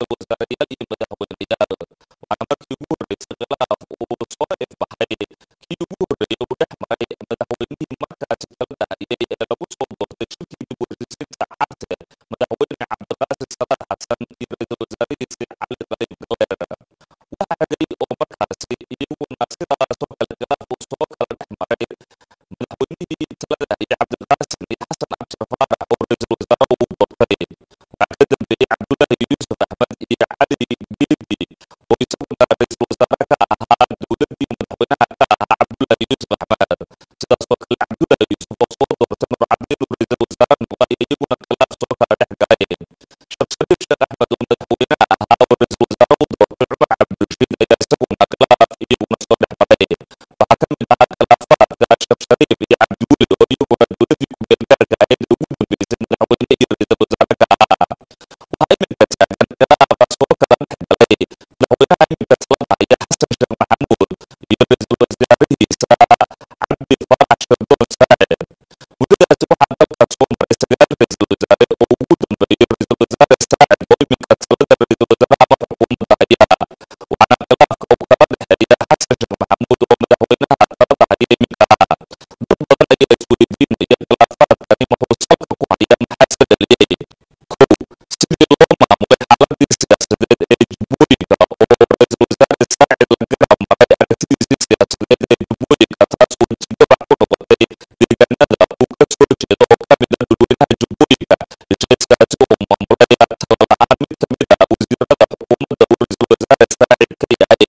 wasaarayaal iyo madaxweyneyaal waxaana markii ugu horreysay khilaaf uu soo ifbaxay kii ugu horreeyay uu dhex maray madaxweynihii markaasi talada hayay ee lagu soo doortay shirkii dib u heshiisiinta carte madaxweyne cabdiqaasim salaad xasan iyo ra-iisul wasaarihiisii cali khaliif galleer waxaa xigay oo markaasi iyaguna sidaasoo kale khilaaf uu soo kala dhex maray madaxweynihii talada hayay cabdiqaasim iyo xasan cabdi faarax oo ra-iisul wasaare uu doortay waxaa ka dambeeyey cabdullaahi yuusuf axmed iyo cali geedi oo isaguna ra-iisul wasaare ka ahaa dowladdii madaxweynaha ka ahaa cabdullaahi yuusuf axmed sidaasoo kale cabdullaahi yuusuf oo soo doortay marcadeynu ra-iisul wasaare noqday iyaguna khilaaf soo kala dhex galay sheekh shariif sheekh axmed oo madaxweynaha ahaa oo ra-iisul wasaare u doortay cumar cabdirashiid ayaa isaguna khilaaf iyaguna soo dhex maray waxaa ka mid ahaa khilaafaadka sheekh shariif iyo cabdiweli oo iyaguna dowladdii ku-meelgaarka ahayd ee ugu dambeysay madaxweyne iyo ra-iisul wasaare ka ahaa waxaa iminka taagan khilaafa soo kala dhex galay madaxweynaha iminka talada haya xasan sheekh maxamuud iyo ra-iisul wasaarihiisa cabdi faarax shirdoon saacid muddadaasi waxaa dalka soo maray sagaal ra-iisul wasaare oo ugu dambeeyo ra-iisul wasaare saacid oo iminka talada ra-iisul wasaaraha ama xukuumadda haya waxaana khilaafka uu kala dhexeeya xasan sheekh maxamuud oo madaxweynaha talada haya iminka dad badan ayaa isweydiinaya khilaafaadkani wuxuu salka ku haya maxaa iska dhaliyey kow sidii loo maamulay xaaladii siyaasadeed ee jubbooyinka oo ra-iisul wasaare saacid la garab maray aragtidiisii siyaasadeed ee jubbooyinka taas oo jigabax ku noqotay deegaanada uu ka soo jeedo oo ka mid ah dhulweynaha jubbooyinka heshiiskaasi oo maamulay talo la-aan mid ka mid ah wasiirada xukuumadda uu ra-iisul wasaare saacid ka yahay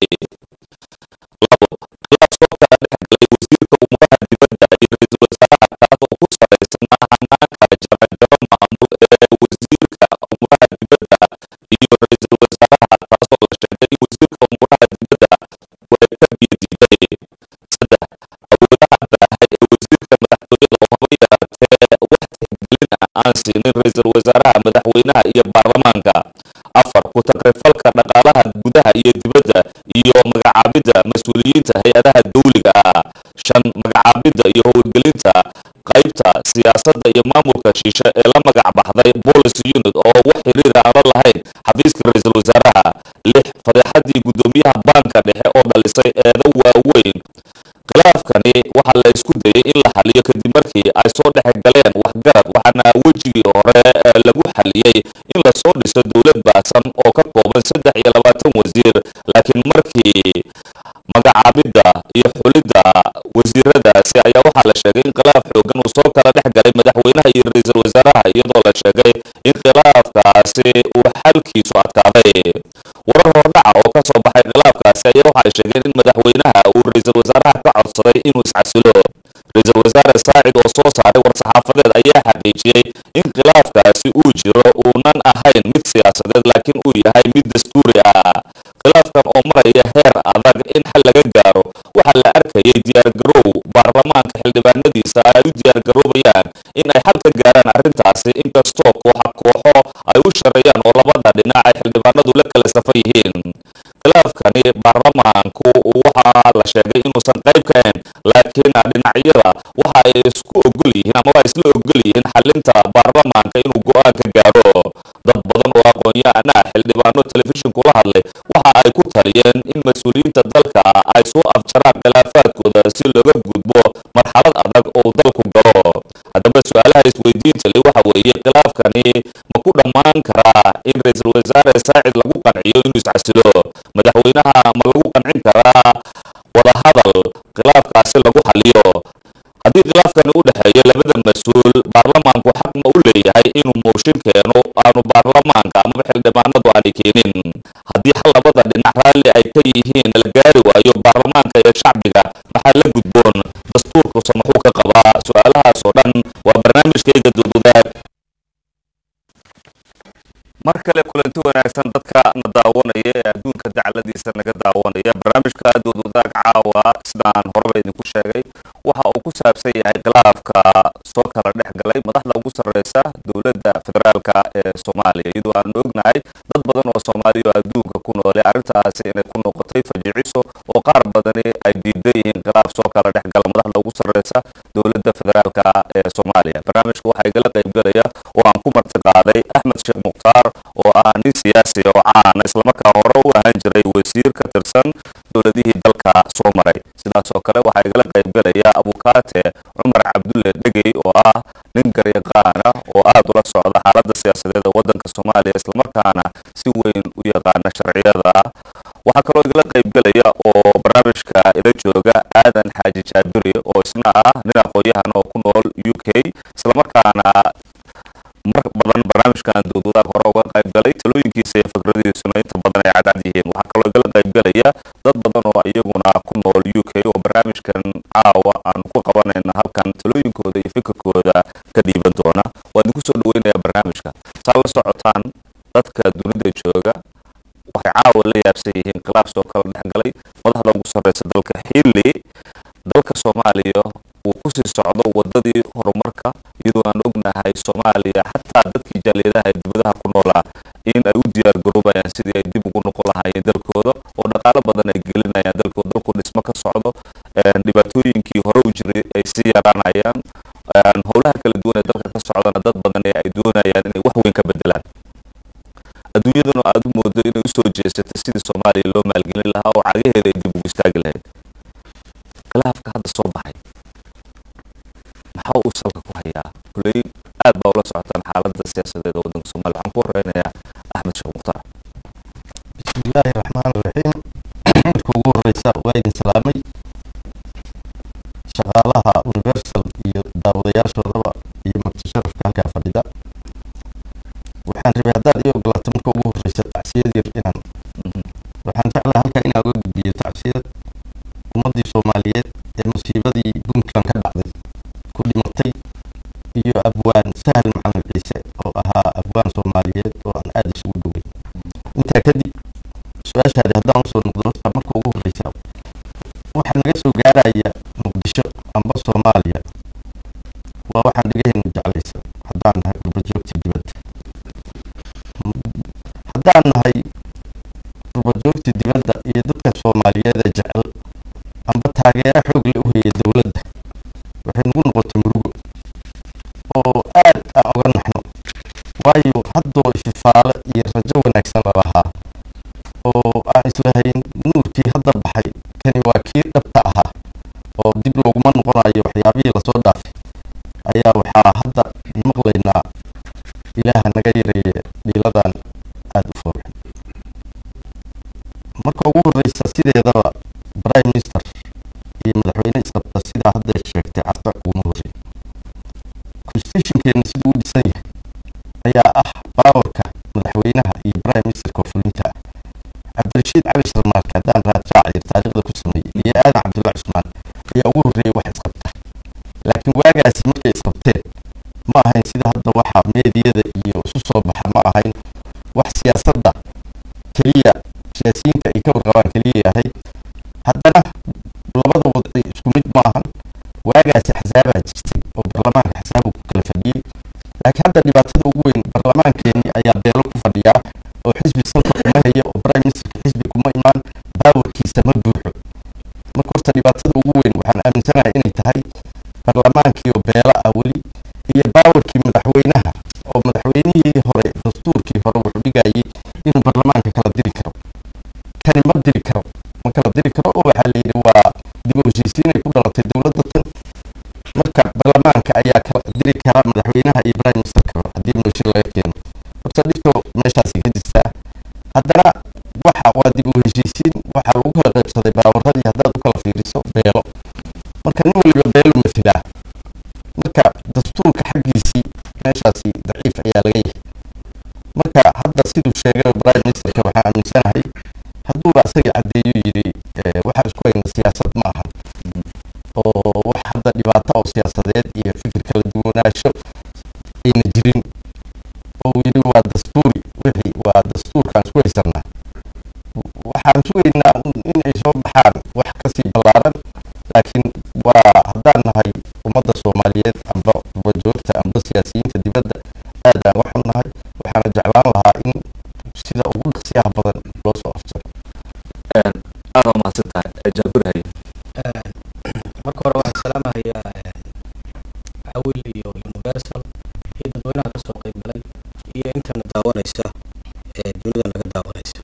labo khilaaf soo kala dhex galay wasiirka umuuraha dibadda iyo ra-iisul wasaaraha kaas oo ku salaysan hanaanka jaranjaro maamul ee wasiirka umuuraha dibadda iyo ra-iisul wasaaraha taasoo la sheegay in wasiirka umuuraha dibadda way ka biyo-diiday saddex awoodaha baahay ee wasiirka madaxtooyada oo haba yaraatee wax tixgelin ah aan siinin ra-iisul wasaaraha madaxweynaha iyo baarlamaanka afar ku tagrifalka dhaqaalaha gudaha iyo dibadda iyo magacaabidda mas-uuliyiinta hay-adaha dawliga ah shan magacaabidda iyo howlgelinta qaybta siyaasadda iyo maamulka shishe ee la magac baxday policy unit oo wax xiriir aan la lahayn xafiiska ra-iisul wasaaraha lix fadeexadii guddoomiyaha baanka dhexe oo dhalisay eedo waaweyn khilaafkani waxaa la isku dayay in la xaliyo kadib markii ay soo dhex galeen waxgarad waxaana wejigii hore lagu xaliyey in lasoo dhiso dowlad baahsan oo ka kooban 23 wasiir laakiin markii magacaabidda iyo xulidda wasiiradaasi ayaa waxaa la sheegay in khilaaf xoogan uu soo kala dhex galay madaxweynaha iyo ra-iisul wasaaraha iyadoo la sheegay in khilaafkaasi uu xalkiisu adkaaday warar hordhaca oo ka soo baxay khilaafkaasi ayaa waxay sheegeen in madaxweynaha uu ra-iisul wasaaraha ka codsaday inuu iscasilo ra-iisul wasaare saacid oo soo saaray war-saxaafadeed ayaa xaqiijiyey in khilaafkaasi uu jiro uunan ahayn mid siyaasadeed laakiin uu yahay mid dastuuri ah khilaafkan oo maraya heer adag in xal laga gaaro waxaa la arkayay diyaargarow baarlamaanka xildhibaanadiisa ay u diyaargaroobayaan in ay xal ka gaaraan arrintaasi inkastoo kooxo ay u shareeyaan oo labada dhinac ay xildhibaanadu la kala safan yihiin khilaafkani baarlamaanku waxaa la sheegay inuusan qayb ka ahayn laakiin dhinacyada waxa ay isku ogol yihiin ama waa isla ogol yihiin xalinta baarlamaanka inuu go-aan ka gaaro dad badan oo aqoon-yahan ah xildhibaano telefishinku la hadlay waxa ay ku taliyeen in mas-uuliyiinta dalka ay soo afjaraan khilaafaadkooda si looga gudbo marxalad adag oo dalku galo haddaba su-aalaha isweydiinta le waxa weeye khilaafkani ma ku dhammaan karaa in ra-iisul wasaare saacid lagu qanciyo inuu iscasilo madaxweynaha ma lagu qancin karaa wadahadal khilaafkaasi lagu xaliyo haddii khilaafkani u dhexeeyo labada mas-uul baarlamaanku xaq ma u leeyahay inuu mooshin keeno aanu baarlamaanka amaba xildhibaanadu aanay keenin haddii xal labada dhinac raalli ay ka yihiin la gaari waayo baarlamaanka iyo shacbiga maxaa la gudboon dastuurkusa muxuu ka qabaa su-aalahaas oo dhan waa barnaamijkayga dudwadaag mar kale kulanti wanaagsan dadka na daawanaya ee adduunka dacaladiisa naga daawanaya barnaamijka dudwadaag caawa sidaan horeba idinku sheegay waxa uu ku saabsan yahay khilaafka soo kala dhex galay galay madaxda ugu sarreysa dowladda federaalka ee Soomaaliya iyadoo aan ognahay dad badan oo Soomaaliya adduunka ku nool arrintaasi inay ku noqotay fajiciso oo qaar badan ay diideen khilaaf soo kala dhex gala madaxda ugu sarreysa dowladda federaalka ee Soomaaliya barnaamijku waxa igala qayb galaya oo aan ku martiqaaday Axmed Sheekh Mukhtaar oo ah nin siyaasi oo caan isla markaana hore u ahaan jiray wasiir ka tirsan dowladihii dalka soo maray sidaas oo kale waxa igala qayb galaya abukaate Cumar Cabdulle Dhegey oo ah nin garyaqaan ah oo aad ula socda xaaladda siyaasadeed ee waddanka Soomaaliya isla markaana si weyn u yaqaan sharciyada waxa kale oo igala qayb galaya oo barnaamijka ila jooga Aadan Xaaji Jaabiri oo isna ah nin aqoonyahan oo ku nool UK isla markaana mar badan barnaamijkan dowladda hore uga qayb galay talooyinkiisa iyo fikradihiisuna inta badan ay cadcad yihiin waxa kale oo igala qayb galaya dad badan oo iyaguna ku nool UK oo barnaamijkan caawa aan ku qabanayna halkan talooyinkooda iyo fikirkooda ka dhiiban doona waan ku soo dhaweynaya barnaamijka saa la socotaan dadka dunida jooga waxay caawa la yaabsan yihiin khilaaf soo kala dhex galay madaxda ugu sarreysa dalka xilli dalka Soomaaliya uu ku sii socdo wadadii horumarka iyadoo aan ognahay Soomaaliya xataa dadkii jaaliyadaha dibadaha ku noolaa in ay u diyaar garoobayaan sidii ay dib ugu noqon lahaayeen dalkooda oo dhaqaale badan ay gelinayaan dalku dhismo ka socdo dhibaatooyinkii hore u jiray ay sii yaraanayaan howlaha kala duwan ee dalka ka socdana dad badan ay doonayaan inay wax weyn ka bedelaan adduunyaduna aad u moodo inay u soo jeesatay sidii Soomaaliya loo maalgelin lahaa oo cagaheeda ay dib ugu istaagi lahayd khilaafka hadda soo baxay maxaa uu salka ku hayaa kulay aad baa ula socotaan xaaladda siyaasadeed ee waddanka Soomaaliya waxaan ku horeynayaa Axmed Sheekh Mukhtaar bismillaahi raxmaani raxiim ugu horeysa waa idin salaamay shaqaalaha universal iyo daawadayaashoodaba iyo marti sharafka halkaa fadhida waxaan rabay haddaad ii ogolaato marka ugu horeysa tacsiyad yar inaan waxaan jeclahay halkaa inaan uga gudbiyo tacsiyad ummaddii Soomaaliyeed ee musiibadii Puntland ka dhacday ku dhimatay iyo abwaan Sahal Maxamed Ciise oo ahaa abwaan Soomaaliyeed oo aan aad isugu dhoway intaa kadib su-aashaadi haddaan usoo noqdo horta marka ugu horeysa waxaa naga soo gaaraya Muqdisho amba Soomaaliya waa waxaan dhegaheennu jeclaysa haddaan nahay qurbajoogta dibadda haddaan nahay qurbajoogta dibadda iyo dadka Soomaaliyeed ee jecel amba taageero xoog leh u haya dowladda waxay nagu noqotay murugo oo aad aan uga naxno waayo haddoo ififaale iyo rajo wanaagsan la lahaa oo aan islahayn nuurkii hadda baxay kani waa kii dhabta ahaa oo dib looguma noqonayo waxyaabihii lasoo dhaafay ayaa waxaa hadda maqlaynaa ilaaha naga yareeye dhiiladan aad u foolxun marka ugu horeysa sideedaba prime minister iyo madaxweyne isqabta sidaa hadda sheegtay carta kuma horey constitutionkeena siduu u dhisan yahay ayaa ah baawarka madaxweynaha iyo prime ministerka fulinta Cabdirashiid Cali Sharmaarke haddaan raajacay taariikhda ku sameeyey iyo Aadan Cabdullahi Cusmaan ayaa ugu horreeyay wax isqabta laakiin waagaasi markay isqabteen ma ahayn sida hadda waxa meediyada iyo isu soo baxa ma ahayn wax siyaasadda keliya siyaasiyiinta ay ka warqabaan keliya ahayd haddana labada wadci isku mid ma ahan waagaasi xisaabaha jirtay oo baarlamaanka xisaabu ku kala fadhiyey laakiin hadda dhibaatada ugu weyn baarlamaankeeni ayaa beelo ku fadhiyaa oo xisbi salka kuma haya oo prime ministerka xisbi kuma imaan baawarkiisa ma buuxo marka horta dhibaatada ugu weyn waxaan aaminsanahay inay tahay baarlamaankii oo beela ah weli iyo baawarkii madaxweynaha oo madaxweynihii hore dastuurkii hore wuxuu dhigayay inuu baarlamaanka kala diri karo kani ma diri karo ma kala diri karo oo waxaa la yidhi waa dib u heshiisiinay ku dhalatay dowladda tan marka baarlamaanka ayaa kala diri kara madaxweynaha iyo prime ministerka haddii mooshin laga keeno horta dhibto meeshaasi ka jirtaa haddana waxa waa dib u heshiisiin waxaa lagu kala qaybsaday baawaradii haddaad u kala fiiriso beelo marka nin waliba beelu masilaa marka dastuurka xaggiisii meeshaasi daciif ayaa laga yahay marka hadda siduu sheegay prime ministerka waxaan aaminsanahay hadduuba isaga caddeeyo yidhi waxaan isku hayna siyaasad ma ahan oo wax hadda dhibaato oo siyaasadeed iyo fikir kala duwanaansho ayna jirin oo yidhi waa dastuuri wixii waa dastuurkaan isku haysanaa waxaan sugaynaa in ay soo baxaan wax kasii ballaaran laakiin waa haddaan nahay ummadda Soomaaliyeed amba qurbajoogta amba siyaasiyiinta dibadda aad aan uga xunnahay waxaana jeclaan lahaa in sida ugu dhaqsiyaha badan loo soo afjaro. aad waa mahadsan tahay jaabirhaye. marka hore waxaan salaamahayaa awil iyo universal iyo dadweynaha ka soo qayb galay iyo intana daawanaysa dunida naga daawanaysa.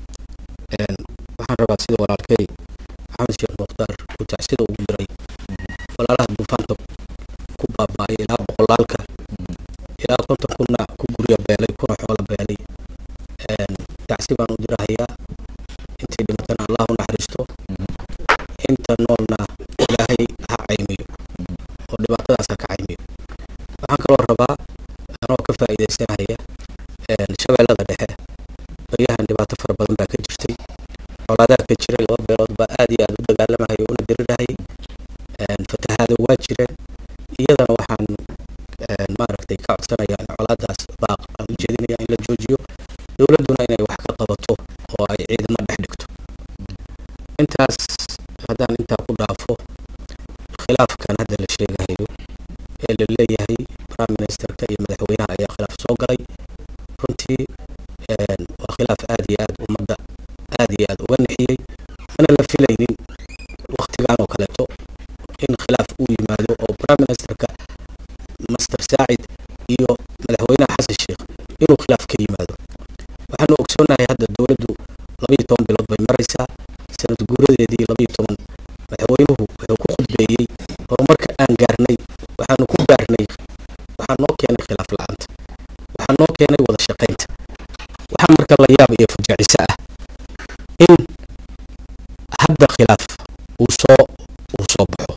waxaan rabaa sida walaalkay maxamed sheekh mukhtaar uu tacsida ugu diray walaalaha duufaanta ku baaba'ay ilaa boqolaalka ilaa 50 kunna ku gurya beelay kuna xoolo beelay. tacsi baan u dirahayaa intii dhimatana allah u naxariisto inta noolna ilaahay ha caymiyo oo dhibaatadaas ha ka caymiyo. waxaan kaloo rabaa anoo ka faa'iidaysanaya shabeellada dhexe baryahan dhibaato fara badan baa ka jirtay, xoolaadaha ka jiray, laba beelood baa aad iyo aad u dagaalamahaya una dirirahayay, fatahaado waa jireen. iyadana waxaan maaragtay ka codsanayaa in colaadaas baaq aan u jeedinaya in la joojiyo, dowladduna inay wax ka qabato oo ay ciidamo dhex dhigto. intaas haddaan intaa ku dhaafo khilaafkan hadda la sheegahayo ee la leeyahay prime ministerka iyo madaxweynaha ayaa khilaaf soo galay, runtii waa khilaaf aad iyo aad ummadda aad iyo aad uga nixiyey, mana la filaynin waqtigan oo kaleeto in khilaaf uu yimaado oo prime ministerka master saacid iyo madaxweynaha xasan sheekh inuu khilaaf ka yimaado. waxaanu ogsoonahay hadda dowladdu 12 bilood bay maraysaa, sanad guuradeedii 12 madaxweynuhu wuxuu ku khudbeeyey horumarka aan gaarnay, waxaanu ku gaarnay, waxaa noo keenay khilaaf la'aanta, waxaa noo keenay wada shaqaynta. waxaa marka la yaab iyo fajacisa ah in hadda khilaaf uu soo baxo.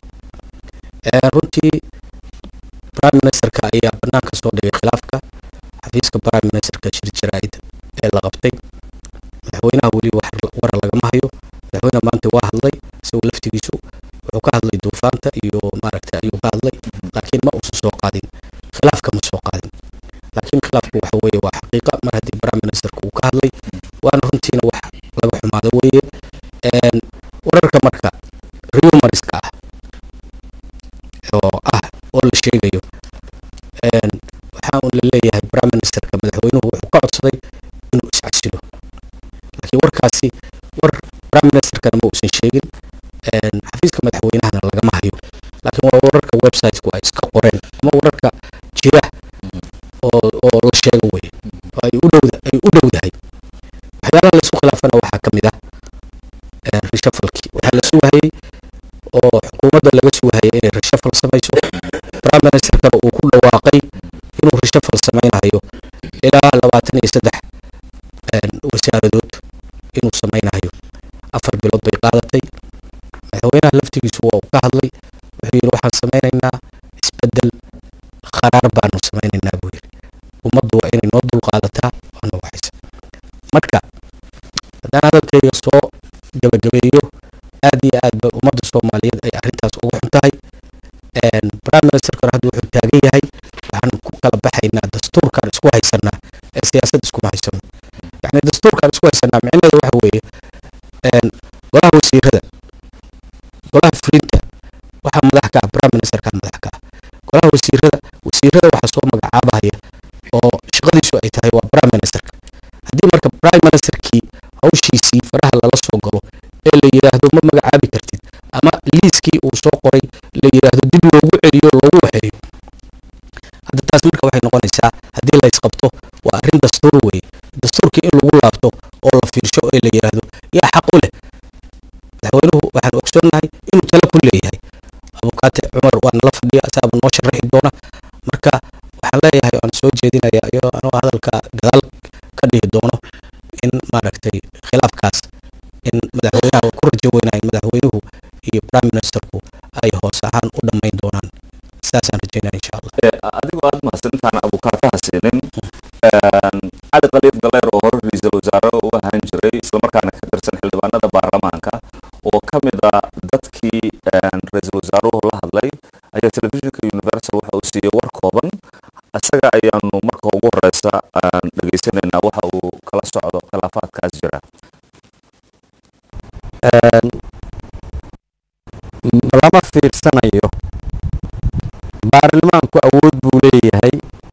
runtii prime ministerka ayaa banaanka soo dhigay khilaafka, xafiiska prime ministerka shirjiraa'id ee la qabtay. madaxweynaha weli war lagama hayo, madaxweyne maanta waa hadlay isagoo laftigiisu wuxuu ka hadlay duufaanta iyo maaragtay ayuu ka hadlay, laakiin ma uusan soo qaadin khilaafka, ma soo qaadin. laakiin khilaafku waxa weeye waa xaqiiqa mar haddii prime ministerka uu ka hadlay, waana runtiina wax laga xumaado weeye. wararka marka rumorska oo la sheegayo waxaa uu la leeyahay prime ministerka madaxweynuhu wuxuu ka codsaday inuu iscasilo, laakiin warkaasi war prime ministerkana ma uusan sheegin, xafiiska madaxweynahana lagama hayo, laakiin waa wararka websiteku ay iska qoreen ama wararka jira oo la sheego weye oo ay u dhowdahay. waxyaalaha laisku khilaafana waxaa ka mid ah reshafalkii. waxaa la sugahayay oo xukuumadda laga sugahayay inay reshafal samayso, prime ministerkana uu ku dhawaaqay inuu reshafal samaynayo ilaa 23 wasaaradood inuu samaynayo. 4 bilood bay qaadatay. madaxweynaha laftigiisu waa uu ka hadlay, wuxuu yidhi waxaan samaynaynaa isbeddel qaraar baanu samaynaynaa buu yidhi, ummaddu waa inay noo dulqaadataa waana waxaysa. marka haddaan hadalkayga soo gabagabeeyo, aad iyo aad ba ummadda soomaaliyeed ay arrintaas ugu xun tahay. prime ministerkana hadda wuxuu taagan yahay waxaan ku kala baxaynaa dastuurkaan isku haysanaa ee siyaasad iskuma haysano. yacni dastuurkaan isku haysanaa micnaheedu waxa weeye golaha wasiirada, golaha fulinta waxaa madax ka ah prime ministerkan madax ka ah, golaha wasiirada waxaa soo magacaabahaya oo shaqadiisu ay tahay waa prime ministerka. haddii marka prime ministerkii hawshiisii faraha lala soo galo ee la yidhaahdo ma magacaabi kartid, ama liiskii uu soo qoray la yidhaahdo dib loogu celiyo loogu waxeeyo, hadda taas marka waxay noqonaysaa haddii la isqabto waa arrin dastuur weeye. dastuurkii in lagu laabto oo la fiirsho ee la yidhaahdo yaa xaq u leh. madaxweynuhu waxaan ogsoonnahay inuu talo ku leeyahay. abukaate cumar waa nala fadhiya, asaaba noo sharaxi doona. marka waxaan leeyahay aan soo jeedinayaa iyo anoo hadalka gadaal ka dhihi doono in maaragtay khilaafkaas in madaxweynaha ku rajo weynaayo madaxweynuhu iyo prime ministerku ay hoos ahaan u dhammayn doonaan. sidaasaan rajeynaya insha allah. adigoo aad mahadsantahan abukaataha siinin cali khaliif galeer oo hore ra-iisul wasaare u ahaan jiray islamarkaana ka tirsan xildhibaanada baarlamaanka oo ka mid ah dadkii ra-iisul wasaaruhu la hadlay ayaa telefishinka universal waxa uu siiyey war kooban. isaga ayaanu marka ugu horeysa dhegaysanaynaa waxa uu kala socdo khilaafaadkaas jira. lama fiirsanayo baarlamaanku awood buu leeyahay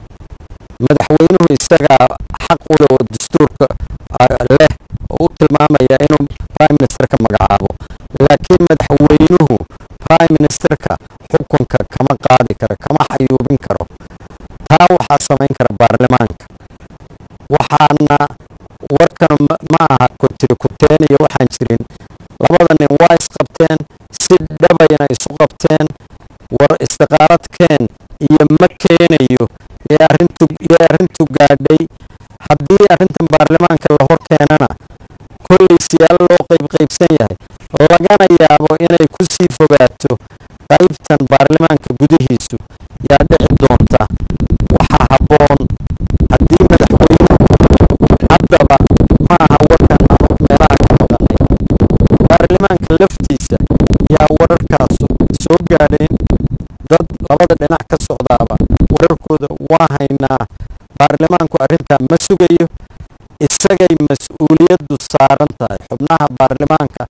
madaxweynuhu isaga xaq u leh oo dastuurka leh oo u tilmaamaya inuu prime ministerka magacaabo laakiin madaxweynuhu prime ministerka xukunka kama qaadi karo kama xayuubin karo taa waxaa samayn kara baarlamaanka waxaana warkan ma aha kutiri kuteen iyo waxaan jirin labada nin waa isqabteen si dhabayna isu qabteen war istiqaaradkeen iyo ma keenayo ee arrintu gaadhay haddii arrintan baarlamaanka la hor keenana kolley siyaalo loo qaybsan yahay lagana yaabo inay ku sii fogaato qaybtan baarlamaanka gudihiisu yaa dhici doonta waxaa habboon haddii madaxweynuhu haddaba ma aha warkan ama meelaha ka maqanay baarlamaanka laftiisa yaa wararkaasu soo gaadheen dad labada dhinac ka socdaaba wararkooda waa haynaa baarlamaanku arrintaa ma sugayo isagay mas-uuliyaddu saaran tahay xubnaha baarlamaanka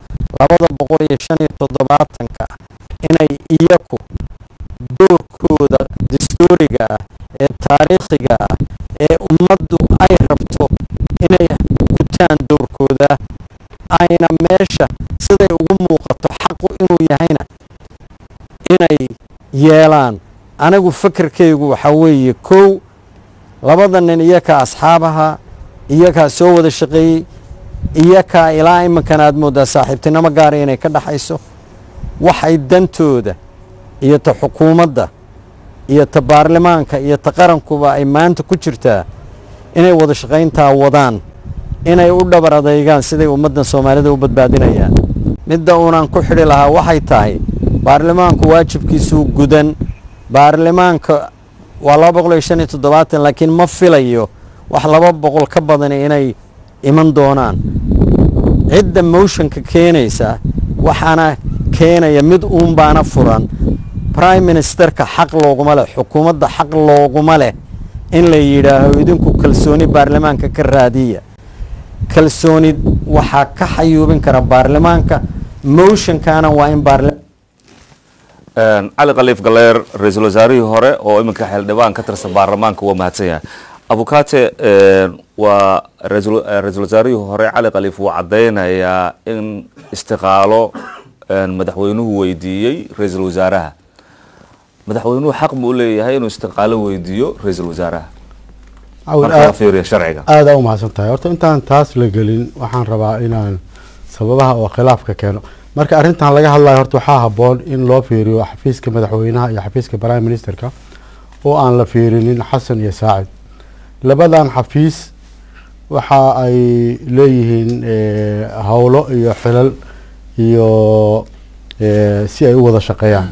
257 inay iyaku doorkooda dastuuriga ah ee taariikhiga ah ee ummaddu ay rabto inay gutaan doorkooda ayna meesha siday ugu muuqato xaqu inuu yahayna inay yeelaan anigu fikirkaygu waxaa weeye kow labada nin iyakaa asxaabaha iyakaa soo wada shaqeeyey iyakaa ilaa iminkan aad mooddaa saaxiibtinimo gaara inay ka dhaxayso waxay dantooda iyo ta xukuumadda iyo ta baarlamaanka iyo ta qarankuba ay maanta ku jirtaa inay wada shaqayntaa wadaan inay u dhabar adaygaan siday ummaddan soomaalida u badbaadinayaan midda uunaan ku xidhi lahaa waxay tahay baarlamaanku waajibkiisuu gudan baarlamaanka waa 257 laakiin ma filayo wax 200 ka badan inay iman doonaan cidda motionka keenaysa waxaana keenaya mid uun baana furan prime ministerka xaq looguma leh xukuumadda xaq looguma leh in la yidhaaho idinku kalsooni baarlamaanka ka raadiya kalsooni waxaa ka xayuubin kara baarlamaanka motionkana waa in cali khaliif galeer ra-iisul wasaarihii hore oo iminka xildhibaan ka tirsan baarlamaanka waa mahadsan yahay abukaate waa ra-iisul wasaarihii hore cali khaliif wuu caddaynayaa in istiqaalo madaxweynuhu weydiiyey ra-iisul wasaaraha madaxweynuhu xaq mu u leeyahay inuu istiqaalo weydiiyo ra-iisul wasaaraha marka la fiiriyo sharciga aada u mahadsan tahay horta intaan taas la gelin waxaan rabaa inaan sababaha oo khilaafka keeno marka arrintan laga hadlayo horta waxaa habboon in loo fiiriyo xafiiska madaxweynaha iyo xafiiska prime ministerka oo aan la fiirinin xasan iyo saacid labadan xafiis waxa ay leeyihiin howlo iyo xilal iyo si ay u wada shaqeeyaan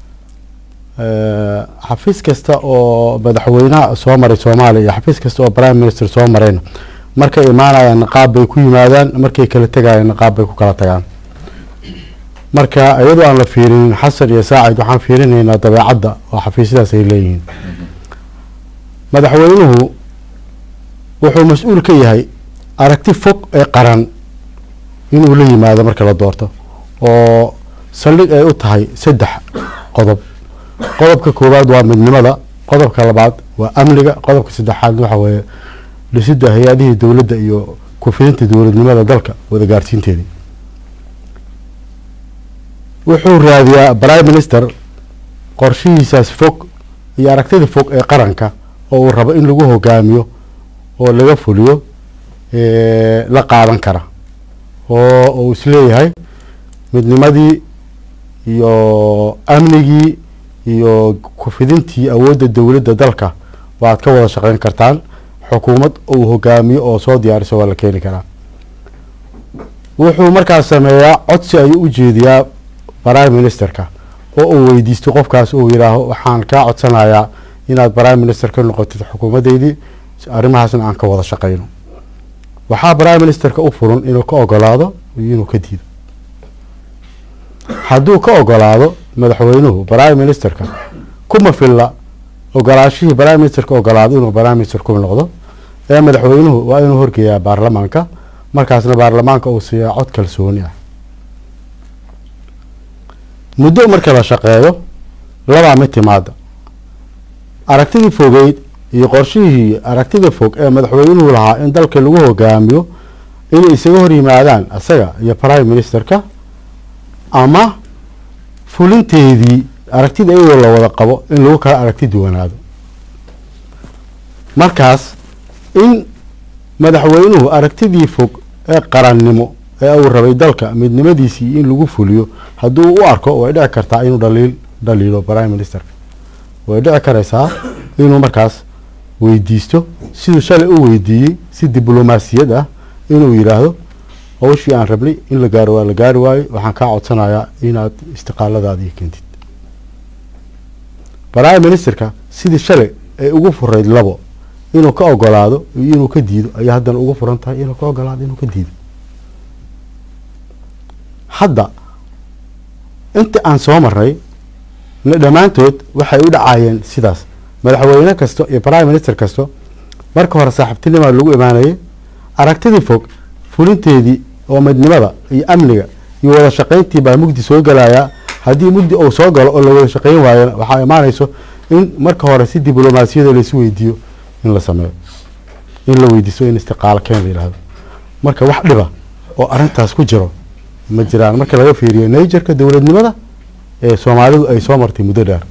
xafiis kasta oo madaxweynaha soo maray Soomaaliya iyo xafiis kasta oo prime minister soo marayna markay imaanayaan qaab bay ku yimaadaan markay kala tagayaan qaab bay ku kala tagaan marka iyadoo aan la fiirinin xasan iyo saacid waxaan fiirinaynaa dabeecadda oo xafiisyadaas ay leeyihiin madaxweynuhu wuxuu mas-uul ka yahay aragti fog ee qaran inuu la yimaado marka la doorto oo saldhig ay u tahay 3 qodob qodobka koowaad waa midnimada qodobka labaad waa amniga qodobka saddexaad waxa weeye dhisidda hay-adihii dowladda iyo ku-filinta dowladnimada dalka wada gaarsiinteedii wuxuu raadiyaa prime minister qorshihiisaas fog iyo aragtida fog ee qaranka oo uu rabo in lagu hogaamiyo oo laga fuliyo la qaadan kara oo uu isleeyahay midnimadii iyo amnigii iyo ku-fidintii awoodda dowladda dalka waad ka wada shaqeyn kartaan xukuumad uu hogaamiyo oo soo diyaariso waa la keeni karaa wuxuu markaas sameeyaa codsi ayuu u jeediyaa prime ministerka oo uu weydiisto qofkaas uu yidhaaho waxaan kaa codsanayaa inaad prime minister ka noqotid xukuumaddeydii arrimahaasna aan ka wada shaqeyno waxaa prime ministerka u furan inuu ka ogolaado iyo inuu ka diido hadduu ka ogolaado madaxweynuhu prime ministerka kuma filla ogolaashihii prime ministerka ogolaado inuu prime minister ku noqdo ee madaxweynuhu waa inuu horgeeyaa baarlamaanka markaasna baarlamaanka uu siiyaa cod kalsooni ah muddo marka la shaqeeyo labaa mid timaada aragtidii fogeyd iyo qorshihii aragtida fog ee madaxweynuhu lahaa in dalka lagu hogaamiyo inay isaga hor yimaadaan isaga iyo prime ministerka ama fulinteedii aragtida iyadoo la wada qabo in lagu kala aragti duwanaado. markaas in madaxweynuhu aragtidii fog ee qarannimo ee uu rabay dalka midnimadiisii in lagu fuliyo hadduu u arko way dhici kartaa inuu dhaliilo prime ministerka, way dhici karaysaa inuu markaas weydiisto siduu shalay u weydiiyey si diblomaasiyad ah inuu yidhaahdo hawshii aan rabnay in la gaaro waa la gaari waayo, waxaan kaa codsanayaa inaad istiqaaladaada ii keentid. prime ministerka sidii shalay ay ugu furayd labo inuu ka ogolaado iyo inuu ka diido ayaa haddana ugu furan tahay inuu ka ogolaado inuu ka diido. hadda inta aan soo marnay dhammaantood waxay u dhacayeen sidaas. madaxweyne kasto iyo prime minister kasto marka hore saaxiibtinimaa lagu imaanayay, aragtidii fog fulinteedii oo midnimada iyo amniga iyo wada shaqayntii baa mugdi soo galayaa. haddii mugdi uu soo galo oo la wada shaqayn waayana waxaa imaanayso in marka hore si diblomaasiyada laysu weydiiyo in la sameeyo, in la weydiiso in istiqaalo keen la yidhaahdo. marka wax dhiba oo arrintaas ku jiro ma jiraan marka laga fiiriyo nigerka dowladnimada ee soomaalidu ay soo martay muddo dheer.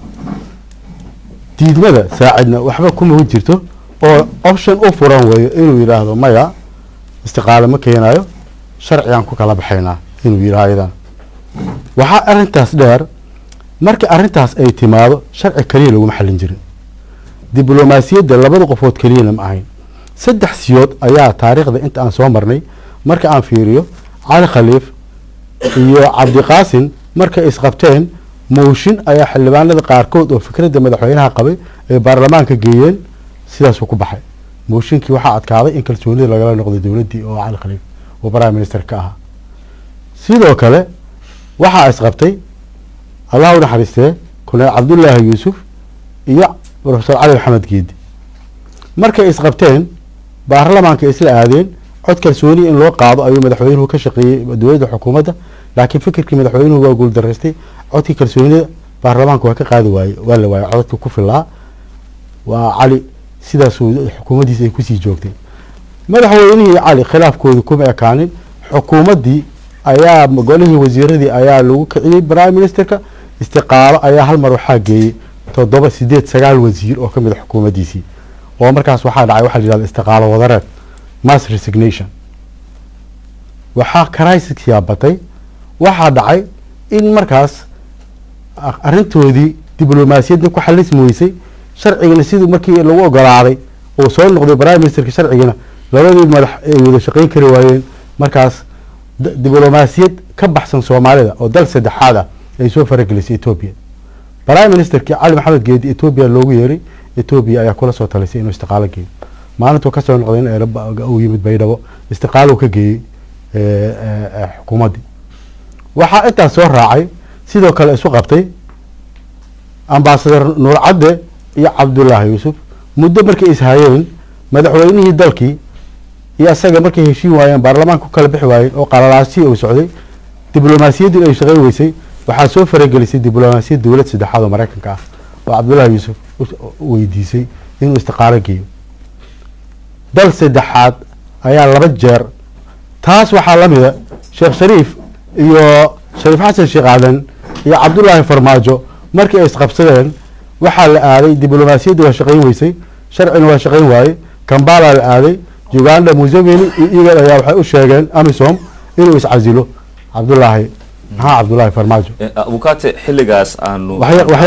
diidmada saacidna waxba kuma jirto oo option u furan weeyo inuu yidhaahdo maya istiqaalo ma keenayo, sharcigan ku kala baxaynaa inuu yidhaahdo. waxaa arrintaas dheer marka arrintaas ay timaado sharci kaliya laguma xallin jirin, diblomaasiyadda labada qofood keliyana ma ahayn. 3 siyood ayaa taariikhda inta aan soo marnay marka aan fiiriyo cali khaliif iyo cabdiqaasin markay isqabteen mooshin ayaa xildhibaanada qaarkood oo fikradda madaxweynaha qabay ay baarlamaanka geeyeen, sidaasuu ku baxay mooshinkii. waxaa adkaaday in kalsoonida lagala noqday dowladdii oo cali khaliif oo prime minister ka ahaa. sidoo kale waxaa isqabtay allah u naxariistee kolonel cabdullaahi yuusuf iyo professor cali maxamed geedi. markay isqabteen baarlamaanka isla aadeen, cod kalsooni in loo qaado ayuu madaxweynuhu ka shaqeeyey dowladda xukuumadda, laakiin fikirkii madaxweynuhu waa guuldaraystay. codkii kalsoonida baarlamaanka waa ka qaadi waaye, waa la waayay codadka ku filaa. waa cali sidaasuu xukuumaddiisa ay kusii joogtay. madaxweynihii cali khilaafkoodu kuma ekaanin, xukuumaddii ayaa golihii wasiiradii ayaa lagu kiciyey prime ministerka, istiqaalo ayaa hal mar waxaa geeyey 7, 8, 9 wasiir oo ka mid a xukuumaddiisii. oo markaas waxaa dhacay waxa la yidhahda istiqaalo wadareed, mass resignation. waxaa crisis-yaa batay, waxaa dhacay in markaas arrintoodii diblomaasiyadda ku xalismi weysay, sharcigana sidii markii lagu ogolaaday oo soo noqday prime ministerka sharcigana labadii madax ay wada shaqayn kari waayeen. markaas diblomaasiyad ka baxsan soomaalida oo dal saddexaad ah ay soo faragelisay Ethiopia. prime ministerkii cali maxamed geedi Ethiopia loogu yeeray, Ethiopia ayaa kula soo talisay inuu istiqaalo geeyo. maalintuu ka soo noqday in uu yimid Baydhabo, istiqaalo ka geeyey xukuumaddii. waxaa intaas soo raacay sidoo kale isu qabtay ambassador nuur cadde iyo cabdullaahi yuusuf. muddo markay ishayeen madaxweynihii dalkii iyo asaga markay heshiin waayeen, baarlamaanka ku kala bixi waayeen oo qalalaasi uu socday, diblomaasiyaddii ay shaqayn weysay, waxaa soo faragelisay diblomaasiyad dowlad saddexaad oo Mareykanka ah oo cabdullaahi yuusuf weydiisay inuu istiqaalo geeyo. dal saddexaad ayaa 2 jeer. taas waxaa la mida sheekh shariif iyo shariif xasan sheekh aadan iyo cabdullaahi farmaajo markii ay isqabsadeen waxaa la aaday diblomaasiyadda waa shaqayn weysay, sharcina waa shaqayn waaye, Kampala la aaday, Uganda Museveni iyo iyaga ayaa waxay u sheegeen AMISOM inuu iscasilo cabdullaahi farmaajo. abukaate xilligaas aanu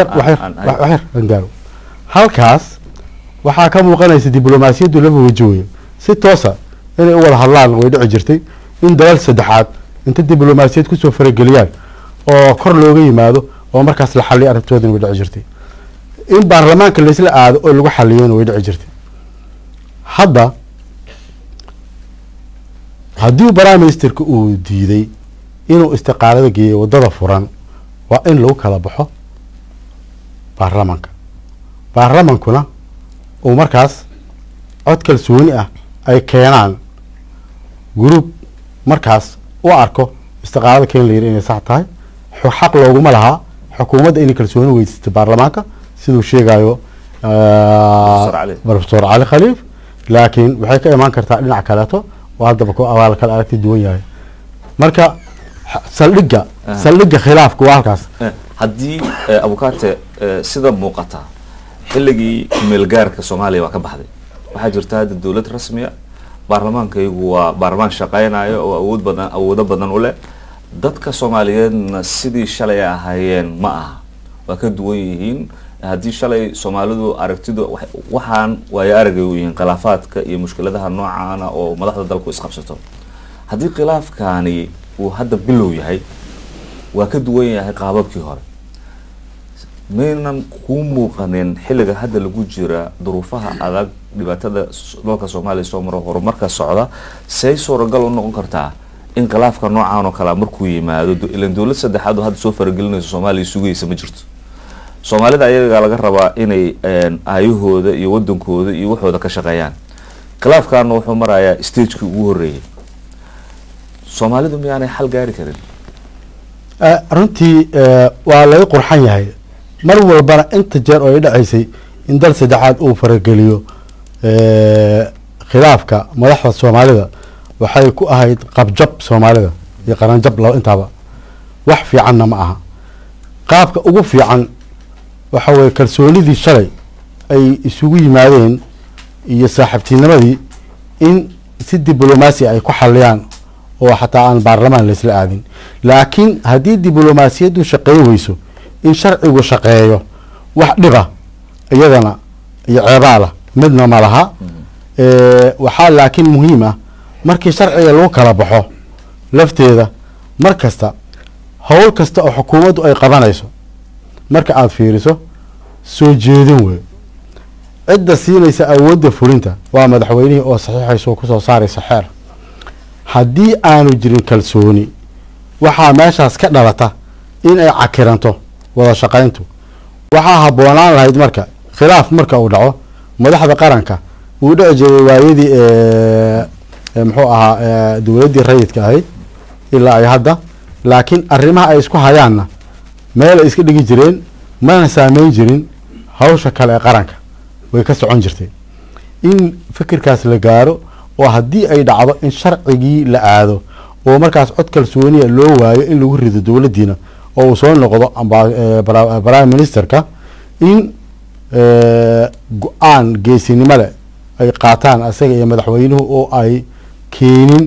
waxyar halkaas waxaa ka muuqanaysa diblomaasiyaddu laba waji weeye. si toosa inay u wada hadlaan way dhici jirtay, in dalal saddexaad inta diblomaasiyad kusoo farageliyaan oo kor looga yimaado oo markaas la xaliyo arrintoodana way dhici jirtay. in baarlamaanka laysla aado oo lagu xaliyona way dhici jirtay. hadda haddii prime ministerka uu diiday inuu istiqaalada geeyo wadada furan, waa in lagu kala baxo baarlamaankuna uu markaas cod kalsooni ah ay keenaan group markaas u arko istiqaalada keen la yiri inay sax tahay. xaq looguma lahaa xukuumadda inay kalsooni weydiisto baarlamaanka siduu sheegayo بروفيسور علي خليف لكن waxay ka imaan kartaa dhinac kaleeto oo hadaba ku awaal kala aragti duwan yahay marka saldhiga khilaafku waa halkaas haddii abukaate sida muuqata xilligii meelgaarka Soomaaliya waa ka baxday waxaa jirta hadda dawlad rasmi ah baarlamaankaygu waa baarlamaan shaqeynaayo oo awoodo badan u leh dadka Soomaaliyeedna sidii shalay ahaayeen ma aha waa ka duwan yihiin haddii shalay Soomaalidu aragtidu waxaan way aragay u yihiin khilaafaadka iyo mushkiladaha noocaana oo madaxda dalku isqabsato haddii khilaafkaani uu hadda bilow yahay waa ka duwan yahay qaababkii hore maynan ku muuqanin xilliga hadda lagu jira duruufaha adag dhibaatada dalka Soomaaliya soo maro horumarka socda say suuragal u noqon kartaa in khilaafka noocaan oo kala markuu yimaado ilaan dawlad saddexaad oo hadda soo faragelinayso Soomaaliya sugaysa ma jirto Soomaalida ayaga laga rabaa inay ayahooda iyo wadankooda iyo waxooda ka shaqeeyaan khilaafkan wuxuu marayaa stage-kii ugu horeeyay Soomaalidu miyaanay xal gaari karin runtii waa laga qurxan yahay mar walbana inta jeer oo ay dhacaysay in dal saddexaad uu farageliyo khilaafka madaxda Soomaalida waxay ku ahayd qabjab Soomaalida iyo qaranjab loo intaba wax fiicanna ma aha qaabka ugu fiican waxa way kalsoonidii shalay ay isugu yimaadeen iyo saaxiibtinimadii in si diblomaasi ay ku xaliyaan oo xataa aan baarlamaan la isla aadin laakiin haddii diblomaasiyadu shaqeyn weyso in sharcigu shaqeeyo wax dhiba iyadana iyo ceebaala midna ma laha waxaa laakiin muhiim ah markii sharciga lagu kala baxo lafteeda mar kasta hawl kasta oo xukuumaddu ay qabanayso marka aad fiiriso soo jeedin wey cidda siinaysa awoodda fulinta waa madaxweynihii oo saxiixayso ku soo saaraysa xeer haddii aanu jirin kalsooni waxaa meeshaas ka dhalata in ay cakiranto wada shaqayntu waxaa habboonaan lahayd marka khilaaf marka uu dhaco madaxda qaranka uu dhici jiray waayadii muxuu ahaa dawladdii rayidka ahayd ilaa ay hadda laakiin arrimaha ay isku hayaanna meel ay iska dhigi jireen mana saameyn jirin hawsha kale ee qaranka way ka socon jirtay in fikirkaas la gaaro oo haddii ay dhacdo in sharcigii la aado oo markaas cod kalsooniya loo waayo in lagu rido dawladdiina oo uu soo noqdo prime ministerka in go-aan geesinimo leh ay qaataan asaga iyo madaxweynuhu oo ay keenin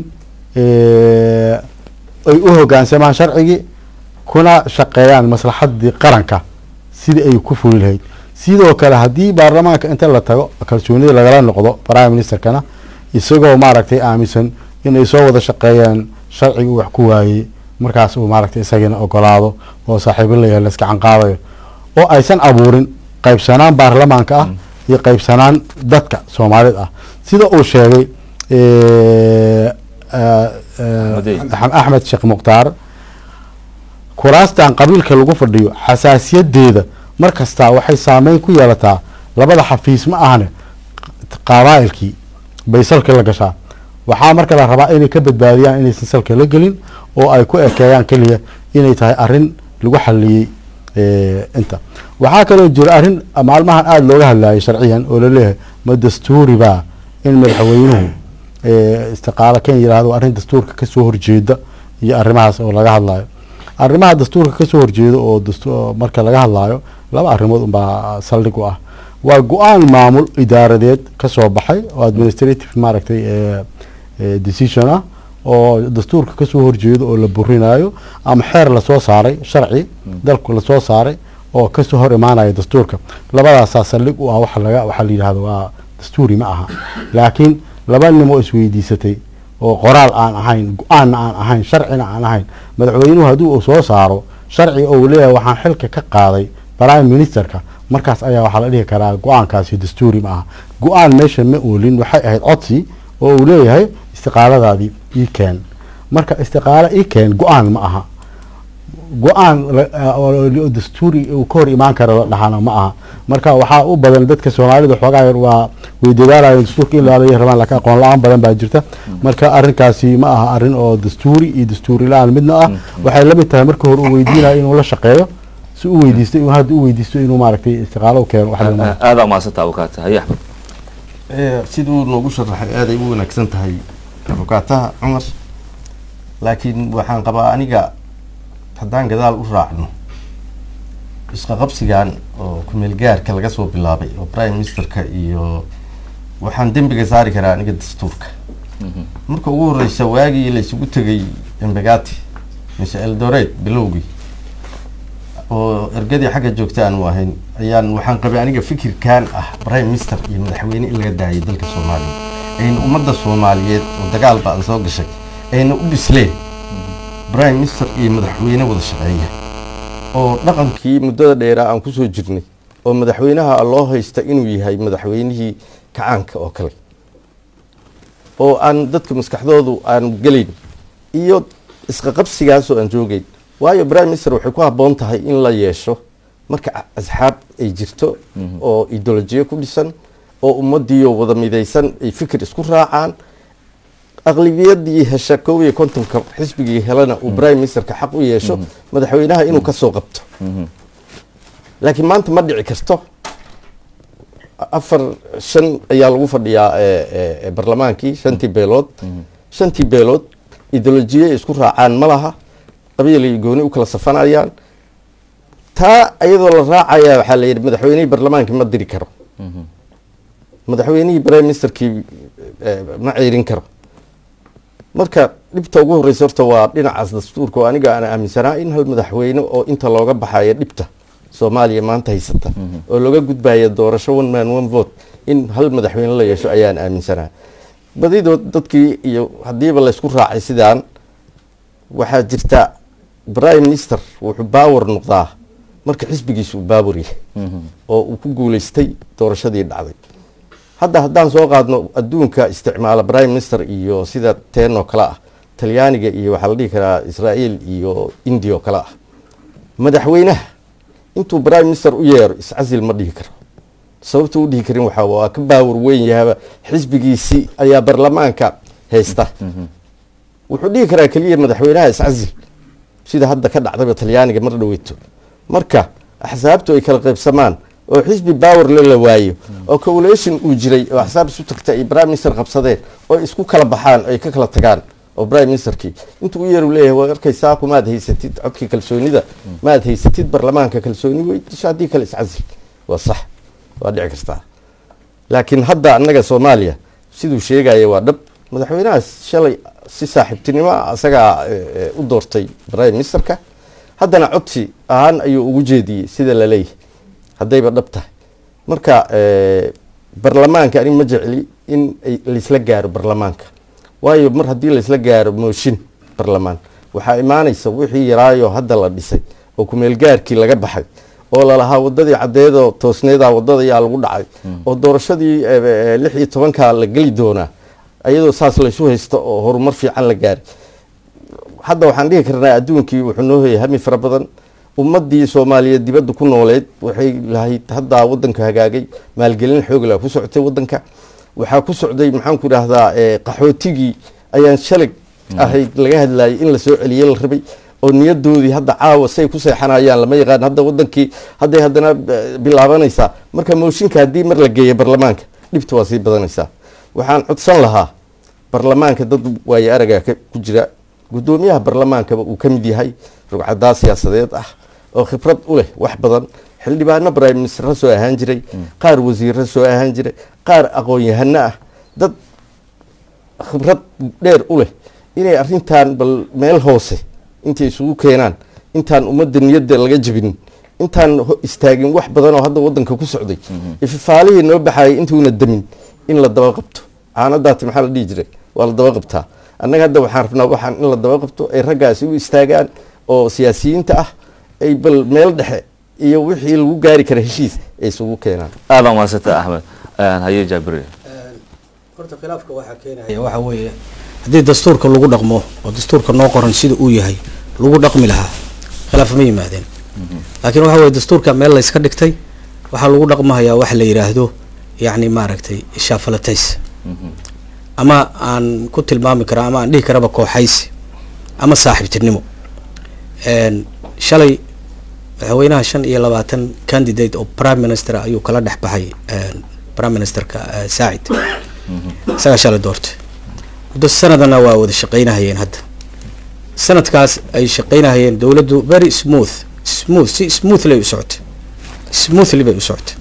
ay u hoggaansamaan sharcigii kuna shaqeeyaan maslaxadii qaranka sidii ay ku fuli lahayd sidoo kale haddii baarlamaanka inta la tago kalsoonida lagala noqdo prime ministerkana isagoo maaragtay aaminsan inay soo wada shaqeeyaan sharciga wax ku waayey markaas uu maaragtay isagana ogolaado oo saaxiibo la yahay la iska canqaadayo oo aysan abuurin qaybsanaan baarlamaanka ah iyo qaybsanaan dadka Soomaalida ah sida uu sheegay Axmed Sheekh Muqtaar kuraastan qabiilka lagu fadhiyo xasaasiyadeeda markasta waxay saameyn ku yeelataa labada xafiis ma ahane qabaa'ilkii baysalka la gashaa waxaa marka la rabaa inay ka badbaadiyaan inaysan salka la gelin oo ay ku ekeeyaan kaliya inay tahay arrin lagu xaliyey inta waxaa kaloo jira arrin maalmahan aada looga hadlayay sharciyan oo la leeyahay ma dastuuri baa in madaxweynuhu istiqaalo kan yiraahdo arrin dastuurka ka soo horjeeda iyo arrimahaas oo laga hadlayo arrimaha dastuurka ka soo horjeeda oo marka laga hadlayo laba arrimood baa saldhig u ah waa go-aan maamul idaaradeed ka soo baxay oo administrative maaragtay decision ah oo dastuurka ka soo horjeeda oo la burinayo ama xeer la soo saaray sharci dalku la soo saaray oo ka soo hor imaanaya dastuurka labadaas saldhig u ah waxa la yiraahdo waa dastuuri ma aha laakiin laba nimo isweydiisatay oo qoraal aan ahayn go-aan aan ahayn sharcina aan ahayn madaxweynuhu haddii uu soo saaro sharci oo leeyahay waxaan xilka ka qaaday prime ministerka markaas ayaa waxaa la dhihi karaa go-aankaasi dastuuri ma aha go-aan meesha ma oolin waxay ahayd codsi oo uu leeyahay istiqaaladaadii ii keen marka istiqaalo ii keen go-aan ma aha go-aan dastuuri uu ka hor imaan kara la dhahana ma aha marka waxaa u badan dadka Soomaalida xoogaa yar waa way dadaalayaan dastuurka in la rabaan laakiin aqoon la'aan badan baa jirta marka arrinkaasi ma aha arrin oo dastuuri iyo dastuuri la'aan midna ah waxay la mid tahay markii hore uu weydiinayay inuu la shaqeeyo si u weydiistay inuu hadda u weydiisto inuu maaragtay istiqaalo u keeno wax laga هذا ما ستة أبوكات هيا أحمد siduu noogu sharaxay aaday u wanaagsan tahay abukaataha cumar laakiin waxaan qabaa aniga haddaan gadaal u raacno isqa qabsigan oo kumeel gaarka laga soo bilaabay oo prime ministerka iyo waxaan dembiga saari karaa aniga dastuurka marka ugu horeysa waagii la isugu tegay embagati mise eldoret bilowgii oo ergadii xagga joogta aan ahayn ayaan waxaan qabay aniga fikirkan ah prime minister iyo madaxweyne in laga daayay dalka Soomaaliya ayna ummadda Soomaaliyeed oo dagaal baan soo gashay ayna u bisleen prime minister iyo madaxweyne wada shaqeeya oo dhaqankii muddada dheer aan ku soo jirnay oo madaxweynaha loo haysta inuu yahay madaxweynihii kacaanka oo kale oo aan dadka maskaxdoodu aan gelin iyo isqa qabsigaas oo aan joogay waayo prime minister waxay ku habboon tahay in la yeesho marka asxaab ay jirto oo ideolojiyo ku dhisan oo ummadii wada midaysan ay fikir isku raacaan aqlabiyadii hesha 51 xisbigii helana uu prime ministerka xaq u yeesho madaxweynaha inuu ka soo qabto laakiin maanta ma dhici karto 4-5 ayaa lagu fadhiyaa barlamaankii 5 beelood ideolojiyo isku raacaan malaha qabiil iyo gooni u kala safanayaan taa ayadoo la raacaya waxa la yiri madaxweynihii barlamaanka ma diri karo madaxweynihii prime ministerkii ma ciirin karo marka dhibta ugu horeysa horta waa dhinacaas dastuurka oo aniga aan aaminsanaa in hal madaxweyne oo inta looga baxayo dhibta Soomaaliya maanta haysata oo looga gudbayo doorasho one man one vote in hal madaxweyne la yeesho ayaan aaminsanaa badidood dadkii iyo hadiiba la isku raacay sidaan waxaa jirta prime minister wuxuu power noqdaa marka xisbigiisu power yahay oo uu ku guuleystay doorashadii dhacday haddaan soo qaadno adduunka isticmaala prime minister iyo sida teen oo kale ah Talyaaniga iyo waxa la dhihi karaa Israa'iil iyo India oo kale ah madaxweynaha intuu prime minister u yeero iscazil ma dhihi karo sababta uu dhihi karin waxa waa ka power weyn yahay xisbigiisi ayaa barlamaanka haysta wuxuu dhihi karaa kaliya madaxweynaha iscazil sida hadda ka dhacday Talyaaniga mar dhaweeto marka axsaabtu ay kala qaybsamaan oo xisbi power la waayo oo coalition uu jiray oo axsaab isu tagtay ay prime minister qabsadeen oo isku kala baxaan ay ka kala tagaan oo prime ministerkii intuu u yeeru leeyahay waa arkaysaa ku maad haysatid codkii kalsoonida maad haysatid barlamaanka kalsooni weydiisho haddii kale iscazil waa sax waa dhici kartaa laakiin hadda annaga Soomaaliya siduu sheegaya waa dhab madaxweynahaas shalay si saaxiibtinimo asaga u doortay prime ministerka haddana codsi ahaan ayuu ugu jeediyay sida la leeyahay haddayba dhab tahay marka barlamaanka ani ma jecli in la isla gaaro barlamaanka waayo mar haddii la isla gaaro mooshin barlamaan waxaa imaanaysa wixii yaraayo hadda la dhisay oo kumeel gaarkii laga baxay oo la lahaa wadadii cadeedo toosneeda wadada ayaa lagu dhacay oo doorashadii 16 la gali doonaa ayadoo saas la isu haysto oo horumar fiican la gaaray hadda waxaan dhihi karnaa adduunkii wuxuu noo hayay hami fara badan ummadii Soomaaliyeed dibadda ku nooleed waxay lahayd hadda wadanka hagaagay maalgelin xoog leh ku socotay wadanka waxa ku socday maxaan ku raahdaa qaxootigii ayaan shalay ahayd laga hadlayay in la soo celiyo la rabay oo niyadoodii hadda caawa say ku seexanayaan lama yaqaan hadda wadankii haddana bilaabanaysa marka mooshinka hadii mar la geeyo barlamaanka dhibta waa sii badanaysa waxaan codsan lahaa barlamaanka dad way araga ku jira gudoomiyaha barlamaanka uu kamid yahay rugcada siyaasadeed ah oo khibrad u leh wax badan xildhibaano prime minister soo ahaan jiray qaar wasiir soo ahaan jiray qaar aqoon-yahano ah dad khibrad dheer u leh inay arrintan bal meel hoose intay isugu keenaan intaan ummadda niyadda laga jabin intaan istaagin wax badan oo hadda wadanka ku socday ifaalihii noo baxay intuuna damin in la daba qabto aanadaati maxaa la dhihi jiray waa la daba qabtaa annaga hadda waxaan rabnaa waxaan in la daba qabto ay raggaasi u istaagaan oo siyaasiyiinta ah ay bal meel dhexe iyo wixii lagu gaari kara heshiis ay isugu keenaan aadan waasata Ahmed haye Jabri horta khilaafka waxa keenaya waxa weeye haddii dastuurka lagu dhaqmo oo dastuurka noo qoran sida uu yahay lagu dhaqmi lahaa khilaaf ma yimaadeen laakiin waxa weeye dastuurka meel la iska dhigtay waxa lagu dhaqmayaa wax la yiraahdo yani maaragtay shaafalatays ama aan ku tilmaami kara ama aan dhihi karaba kooxaysi ama saaxiibtinimo shalay madaxweynaha 25 candidate oo prime minister ayuu kala dhex baxay prime ministerka Saacid isaga shalay doortay muddo sanadana waa wada shaqeynayeen hadda sanadkaas ay shaqeynayeen dawladdu very smoothly u socotay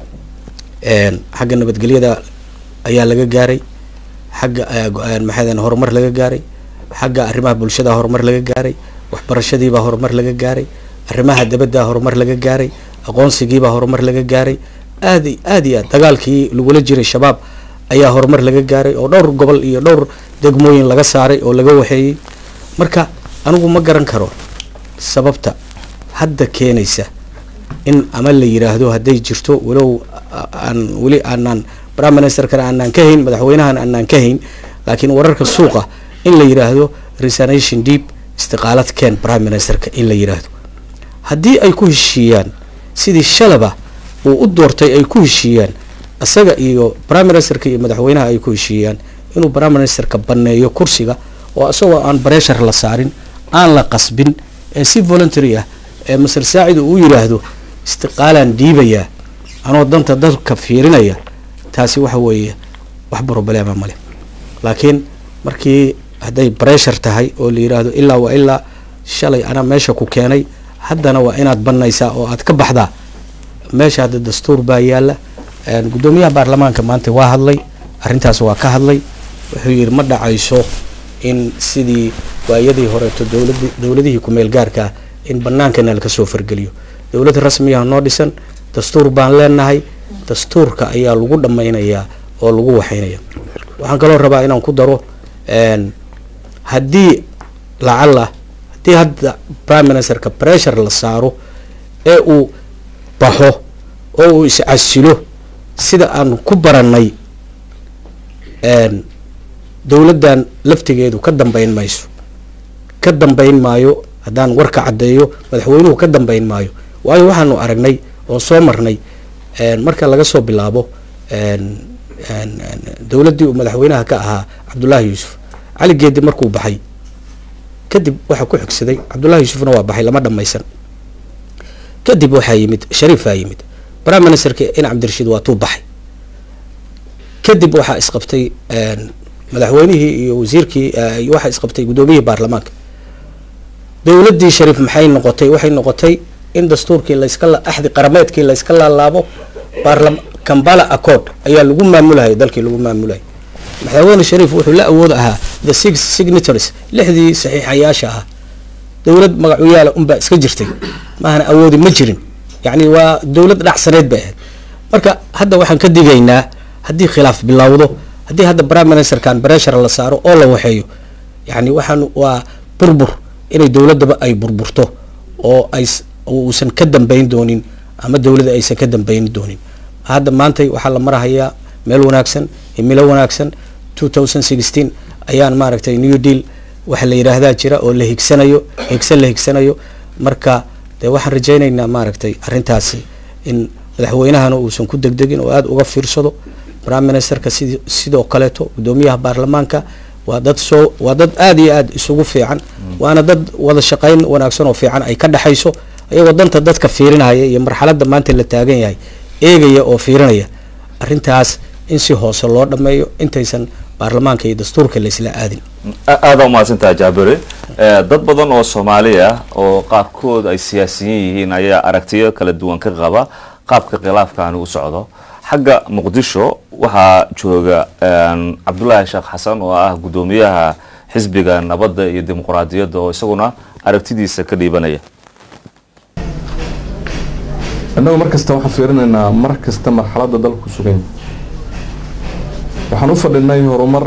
xagga nabadgelyada ayaa laga gaaray xagga maxadan horumar laga gaaray xagga arrimaha bulshada horumar laga gaaray waxbarashadii baa horumar laga gaaray arrimaha dibadda horumar laga gaaray aqoonsigii baa horumar laga gaaray aad iyo dagaalkii lagula jiray shabaab ayaa horumar laga gaaray oo dhowr gobol iyo dhowr degmooyin laga saaray oo laga waxeeyay marka anigu ma garan karo sababta hadda keenaysa in ama la yiraahdo haday jirto walow wali aanan prime minister kana aanan ka hayn madaxweynahan aanan ka hayn laakiin wararka suuqa in la yiraahdo resignation deep istiqaalad keen prime ministerka in la yiraahdo haddii ay ku heshiiyaan sidii shalaba uu u doortay ay ku heshiiyaan asaga iyo prime ministerka iyo madaxweynaha ay ku heshiiyaan inuu prime ministerka baneeyo kursiga oo asagoo aan pressure la saarin aan la qasbin ee si voluntary ah ee Mr. Saacid uu yiraahdo istiqaalan diibaya anoo danta dadka fiirinaya taasi waxa weeye wax problema male laakiin markii haday pressure tahay oo la yiraahdo ilaa shalay ana meesha ku keenay haddana waa inaad banaysaa oo aad ka baxdaa meesha hadda dastuur baa yaala gudoomiyaha baarlamaanka maanta waa hadlay arrintaas waa ka hadlay wuxuu yiri ma dhacayso in sidii waayadii horeeto dawladihii ku meel gaarka in banaanka ka soo fargeliyo dawlad rasmi ah noo dhisan dastuur baan leenahay dastuurka ayaa lagu dhamaynayaa oo lagu waxaynaya waxaan kaloo rabaa inaan ku daro haddii hadda prime ministerka pressure la saaro ee uu baxo oo uu iscasilo sida aan ku baranay dawladdan laftigeedu ka dambeyn maayo haddaan warka cadeeyo madaxweynuhu ka dambeyn maayo waayo waxaanu aragnay oo soo marnay marka laga soo bilaabo dawladdii uu madaxweynaha ka ahaa Cabdullaahi Yuusuf cali geedi markuu baxay kadib waxa ku xigsaday Cabdullaahi Yuusufna waa baxay lama dhamaysan kadib waxa yimid Shariif yimid prime ministerka in Cabdirashiid waa tuu baxay kadib waxa isqabtay madaxweynihii iyo wasiirkii waxa isqabtay gudoomiyihii baarlamaanka dawladdii Shariif maxay noqotay in dastuurkii la iska ahdi qarameedkii la iska laalaabo Kampala Accord ayaa lagu maamulay dalkii lagu maamulay madaxweyne Shariif wuxuu la awood ahaa the six signatories lixdii saxiixayaasha ah dawlad magacuyaala unba iska jirtay maana awoodi ma jirin yani waa dawlad dhacsaneed bay ahayd marka hadda waxaan ka digaynaa haddii khilaaf bilowdo haddii hadda prime minister kan pressure la saaro oo la waxeeyo yani waxaan waa burbur inay dawladaba ay burburto oo ay uusan ka dambeyn doonin ama dawladda aysan ka dambeyn doonin hadda maanta waxa la marahayaa meel wanaagsan imilo wanaagsan 2016 ayaan maaragtay new deal waxa la yiraahdaa jira oo la higsanayo marka waxaan rajaynaynaa maaragtay arintaasi in madaxweynahana uusan ku degdegin oo aad uga fiirsado prime ministerka sidoo kaleeto gudoomiyaha baarlamaanka waa dad aad iyo aad isugu fiican waana dad wada shaqayn wanaagsan oo fiican ay ka dhaxayso ayagoo danta dadka fiirinaya iyo marxaladda maanta la taagan yahay eegaya oo fiirinaya arintaas in si hoose loo dhameeyo intaysan baarlamaanka iyo dastuurka la isla aadin aada umahadsantahay Jaabire dad badan oo Soomaali ah oo qaarkood ay siyaasiyiin yihiin ayaa aragtiyo kala duwan ka qaba qaabka khilaafkan uu socdo xagga Muqdisho waxaa jooga Cabdullaahi Sheekh Xasan oo ah gudoomiyaha xisbiga nabadda iyo dimuqraadiyadda oo isaguna aragtidiisa ka dhiibanaya annagu markasta waxaan fiirinaynaa markasta marxaladda dalku sugan waxaan u fadhinay horumar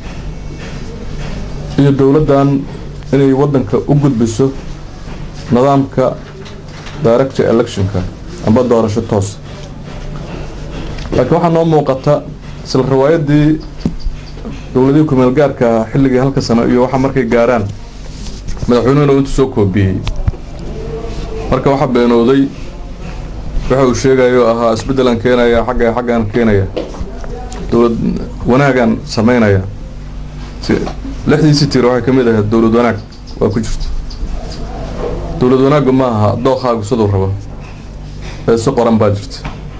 iyo dawladdan inay waddanka u gudbiso nidaamka direct electionka amba doorasho toos laakiin waxaa noo muuqata isla riwaayadii dawladii ku meel gaarka xilligii halka sano iyo waxa markay gaaraan madaxweynuhuna intuu soo koobiyey marka waxa beenooday waxa uu sheegayo ahaa isbedelan keenaya xaggan keenaya dawlad wanaagan sameynaya lixdiisii tiir waxay kamid ahayd dawlad wanaag waa ku jirta dowlad wanaagga ma aha dookhaagu siduu rabo ee si qoran baa jirta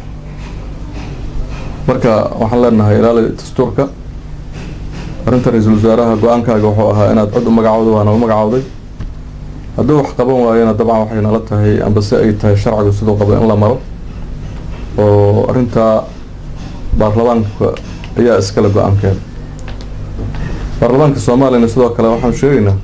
marka waxaan leenahay ilaali dastuurka arrinta ra-iisul wasaaraha go-aankaaga wuxuu ahaa inaad cod u magacowdo waana u magacowday hadduu wax qaban waayona dabcan waxay nala tahay amba si ay tahay sharcigu siduu qabo in la maro oo arrintaa baarlamaanka ayaa iskale go-aankeeda baarlamaanka soomaaliyana sidoo kale waxaan sheegaynaa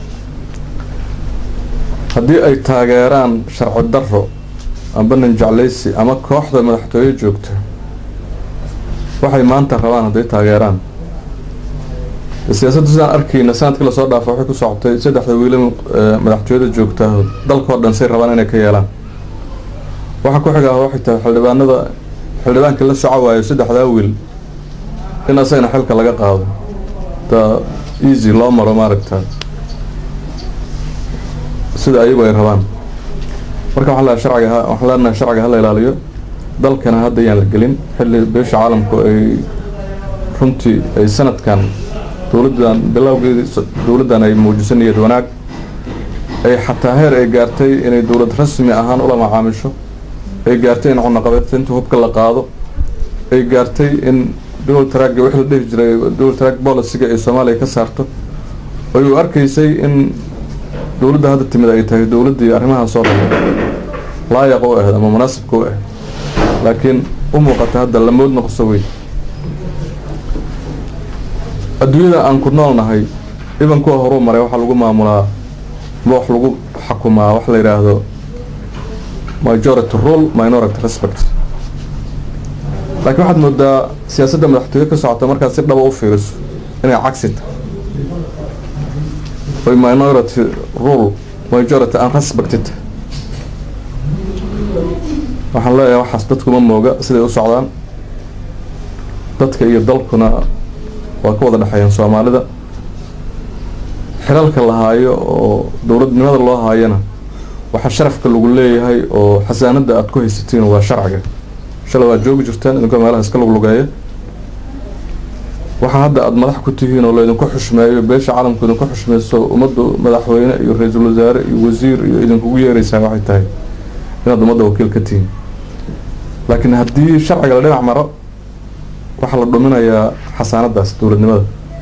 haddii ay taageeraan sharci darro amba nin jeclaysi ama kooxda madaxtooye joogta waxay maanta rabaan hadday taageeraan siyaasadda sidaan arkayna sanadkii lasoo dhaafo waxay ku socotay saddexda wiilal madaxtooyada joogta dalkao dhan say rabaan inay ka yeelaan waxa ku xigaa waxay tahay xildhibaanka la soco waayo saddexdaa wiil in asagana xilka laga qaado da easy loo maro maaragta sida ayagu ay rabaan marka waxaan leenahay sharciga hala ilaaliyo dalkana hadda ayaan la gelin xilli beesha caalamku ay runtii ay sanadkan dowladdan bilowgeedii dowladdan ay muujiso niyad wanaag ay xataa heer ay gaartay inay dowlad rasmi ahaan ula macaamisho ay gaartay in cunaqabateynta hubka la qaado ay gaartay in dowlad taraagga wixii la dhihi jiray dowlad taraag bolisiga ay Soomaaliya ka saarto oo uu arkaysay in dowladda hadda timid ay tahay dowladdii arrimahaas oo dhan laayaq u ah ama munaasibka u ah laakiin u muuqata hadda la mood noqso way adduunyada aan ku noolnahay iban kuwa horu maray waxa lagu maamulaa wax lagu xukumaa wax la yiraahdo majority rule minority respect laakiin waxaad moodaa siyaasadda madaxtooye ka socota markaad si dhaba u fiiriso inay cagsi tahay way minority rule majority unrespected waxaan leeyahay waxaas dadku ma mooga siday u socdaan dadka iyo dalkuna waa ka wada dhaxayaan Soomaalida xilalka la haayo oo dowladnimada loo haayana waxa sharafka lagu leeyahay oo xasaanada aad ku haysatiin waa sharciga shalay waa joogi jirtaan idinka meelaha iska lugeeyo waxa hadda aad madax ku tihiin oo leedin ku xushmeeyo beesha caalamku idin ku xushmeeyo ummadda madaxweyne iyo ra'iisul wasaare iyo wasiir iyo idin kugu yeeraysaa waxay tahay inaad ummadda wakiil ka tihiin laakiin haddii sharciga la dhinac maro waxa la dhuminayaa xasaanadaas dowladnimada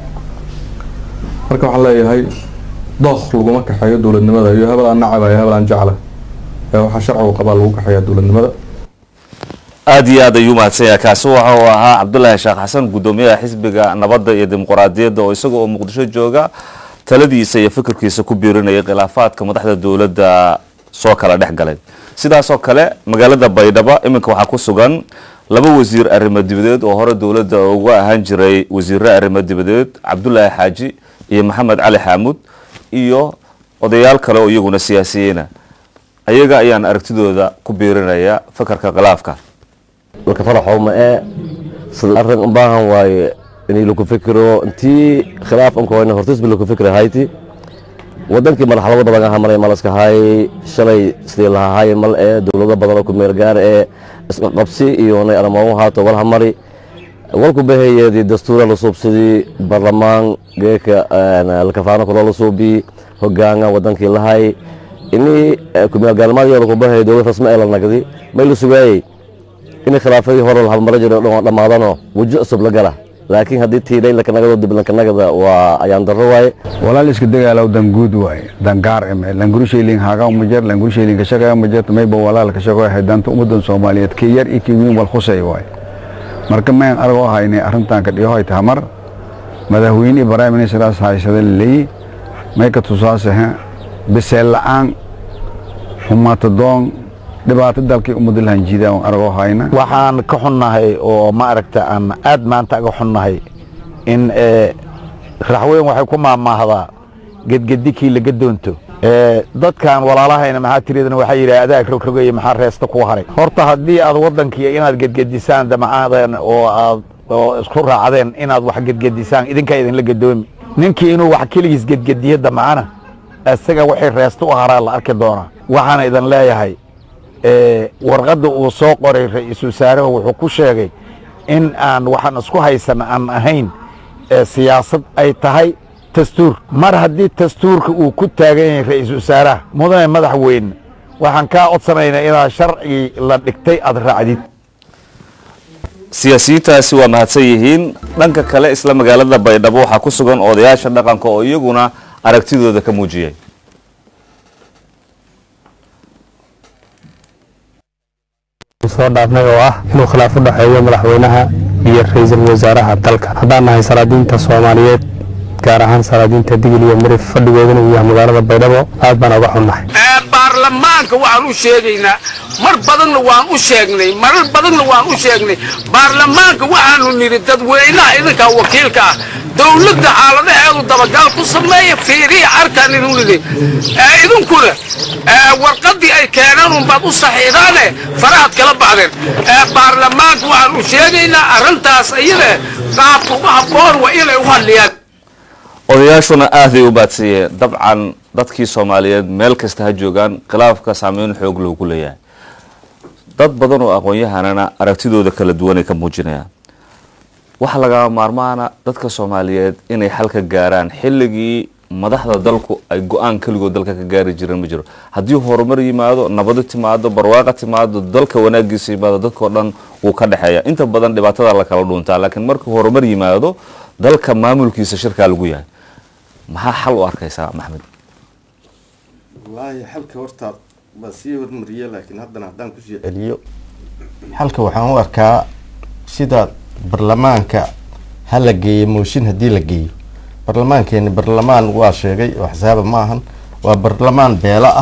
marka waxaan leeyahay dookh laguma kaxeeyo dowladnimada iyo hebel aan nacaba iyo hebel aan jecla waxa sharcigu qabaa lagu kaxeeyaa dowladnimada aad iyo aad ayuu mahadsanyahay kaasi waxa uu ahaa Cabdullaahi Sheekh Xasan gudoomiyaha xisbiga nabadda iyo dimuqraadiyadda oo isaga oo Muqdisho jooga taladiisa iyo fikirkiisa ku biirinaya khilaafaadka madaxda dowladda soo kala dhexgalay sidaas oo kale magaalada Baydhabo iminka waxa ku sugan laba wasiir arrimo dibadeed oo hore dowladda uga ahaan jiray wasiirra arrimo dibadeed Cabdullaahi Xaaji iyo Maxamed Cali Xamuud iyo odayaal kale oo iyaguna siyaasiyiin ayaga ayaan aragtidooda ku biirinaya fakarka khilaafka marka faraxo ma arrin u baahan waaye in lagu fikiro intii khilaaf aan kooyna hortis bil lagu fikiro hayti wadankii marxalado badan ah maray malaska hay shalay sidii la hay mal dawladda badan ku meel gaar isma qabsi iyo inay aramo haato wal hamari walku baheeyay dastuur la subsidii barlamaan geeka la kafaano kula la suubi hogaanga wadankii la hay inii ku meel gaalmaad lagu baheeyay dawladda rasmi ah la nagdi meel sugayay in khilaafadii hore la hamar jiro dhamaadano wajh cusub la gala laakiin hadii tiilay la kanagado dib la kanagada waa ayaan daro way walaal iska dagaalow dan guud way dan gaar ah langurusheelin haaga mujar langurusheelin ka shaqeeya mujar mayba walaal ka shaqeeya haydanta ummadan Soomaaliyeed ka yar iyo kiin wal khusay way marka ma argo haynay arrintan ka dhigo ay tamar madaxweyne Ibrahim Nisraas haysada leey may ka tusaasaha bisel aan ummato doon dhibaato dalkii ummadda la hanjiida oo argo hayna waxaan ka xunnahay oo ma aragta aan aad maanta aga xunnahay in raxweyn waxay ku maamaahdaa gedgedikii laga doonto dadkan walaalahayna maxaa tiriidana waxay yiraahdaan rogrogay maxaa reesta ku haray horta hadii aad wadankii inaad gedgedisaan damacaadan oo isku raacdeen inaad wax gedgedisaan idinka idin la gadoomi ninkii inuu wax kaligiis gedgediyo damacana asaga waxay reesta u haraa la arki doona waxaan idin leeyahay warqadda uu soo qoray ra'iisul wasaaraha wuxuu ku sheegay in aan waxaan isku haysan aan ahayn siyaasad ay tahay dastuur mar haddii dastuurka uu ku taagan yahay ra-iisul wasaaraha mudane madaxweyne waxaan kaa codsanaynaa inaad sharcigii la dhigtay aad raacdid siyaasiyiintaasi waa mahadsan yihiin dhanka kale isla magaalada baydhabo waxaa ku sugan odayaasha dhaqanka oo iyaguna aragtidooda ka muujiyay soo dhaafnay oo ah inuu khilaaf u dhaxeeyo madaxweynaha iyo ra'iisul wasaaraha dalka haddaan nahay salaadiinta Soomaaliyeed gaar ahaan salaadiinta digil iyo mirif fadhigoodana uu yahay magaalada baydhabo aad baan uga xunnahay baarlamaanka waxaan u sheegaynaa mar badanna waan u sheegnay marar badanna waan u sheegnay baarlamaanka waxaanu niri dadweynaha idinka wakiilka ah dawladda xaaladaheedu dabagal ku sameeya fiiriya arkaan inuu niri idinkuna warqadii ay keeneen un baad u saxiixdaane faraad kala baxdeen baarlamaanka waxaan u sheegaynaa arrintaas iyada qaabka ugu habboon waa inay u hadliyaan odayaashuna aaday u baadsiiyeen dabcan dadkii Soomaaliyeed meel kasta ha joogaan khilaafka saameyn xoog loogu leeyahay dad badan oo aqoon-yahanana aragtidooda kala duwan ay ka muujinayaan waxa laga maarmaana dadka Soomaaliyeed inay xal ka gaaraan xilligii madaxda dalku ay go'aan kaligood dalka ka gaari jireen ma jiro haddii horumar yimaado nabad timaado barwaaqo timaado dalka wanaagiisa yimaado dadkoo dhan uu ka dhaxeeya inta badan dhibaatada la kala dhuuntaa laakiin marka horumar yimaado dalka maamulkiisa shirka lagu yahay maxaa xal u arkaysaa Maxamed والله حلك ورطة بسيء ورمرية لكن هذا نحن كوشي اليو حلك وحنا وركا سيدا برلمانك هلا جي موشين هدي لجي برلمانك يعني برلمان واشيء وحسابه معهن وبرلمان بيلا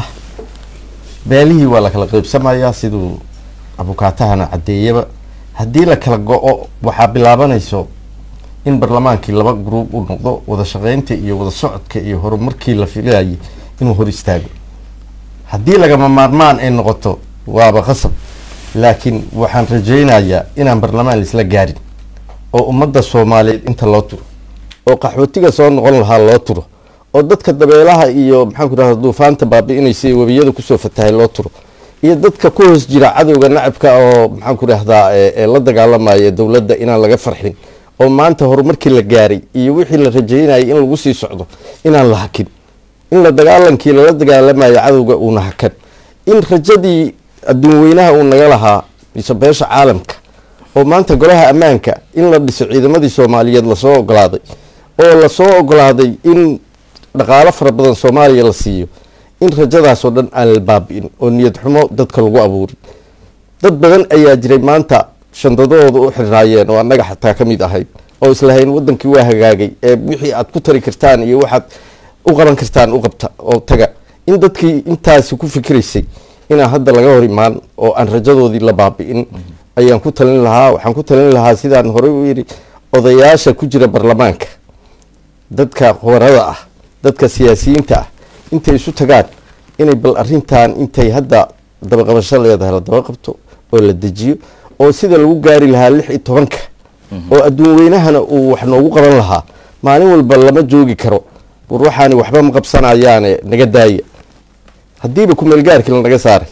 بيلي ولا كلا قريب سمايا سيدو أبو كاتهنا عدية هدي لك الجو وحابلابنا يسوق إن برلمانك لبا جروب ونقض وذا شغينتي إيو وذا صعد كإيو هرمركي لفيلاي inuu hor istaago haddii lagama maarmaan ay noqoto waaba qasab laakiin waxaan rajaynayaa inaan barlamaan isla gaarin oo ummadda Soomaaliyeed inta loo turo oo qaxootiga soo noqon lahaa loo turo oo dadka dabeelaha iyo maxaan ku raahdaa duufaanta baabi'inaysa wabiyada ku soo fatahay loo turo iyo dadka ku hoos jira cadowga nacabka oo maxaan ku raahdaa la dagaalamaya dawladda inaan laga farxin oo maanta horumarkii la gaaray iyo wixii la rajaynayay in lagu sii socdo inaan la hakin in la dagaalankii la dagaalamayo cadowga uu nahakan in rajadii adduun weynaha uu naga lahaa beesha caalamka oo maanta golaha ammaanka in la dhiso ciidamadii Soomaaliyeed la soo ogolaaday oo la soo ogolaaday in dhaqaale fara badan Soomaaliya la siiyo in rajadaas oo dhan aan la baabi'in oo niyad xumo dadka lagu abuurin dad badan ayaa jiray maanta shandadooda u xirnaayeen oo annaga xataa ka mid ahayd oo islahayn wadankii waa hagaagay ee wixii aad ku tari kartaan iyo waxaad u qaban kartaan u qabta oo taga in dadkii intaasi ku fikiraysay inaan hadda laga hor imaan oo aan rajadoodii la baabi'in ayaan ku talin lahaa waxaan ku talin lahaa sidaan hore u yiri odayaasha ku jira barlamaanka dadka qorada ah dadka siyaasiyiinta ah intay isu tagaan inay bal arrintan intay hadda daba qabasho leedahay la daba qabto oo la dejiyo oo sida lagu gaari lahaa 16 oo adduun weynahana uu wax noogu qaban lahaa maalin walba lama joogi karo ruuxani waxba ma qabsanayaan naga daaya hadiiba ku meelgaarkii naga saaray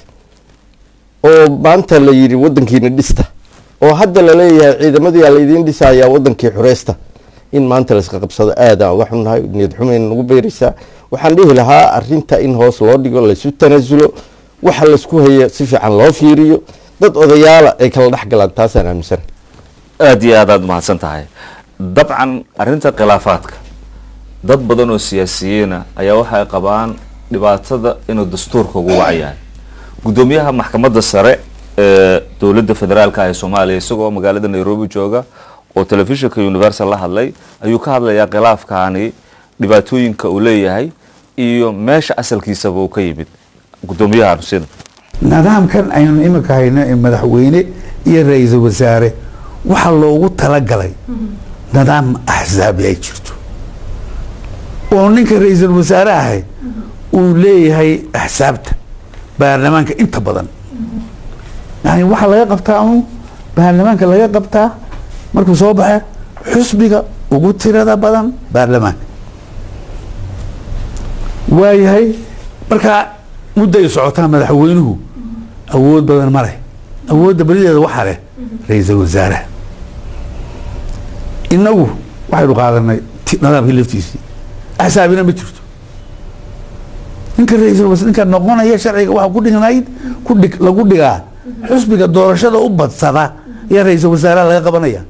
oo maanta la yiri wadankiina dhista oo hadda la leeyahay ciidamadii la idin dhisaya wadankii xureysta in maanta la iska qabsado aad aan wax nahay niyad xumeyn nagu beeraysa waxaan dhihi lahaa arrinta in hoos loo dhigo la isu tanaasulo waxa la isku hayo si fiican loo fiiriyo dad odayaal ay kala dhaxgalaan taasaan aaminsan aad iyo aad mahadsan tahay dabcan arrinta khilaafaadka dad badan oo siyaasiyiin ayaa waxay qabaan dhibaatada inuu dastuurka ugu wacayaan gudoomiyaha maxkamadda sare ee dawladda federaalka ee Soomaaliya isagoo magaalada Nairobi jooga oo telefishinka Universal la hadlay ayuu ka hadlayaa khilaafkaani dhibaatooyinka uu leeyahay iyo meesha asalkiisa uu ka yimid gudoomiyaha Xuseen nidaamkan aynu imika hayno ee madaxweyne iyo ra'iisul wasaare waxa loogu tala galay nidaam ahzaabi ay jirto oo ninka ra'iisul wasaare ahay uu leeyahay ahsaabta baarlamaanka inta badan yani waxa laga qabtaa baarlamaanka laga qabtaa markuu soo baxay xusbiga ugu tirada badan baarlamaanka waayahay marka muddo ay socotaa madaxweynuhu awood badan ma leh awoodda badideeda waxaa leh ra'iisul wasaaraha inagu waxaynu qaadanay nidaamkii laftiisii axsaabina ma jirto ninka ra-iisul wasaare ninka noqonaya sharciga waxa ku dhignayd lagu dhigaa xusbiga doorashada u badsada ayaa ra-iisul wasaaraha laga qabanaya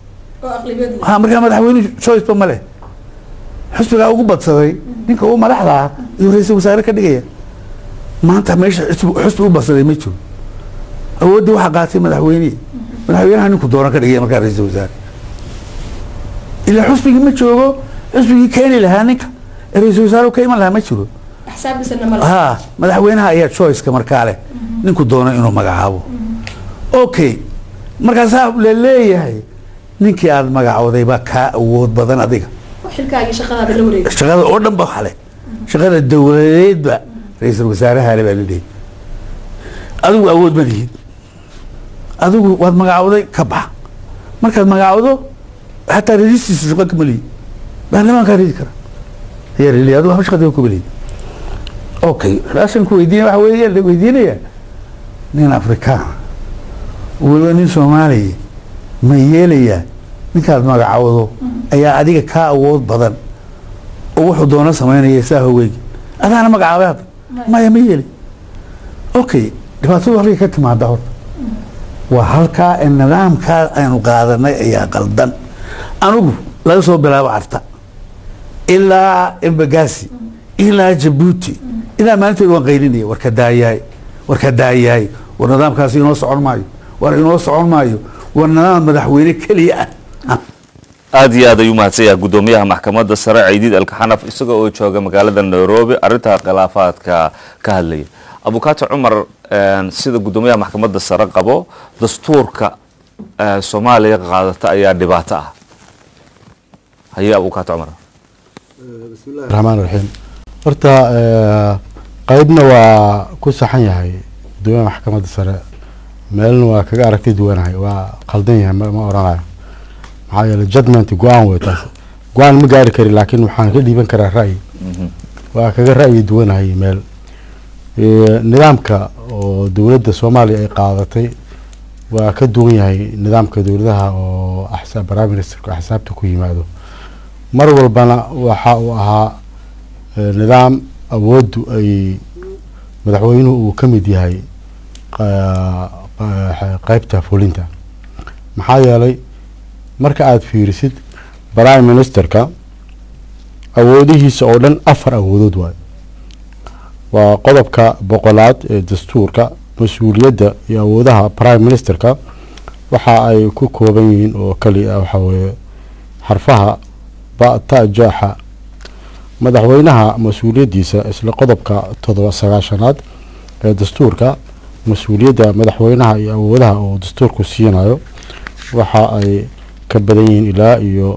ha markaa madaxweynuhu choice ba ma leh xusbigaa ugu badsaday ninka uu madaxda ah ayuu ra-iisul wasaare ka dhigaya maanta meesha xusbi u badsaday ma jiro awooddii waxaa qaatay madaxweynaha ninku dooran ka dhigaya markaa ra-iisul wasaare ilaa xusbigii ma joogo xusbigii keeni lahaa ninka ra-iisul wasaare ka iman lahaa ma jiro ha madaxweynaha ayaa choiceka markaa leh ninku doono inuu magacaabo okay markaasaa la leeyahay ninkii aad magacooday baa kaa awood badan adiga shaqada oo dhan ba waxale shaqada dowladeedba ra-iisul wasaarahaale baa laleeyahay adigu awood ma lihid adigu waad magacooday ka bax markaad magacoodo xataa radistiisa shaqo kama lihid baarlamaankaa ridi kara ayaa laleeyahay adigu waxba shaqada kuma lihid okay raashan ku weydiinaya waxa weeye la weydiinaya nin afrikaan waliba nin soomaaliya ma yeelayaa ninkaad magacawdo ayaa adiga kaa awood badan oo wuxuu doono samaynaya saa haweygi adaana magacaabay hadda maya ma yeeli okay dhibaatadu halkay ka timaada horta waa halkaa ee nidaamkaa aynu qaadanay ayaa qaldan anigu laga soo bilaabo carta ilaa embagaasi ilaa jabuuti ilaa maalinteedu waan qaylinaya warka daayahay war nidaamkaasi inoo socon maayo war nidaam madaxweyne keliya ah aad iyo aad ayuu mahadsan yahay gudoomiyaha maxkamadda sare Ciidiid Alkaxanaf isagoo oo jooga magaalada Nairobi arinta khilaafaadka ka hadlaya Abukato Cumar sida gudoomiyaha maxkamadda sare qabo dastuurka Soomaaliya qaadata ayaa dhibaato ah haye Abukato Cumar bismillaahir rahmaanir rahiim horta qaybna waa ku saxan yahay gudoomiyaha maxkamadda sare meelna waa kaga aragti duwanahay waa qaldan yahay ma oranayo maxaa yeelay judgment go-aan wey taas go-aan ma gaari kari laakiin waxaan ka dhiiban karaa ra'yi waa kaga ra'yi duwanahay meel nidaamka oo dowladda Soomaaliya ay qaadatay waa ka duwan yahay nidaamka dowladaha oo axsaab prime ministerka axsaabta ku yimaado mar walbana waxa uu ahaa nidaam awooddu ay madaxweynuhu uu ka mid yahay qaybta fulinta maxaa yeelay marka aad fiirisid prime ministerka awoodihiisa oo dhan 4 awoodood waa qodobka 100 ee dastuurka mas'uuliyadda iyo awoodaha prime ministerka waxa ay ku kooban yihiin oo kaliya waxa weeye xarfaha ba ta jaha madaxweynaha mas'uuliyadiisa isla qodobka 79aad ee dastuurka mas'uuliyadda madaxweynaha iyo awoodaha oo dastuurku siinayo waxa ay ka badan yihiin ilaa iyo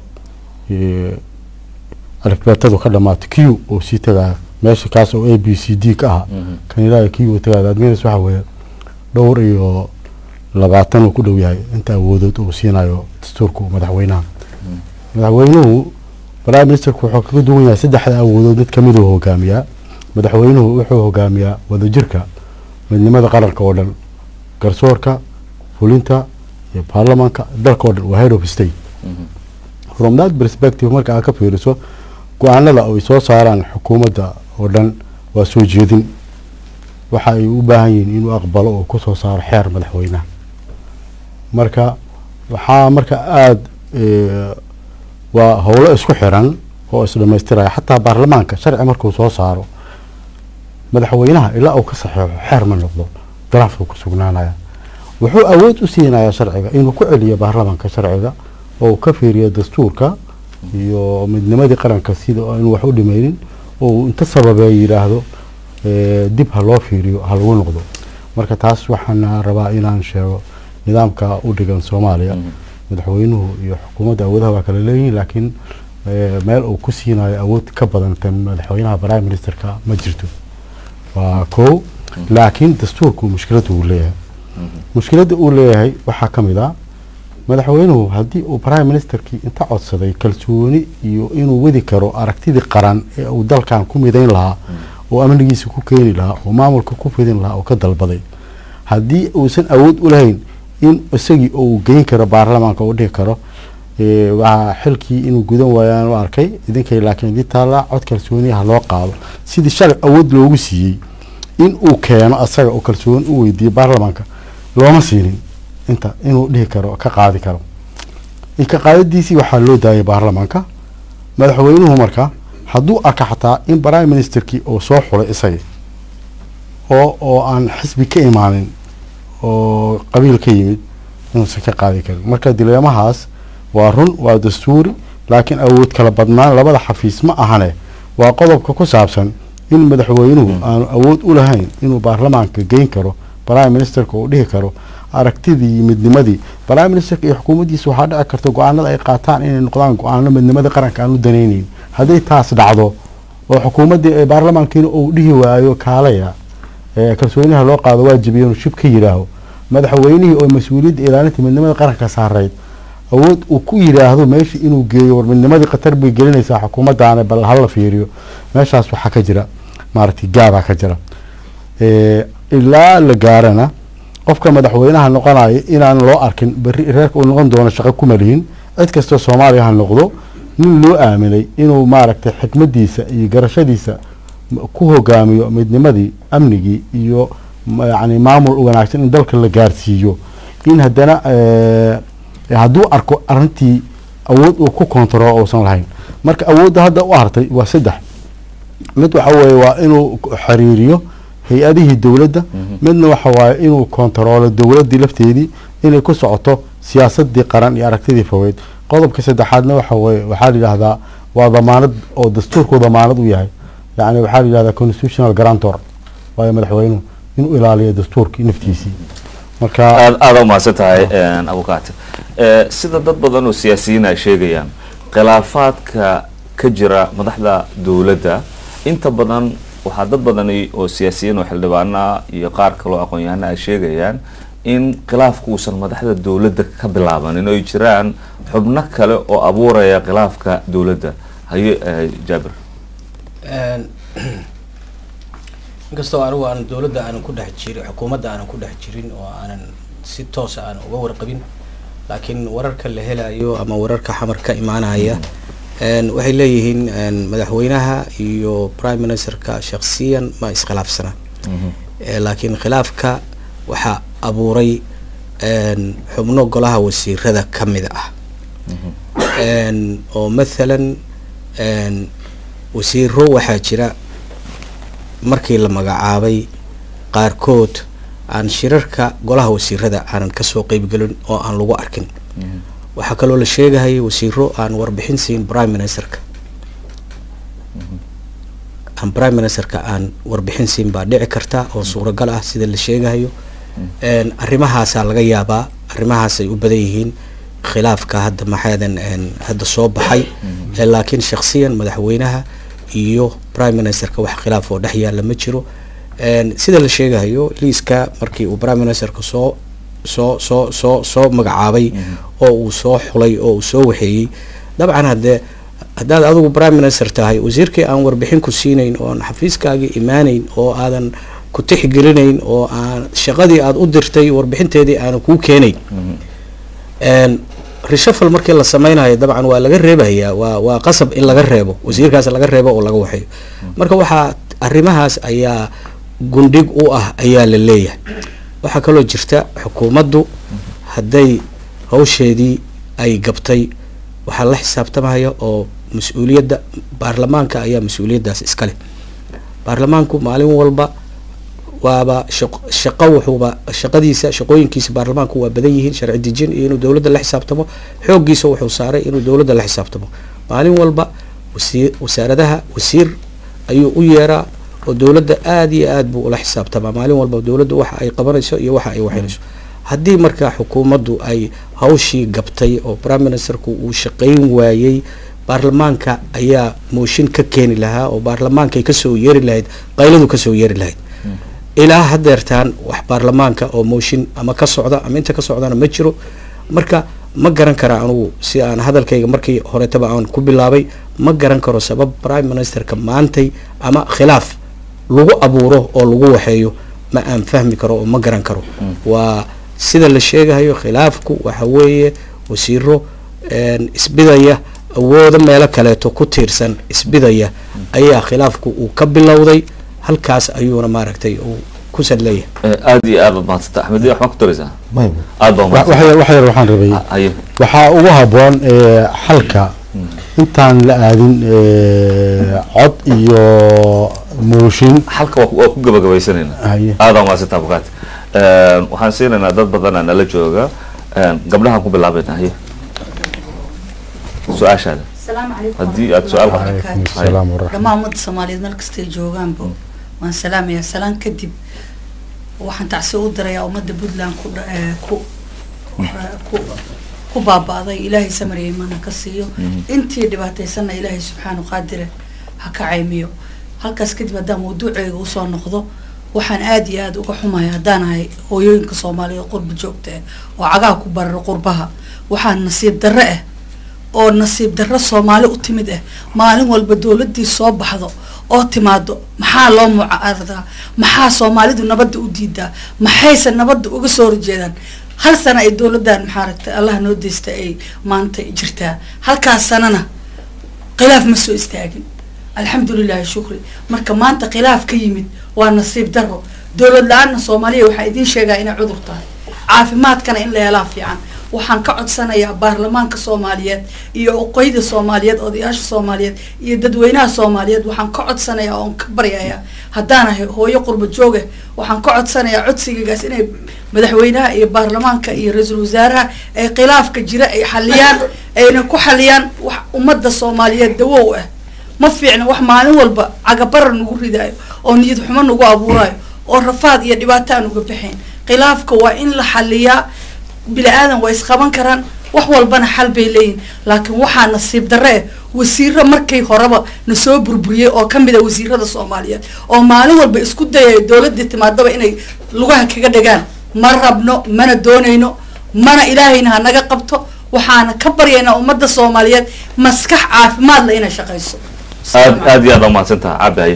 alifbeetadu ka dhamaatay q oo sii tagaa meesha kaas oo ABCD ka ah kan ilaa q oo tagaa adminis waxa weeye dhowr iyo 20 uu ku dhow yahay inta awoodood uu siinayo dastuurku madaxweynaha madaxweynuhu prime ministerku wuxuu ka duwan yahay 3 awoodood mid kamid ah hogaamiya madaxweynuhu wuxuu hogaamiyaa wadajirka midnimada qaranka oo dhan garsoorka fulinta iyo baarlamaanka dalka oo dhan waa head of state from that perspective marka aad ka fiiriso go'aanada ay soo saaraan xukuumadda oo dhan waa soo jeedin waxa ay u baahan yihiin inuu aqbalo oo ku soo saaro xeer madaxweynaha marka waxaa marka aad waa howlo isku xiran oo is dhameystiraya xataa baarlamaanka sharci markuu soo saaro madaxweynaha ilaa uu ka saxeexo xeer ma noqdo draft ku sugnaanaya wuxuu awood u siinayaa sharciga inuu ku celiyo baarlamaanka sharciga oo ka fiiriyo dastuurka iyo midnimadii qaranka sida inuu wax u dhimaynin oo inta sababay yiraahdo dib ha loo fiiriyo ha lagu noqdo marka taas waxaan rabaa inaan sheego nidaamka u dhigan Soomaaliya madaxweynuhu iyo xukuumadda awoodaha waa kala leeyihiin laakiin meel uu ku siinayo awood ka badan tan madaxweynaha prime ministerka ma jirto waa koow laakiin dastuurku mushkilad uu leeyahay mushkiladda uu leeyahay waxaa ka mid ah madaxweynuhu haddii uu prime ministerkii inta codsaday kalsooni iyo inuu wadi karo aragtidii qaran ee uu dalkan ku midayn lahaa oo amnigiisa ku keeni lahaa oo maamulka ku fidin lahaa oo ka dalbaday haddii uusan awood u lahayn in isagii uu geyn karo baarlamaanka uu dhigi karo waa xilkii inuu gudan waayaan u arkay idinkay laakiin dii taala cod kalsooniyaha loo qaado sidii shalay awood loogu siiyey in uu keeno asaga oo kalsooni u weydiiyo baarlamaanka looma siinin inta inuu dhihi karo ka qaadi karo in ka qaadadiisii waxaa loo daayay baarlamaanka madaxweynuhu marka hadduu arka xataa in prime ministerkii oo soo xulay isaga oo aan xisbi ka imaanin oo qabiil ka yimid inuusan ka qaadi karin marka dileemahaas waa run waa dastuuri laakiin awood kala badnaan labada xafiis ma ahane waa qodobka ku saabsan in madaxweynuhu aanu awood u lahayn inuu baarlamaanka geyn karo prime ministerka uu dhihi karo aragtidii midnimadii prime ministerka iyo xukuumaddiisa waxaa dhici karta go-aanada ay qaataan inay noqdaan go-aano midnimada qaranka aan u danaynayn hadday taas dhacdo oo xukuumaddii ee baarlamaankiina uu dhihi waayo kaalaya kalsooniyaha loo qaado waajibiyo inuu shib ka yidhaaho madaxweynihii oo mas-uuliyadda ilaalinta midnimada qaranka saareyd awood uu ku yidhaahdo meesha inuu geeyo war midnimadii khatar bay gelinaysaa xukuumaddaana bal hala fiiriyo meeshaas waxaa ka jira maaragtay gaabaa ka jira ilaa la gaarana qofka madaxweynaha noqonaya inaan loo arkin berri reerka uu noqon doono shaqo kuma lihin cid kastoo soomaaliya ha noqdo nin loo aaminay inuu maaragtay xikmadiisa iyo garashadiisa ku hogaamiyo midnimadii amnigii iyo yani maamul wanaagsan in dalka la gaarsiiyo in haddana hadduu arko arintii awood uu ku kontaroolo uusan lahayn marka awoodda hadda u hartay waa 3 mid waxa weeye waa inuu xiriiriyo hay-adihii dowladda midna waxa waaye inuu kontaroolo dowladdii lafteedii inay ku socoto siyaasadii qaran iyo aragtidii fogeyd qodobka saddexaadna waxa weeye waxaa la yidhaahdaa waa damaanad oo dastuurku damaanad u yahay yani waxaa la yidhahdaa constitutional guarantor waayo madaxweynuhu inuu ilaaliyo dastuurkii naftiisii marka aada u mahadsan tahay abukaati sida dad badan oo siyaasiyiin ay sheegayaan khilaafaadka ka jira madaxda dowladda inta badan waxaa dad badan oo siyaasiyiin oo xildhibaana iyo qaar kaloo aqoon-yahana ay sheegayaan in khilaafku uusan madaxda dowladda ka bilaabanin oo ay jiraan xubno kale oo abuuraya khilaafka dowladda haye jaabir inkastoo anigu aan dowladda aanan ku dhex jirin xukuumadda aanan ku dhex jirin oo aanan si toosa aan uga warqabin laakiin wararka la helayo ama wararka xamar ka imaanaya waxay leeyihiin madaxweynaha iyo prime ministerka shakhsiyan ma iskhilaafsanaa laakiin khilaafka waxaa abuuray xubno golaha wasiirada ka mid ah oo mathalan wasiiro waxaa jira markii la magacaabay qaarkood aan shirarka golaha wasiirada aanan kasoo qeybgelin oo aan lagu arkin waxaa kaloo la sheegahayay wasiiro aan warbixin siin prime ministerka aan warbixin siin baa dhici karta oo suuragal ah sida la sheegahayo arrimahaasaa laga yaabaa arrimahaasay u badan yihiin khilaafka hadda maxaadan hadda soo baxay laakiin shakhsiyan madaxweynaha iyo prime ministerka wax khilaaf oo dhex yaalla ma jiro sida la sheegahayo liiska markii uu prime ministerka soo magacaabay oo uu soo xulay oo uu soo waxeeyey dabcan haddaad adigu prime minister tahay wasiirkii aan warbixin ku siinayn oo aan xafiiskaagii imaanayn oo aadan ku tixgelinayn oo aan shaqadii aad u dirtay warbixinteedii aanan kuu keenayn reshafal markii la sameynayo dabcan waa laga reebayaa waa qasab in laga reebo wasiirkaas laga reebo oo laga waxeeyo marka waxaa arrimahaas ayaa gundhig u ah ayaa la leeyahay waxaa kaloo jirta xukuumaddu hadday hawsheedii ay gabtay waxaa la xisaabtamaya oo mas-uuliyadda baarlamaanka ayaa mas-uuliyaddaas iskale baarlamaanku maalin walba waaba shaqo wuxuuba shaqadiisa shaqooyinkiisa baarlamaanku waa badan yihiin sharci dejin iyo inuu dowladda la xisaabtamo xooggiisa wuxuu saaray inuu dowladda la xisaabtamo maalin walba wasaaradaha wasiir ayuu u yeeraa oo dowladda aada iyo aad buu ula xisaabtamaa maalin walba dowladda waxa ay qabanayso iyo waxa ay waxinayso haddii markaa xukuumaddu ay hawshii gabtay oo prime ministerku uu shaqayn waayey baarlamaanka ayaa mooshin ka keeni lahaa oo baarlamaankay kasoo yeeri lahayd qayladu kasoo yeeri lahayd ilaa hadeertaan wax baarlamaanka oo mooshin ama ka socda ama inta ka socdana ma jiro marka ma garan kara anugu si aan hadalkayga markii horetaba aan ku bilaabay ma garan karo sabab prime ministerka maantay ama khilaaf lagu abuuro oo lagu waxeeyo ma aan fahmi karo oo ma garan karo waa sida la sheegahayo khilaafku waxa weeye wasiiro isbidaya awooda meelo kaleeto ku tiirsan isbidaya ayaa khilaafku uu ka bilowday halkaas ayuuna maaragtay uu ku salleeyahay aad iyo aad maanta Axmed wax ma ku taraysaa aad baan waxaan rabay waxa ugu haboon xalka intaan la aadin cod iyo mooshin halka waa ku gabagabaysanayna aad ma sita buqaat waxaan siinaynaa dad badan aan la jooga gabdhaha ku bilaabayna haye su'aashaada السلام عليكم هدي السؤال السلام ورحمة لما مد الصومالي نلقى جوجان بو وان سلام يا سلام كدب waxaan tacso u diray umada Puntland ku baabaaday ilaahay samariyay mana ka siiyo intii dhibaataysan ilaahay subxaanahu qaadire ha ka caymiyo halkaas kadib hadaan mawduuceega u soo noqdo waxaan aad iyo aad uga xumahay hadaan ahay hooyooyinka Soomaaliyeed qurba joogta oo cagaha ku barar qurbaha waxaan nasiib darro ah oo nasiib darro Soomaali u timid ah maalin walba dawladii soo baxdo oo timaado maxaa loo mucaarada maxaa Soomaalidu nabad u diidaa maxaysan nabad uga soo horjeedaan hal sana ay dawladdan maxaaragtay Allah noo deystay ay maanta jirtaa halkaas sanana khilaaf ma soo istaagin alxamdulillah shukri marka maanta khilaaf ka yimid waa nasiib darro dawlad la'aan Soomaaliya waxa idin sheegaa inay cudur tahay caafimaadkana in la helo fiican waxaan ka codsanayaa baarlamaanka Soomaaliyeed iyo oqoyda Soomaaliyeed odayaasha Soomaaliyeed iyo dadweynaha Soomaaliyeed waxaan ka codsanayaa oo ka baryayaa hadaan hooyo qurba jooga waxaan ka codsanayaa codsigaas inay madaxweynaha iyo baarlamaanka iyo ra'iisul wasaaraha ay khilaafka jira ay xaliyaan ayna ku xaliyaan wax ummadda Soomaaliyeed dawow ah ma fiicna wax maalin walba cagabar nagu ridayo oo niyad xumo nagu abuurayo oo rafaad iyo dhibaato aan uga bixin khilaafka waa in la xaliyaa bila aadan way isqaban karaan wax walbana xal bay leeyihiin laakiin waxa nasiib darre wasiiro markay horeba na soo burburiyay oo kamid ah wasiirada Soomaaliyeed oo maalin walba isku dayay dawladda timaadaba inay lugaha kaga dhagaan ma rabno mana doonayno mana ilaahayna naga qabto waxaana ka baryaynaa ummadda Soomaaliyeed maskax caafimaad leh inay shaqeyso aad iyo aad ma santa cabaay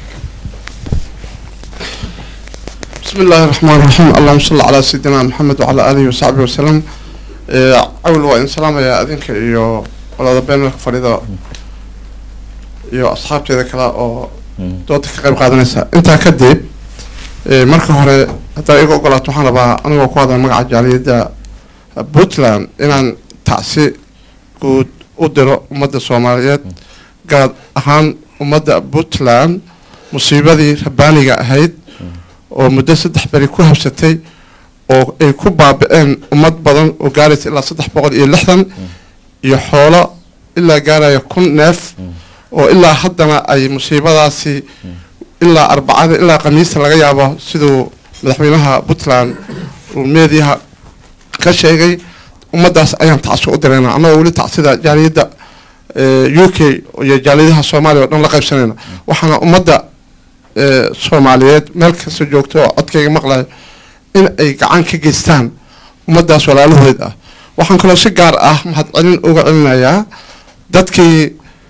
بسم الله الرحمن الرحيم اللهم صل على سيدنا محمد وعلى آله وصحبه وسلم أول وإن سلام يا أذنك يو ولا بين الفريضة يو أصحاب كذا كلا أو دوتك قريب قادنا أنت كديب مركز هره حتى يقول قلت وحنا بقى أنا وقاعد مع جالية بوتلان إن تعسي قد أدرى مدة الصوماليات قاد أهان مدة بوتلان مصيبة دي ربانية هيد oo muddo 3 bari ku habsatay oo ay ku baabeen ummad badan oo gaaraysa ilaa 360 iyo xoolo ilaa gaaraya 1000 neef oo ilaa haddana ay musiibadaasi ilaa arbacada ilaa khamiista laga yaabo sidoo madaxweynaha Puntland uu meediyaha ka sheegay ummadaas ayaan tacso u direynaa anagoo wali tacsida jaaliyada UK iyo jaaliyadaha Soomaaliya oo dhan la qaybsanayna waxaana ummadda Soomaaliyeed meel kasta joogto codkayga maqlay in ay gacan ka geystaan ummadaas walaalahood ah waxaan kaloo si gaar ah mahadcelin uga celinayaa dadkii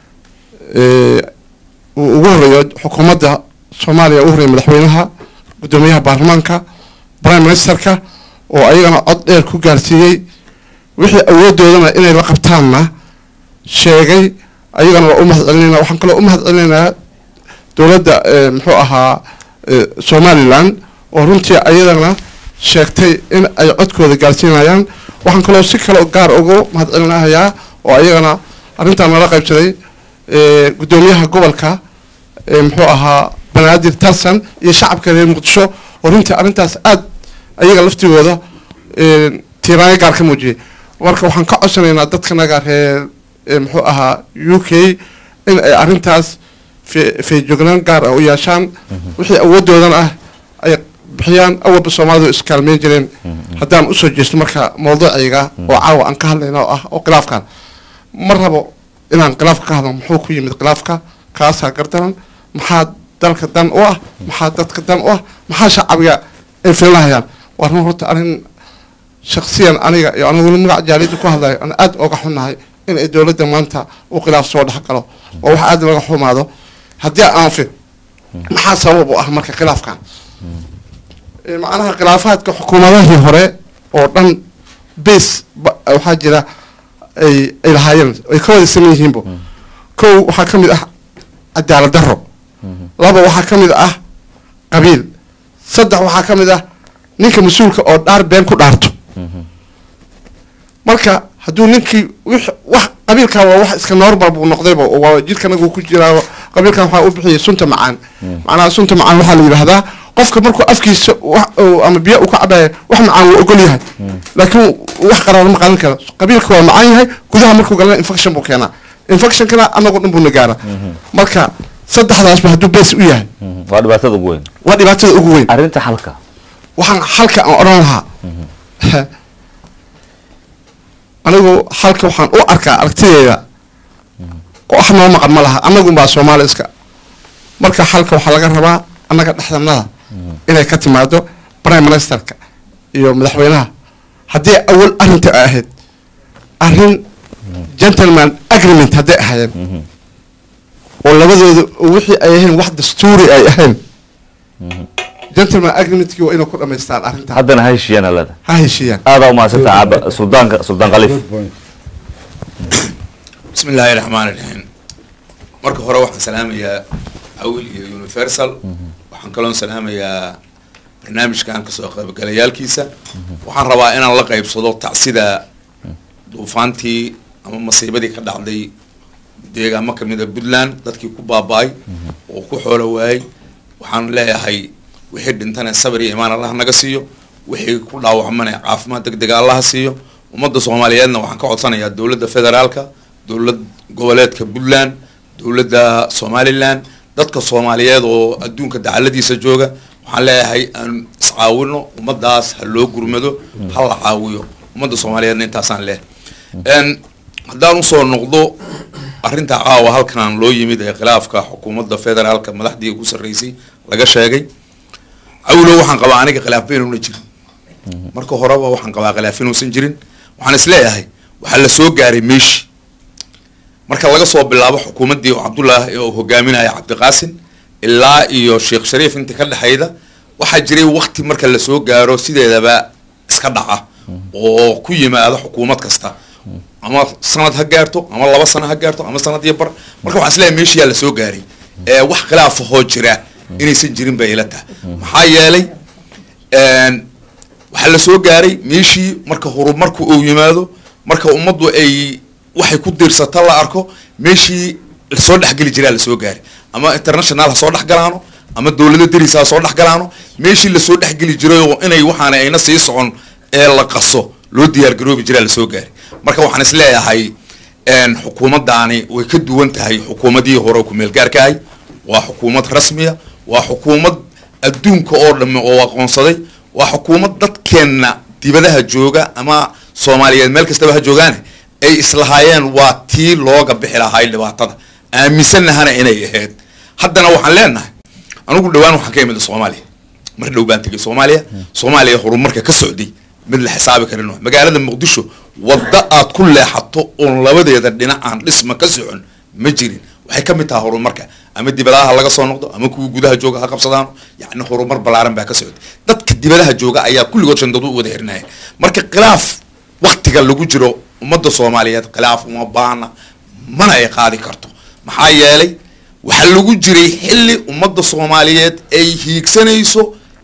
ugu horeeyay xukuumadda Soomaaliya ugu horeeyay madaxweynaha gudoomiyaha baarlamaanka prime ministerka oo ayagana cod dheer ku gaarsiiyay wixii awoodoodana inay la qabtaanna sheegay ayagana waa u mahadcelinaynaa waxaan kaloo u mahadcelinayaa dawladda muxuu ahaa Somaliland oo runtii ayadana sheegtay in ay codkooda gaarsiinayaan waxaan kaloo si kale gaar ugu mahadcelinayaa oo ayagana arrintan nala qaybsaday gudoomiyaha gobolka muxuu ahaa Banaadir Tarsan iyo shacabka reer Muqdisho oo runtii arrintaas aad ayaga laftigooda tiiraanyo gaar ka muujiyay marka waxaan ka codsanaynaa dadka naga reer muxuu ahaa UK in ay arrintaas في جوجلان قار أو ياشان وحي أود ودنا أي بحيان أول بسومالو إسكالمين جرين هدان أسوي جيست مركا موضوع أيجا وعاو أن كهلنا أو قلاف كان مرة بو إن أن قلاف كهلنا محوكي من قلافك كاسا قرتنا محاد دلك الدم محاد دلك الدم محاد شعبية في الله يعني وأنا رحت أنا شخصيا أنا يعني أقول مرة جالي كهلا أنا أد أوقحنا هاي إن الدولة ما أنت وقلاف صور حقله وواحد وقحهم هذا هدي أنفي ما سبب أحمر كخلاف كان معناها خلافات كحكومة هي هراء أو دن بس أو حاجة ay lahaayeen ay ka wada saman yihiinbo kow waxaa ka mid ah cadaalad darro laba waxaa ka mid ah qabiil saddex waxaa ka mid ah ninka mas-uulka oo dhaar been ku dhaarto marka hadduu ninkii wax qabiilkan waa wax iska normal buu noqdayba waa jidhkanagu ku jiraa qabiilkan waxaa u bixiyay sunta macaan macnaha sunta macaan waxaa la yidhaahdaa qofka markuu afkiisa ama biyo uu ka cabaaya wax macaan wuu ogol yahay laakiin wax qaraar ma qaadan karo qabiilka waa macaan yahay gudaha markuu galana infection buu keenaa infectionkana anagoo dhan buu na gaara marka saddexdaasba hadduu bees u yahay waa dhibaatada ugu weyn waa dhibaatada ugu weyn arrinta xalka waxaan xalka aan odhan lahaa anigu xalka waxaan u arkaa aragtideeda wax noo maqan ma laha annagunbaa soomaali iska marka xalka waxaa laga rabaa annaga dhexdanada inay ka timaado prime ministerka iyo madaxweynaha haddii awal arrinta ay ahayd arrin gentleman agreement hadday ahaayeen oo labadooda wixii ay ahayn wax dastuuri ay ahayn gentleman agreementkii waa inay ku dhamaystaan arrinta haddana ha heshiiyaan alada ha heshiiyaan aadaa umahadsanta caaba suldaan khaliif بسم الله الرحمن الرحيم marka hore waxaan salaamayaa awil iyo universal waxaan kaloo salaamayaa barnaamijkan ka soo qaybgalayaalkiisa waxaan rabaa inaan la qaybsado tacsida duufaantii ama masiibadii ka dhacday deegaamo kamid ah Puntland dadkii ku baaba'ay oo ku xoolo waayay waxaan leeyahay wixii dhintana sabir iyo iimaan Allah naga siiyo wixii ku dhaawacmana caafimaad degdeg ah Allah siiyo ummadda Soomaaliyeedna waxaan ka codsanayaa dawladda federaalka dawlad goboleedka Puntland dawladda Somaliland dadka Soomaaliyeed oo adduunka dacaladiisa jooga waxaan leeyahay aan iscaawino ummadaas ha loo gurmado ha la caawiyo ummadda Soomaaliyeedna intaasaan leeyahay haddaan usoo noqdo arrinta caawa halkan loo yimid ee khilaafka xukuumadda federaalka madaxdii ugu sarreysay laga sheegay awlo waxaan qabaa aniga khilaaf beenuna jirin marka horeba waxaan qabaa khilaaf inuusan jirin waxaan isleeyahay waxaa la soo gaaray meeshi marka laga soo bilaabo xukuumaddii oo Cabdullaahi oo hogaaminaya Cabdiqaasin ilaa iyo Sheekh Shariif inta ka dhaxayda waxaa jiray waqti marka la soo gaaro sideedaba iska dhaca oo ku yimaado xukuumad kasta ama sanad ha gaarto ama 2 sano ha gaarto ama sanad iyo bar marka waxaan isleeyahay meeshii la soo gaaray wax khilaaf oo jira inaysan jirin bay ila tahay maxaa yeelay waxaa la soo gaaray meeshii marka horumarku uu yimaado marka ummaddu ay waxay ku diirsata la arko meeshii la soo dhaxgali jiraa la soo gaaray ama international ha soo dhaxgalaano ama dawladda dariisa ha soo dhaxgalaano meeshii la soo dhaxgali jiray oo inay waxaan ayna sii socon ee la qaso loo diyaar garoobi jiraa la soo gaaray marka waxaan isleeyahay xukuumaddaani way ka duwan tahay xukuumadii hore ku meel gaarkaay waa xukuumad rasmiya waa xukuumad adduunka oo dhan oo aqoonsaday waa xukuumad dadkeena dibadaha jooga ama Soomaaliyeed meel kasta ha joogaan ay islahaayeen waa tii looga bixi lahaa dhibaatada aaminsanahana inay ahayd haddana waxaan leenahay anigu dhawaan waxaan ka imid Soomaaliya mar dhow baan tagay Soomaaliya horumarka ka socday mid la xisaabi karin magaalada Muqdisho wadda aad ku leexato oo labadeeda dhinac aan dhisma ka socon ma jirin waxay ka mid tahay horumarka ama dibadaha laga soo noqdo ama kuwa gudaha jooga ha qabsadaan yaani horumar balaaran baa ka socday dadka dibadaha jooga ayaa kulligood shandadu u wada xirnaa marka khilaaf waqtiga lagu jiro ummadda Soomaaliyeed khilaaf uma baana mana ay qaadi karto maxaa yeelay waxa lagu jiray xilli ummadda Soomaaliyeed ay hiigsanayso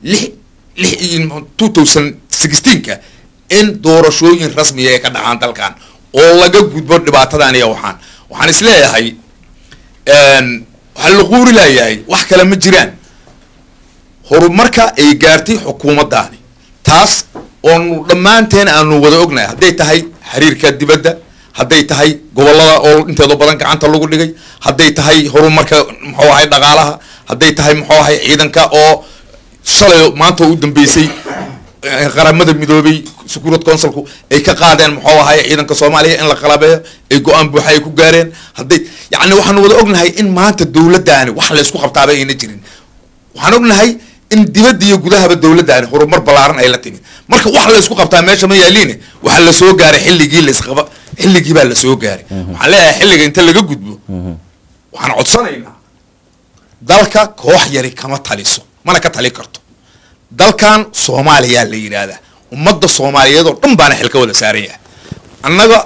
2016ka in doorashooyin rasmi ah ka dhacaan dalkan oo laga gudbo dhibaatadan iyo waxaan isleeyahay waxa la quuri lahayaa wax kale ma jiraan horumarka ay gaartay xukuumaddaani taas oo dhamaanteen aanu wada ognahay hadday tahay xiriirka dibadda hadday tahay gobolada oo inteedo badan gacanta lagu dhigay hadday tahay horumarka muxuu ahay dhaqaalaha hadday tahay muxuu ahay ciidanka oo shalay maanta u dambeysay qaramada midoobay Security Councilku ay ka qaadeen muxuu ahay ciidanka Soomaaliya in la qalabeeyo ay go'aan buuxa ay ku gaareen hadday yaani waxaan wada ognahay in maanta dawladdaani wax la isku qabtaaba ayna jirin waxaan ognahay in dibadda iyo gudahaba dawladdaani horumar balaaran ay la timi marka wax la isku qabtaa meesha ma yaaliin waxa la soo gaaray xilligii la isqaba xilligii baa la soo gaaray waxaan leeyahay xilliga inta laga gudbo waxaan codsanaynaa dalka koox yari kama taliso mana ka tali karto dalkan Soomaaliya la yiraahdaa ummadda Soomaaliyeed oo dhan baana xilka wada saaraya annaga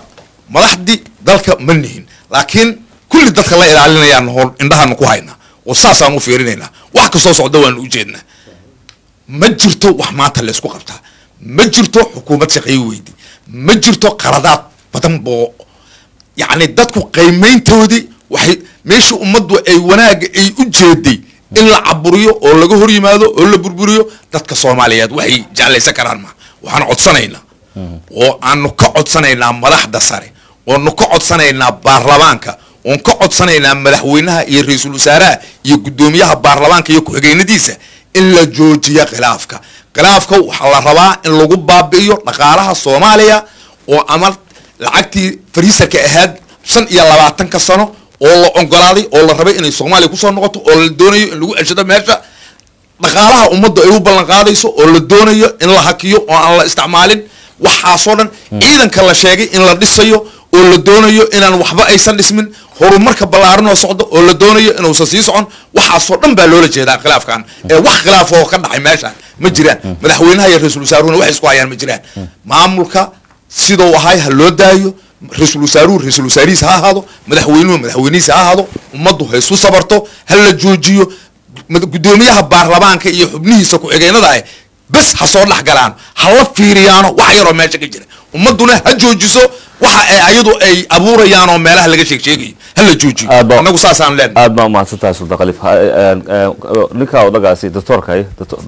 madaxdii dalka ma nihin laakiin kulli dadka la ilaalinayaan hor indhahan ku hayna oo saasaan u fiirinaynaa wax ka soo socda waan u jeednaa ma jirto wax maanta la isku qabtaa ma jirto xukuumad shaqeey weydi ma jirto qaradaad badan boo yacni dadku qiimayntoodii waxay meesha ummaddu ay wanaaga ay u jeeday in la caburiyo oo laga hor yimaado oo la burburiyo dadka Soomaaliyeed waxay jeclaysan karaan ma waxaan codsanaynaa oo aanu ka codsanaynaa madaxda sare oo nu ka codsanaynaa baarlamaanka oo ka codsanaynaa madaxweynaha iyo ra'iisul wasaaraha iyo gudoomiyaha baarlamaanka iyo ku-xigeenadiisa in la joojiyo khilaafka waxa la rabaa in lagu baabi'iyo dhaqaalaha Soomaaliya oo amal lacagtii fariisarka ahayd 25 sano oo la ogolaaday oo la rabay inay Soomaaliya ku soo noqoto oo la doonayo in lagu ceshado meesha dhaqaalaha ummadda ay u ballan qaadayso oo la doonayo in la hakiyo oo aan la isticmaalin waxa soo dhan ciidanka la sheegay in la dhisayo oo la doonayo inaan waxba aysan dhismin horumarka ballaaran oo socdo oo la doonayo inuu sii socon waxa soo dhan baa loola jeedaa khilaafkan ee wax khilaaf oo ka dhacay meesha ma jiraan madaxweynaha iyo ra'iisul wasaaruhu wax isku hayaan ma jiraan maamulka sidoo wahay ha loo daayo ra'iisul wasaarihiisa ha ahaado madaxweynihiisa ha ahaado ummaddu hay isu sabarto hal la joojiyo gudoomiyaha baarlamaanka iyo xubnihiisa ku xigeenada ah bas ha soo dhax galaan ha la fiiriyaano wax yar oo meesha ka jira ummaduna ha joojiso waxa ay ayadu ay abuurayaan oo meelaha laga sheegay hal la joojiyo anagu saasaan leen aad ma maadsantahay Sultan Khaliif ninka odagaasi doctorka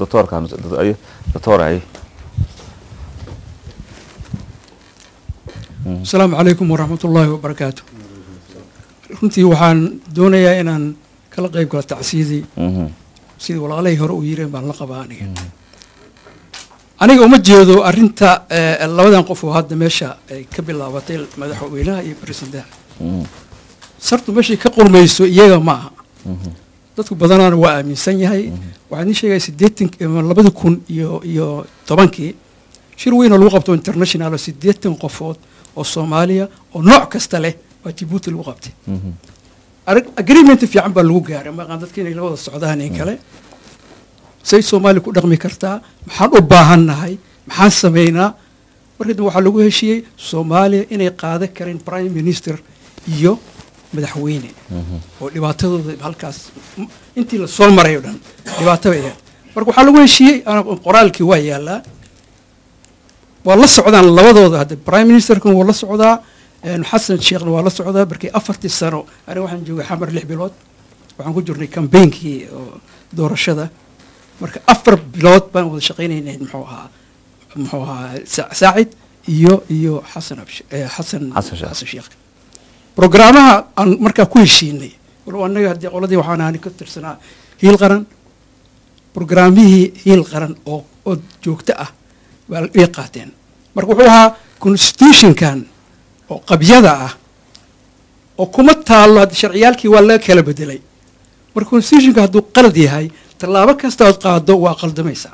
السلام عليكم ورحمة الله وبركاته. runtii waxaan doonayaa inaan kala qayb galo tacsiidii sidii walaalay hore u yireen baan la qabaa aniga uma jeedo arrinta labadan qof oo hadda meesha ay ka bilaabatay madaxweynaha iyo presidentaha sartu meesha ka qurmayso iyaga ma aha dadku badanaan waa aaminsan yahay waxaan sheegay 2010 shir weyn oo lagu qabto international 80 qofood oo Soomaaliya oo nooc kasta leh waa Djibouti lagu qabtay agreement fiican baa lagu gaaray ma qaan dadkii inay la wada socdaan in kale say Soomaali ku dhaqmi kartaa maxaan u baahanahay maxaan sameeynaa markii waxa lagu heshiiyay Soomaaliya inay qaado karin prime minister iyo madaxweyne oo dhibaatadooda halkaas intii la soo maray oo dhan dhibaato ay marka waxa lagu heshiiyay qoraalkii waa yaalaa wala socdaan labadooda hadda prime ministerkan wala socdaa xasan sheekhna wala socdaa barkii 4 sano aniga waxaan joogay xamar 6 bilood waxaan ku jirnay campaignkii doorashada marka 4 bilood baan wada shaqeynaynay muxuu ahaa saacid iyo xasan sheekh programmaha aan markaa ku heshiinay walaal anaga hadii qoladii waxaan aani ka tirsanaa hiil qaran programmihii hiil qaran oo joogto ah waa ay qaateen marka wuxuu ahaa constitution-kan oo qabyada ah oo kuma taalo sharciyaalkii waa laga kala bedelay marka constitution-ka hadduu qalad yahay tallaabo kasta oo qaado waa qaldamaysaa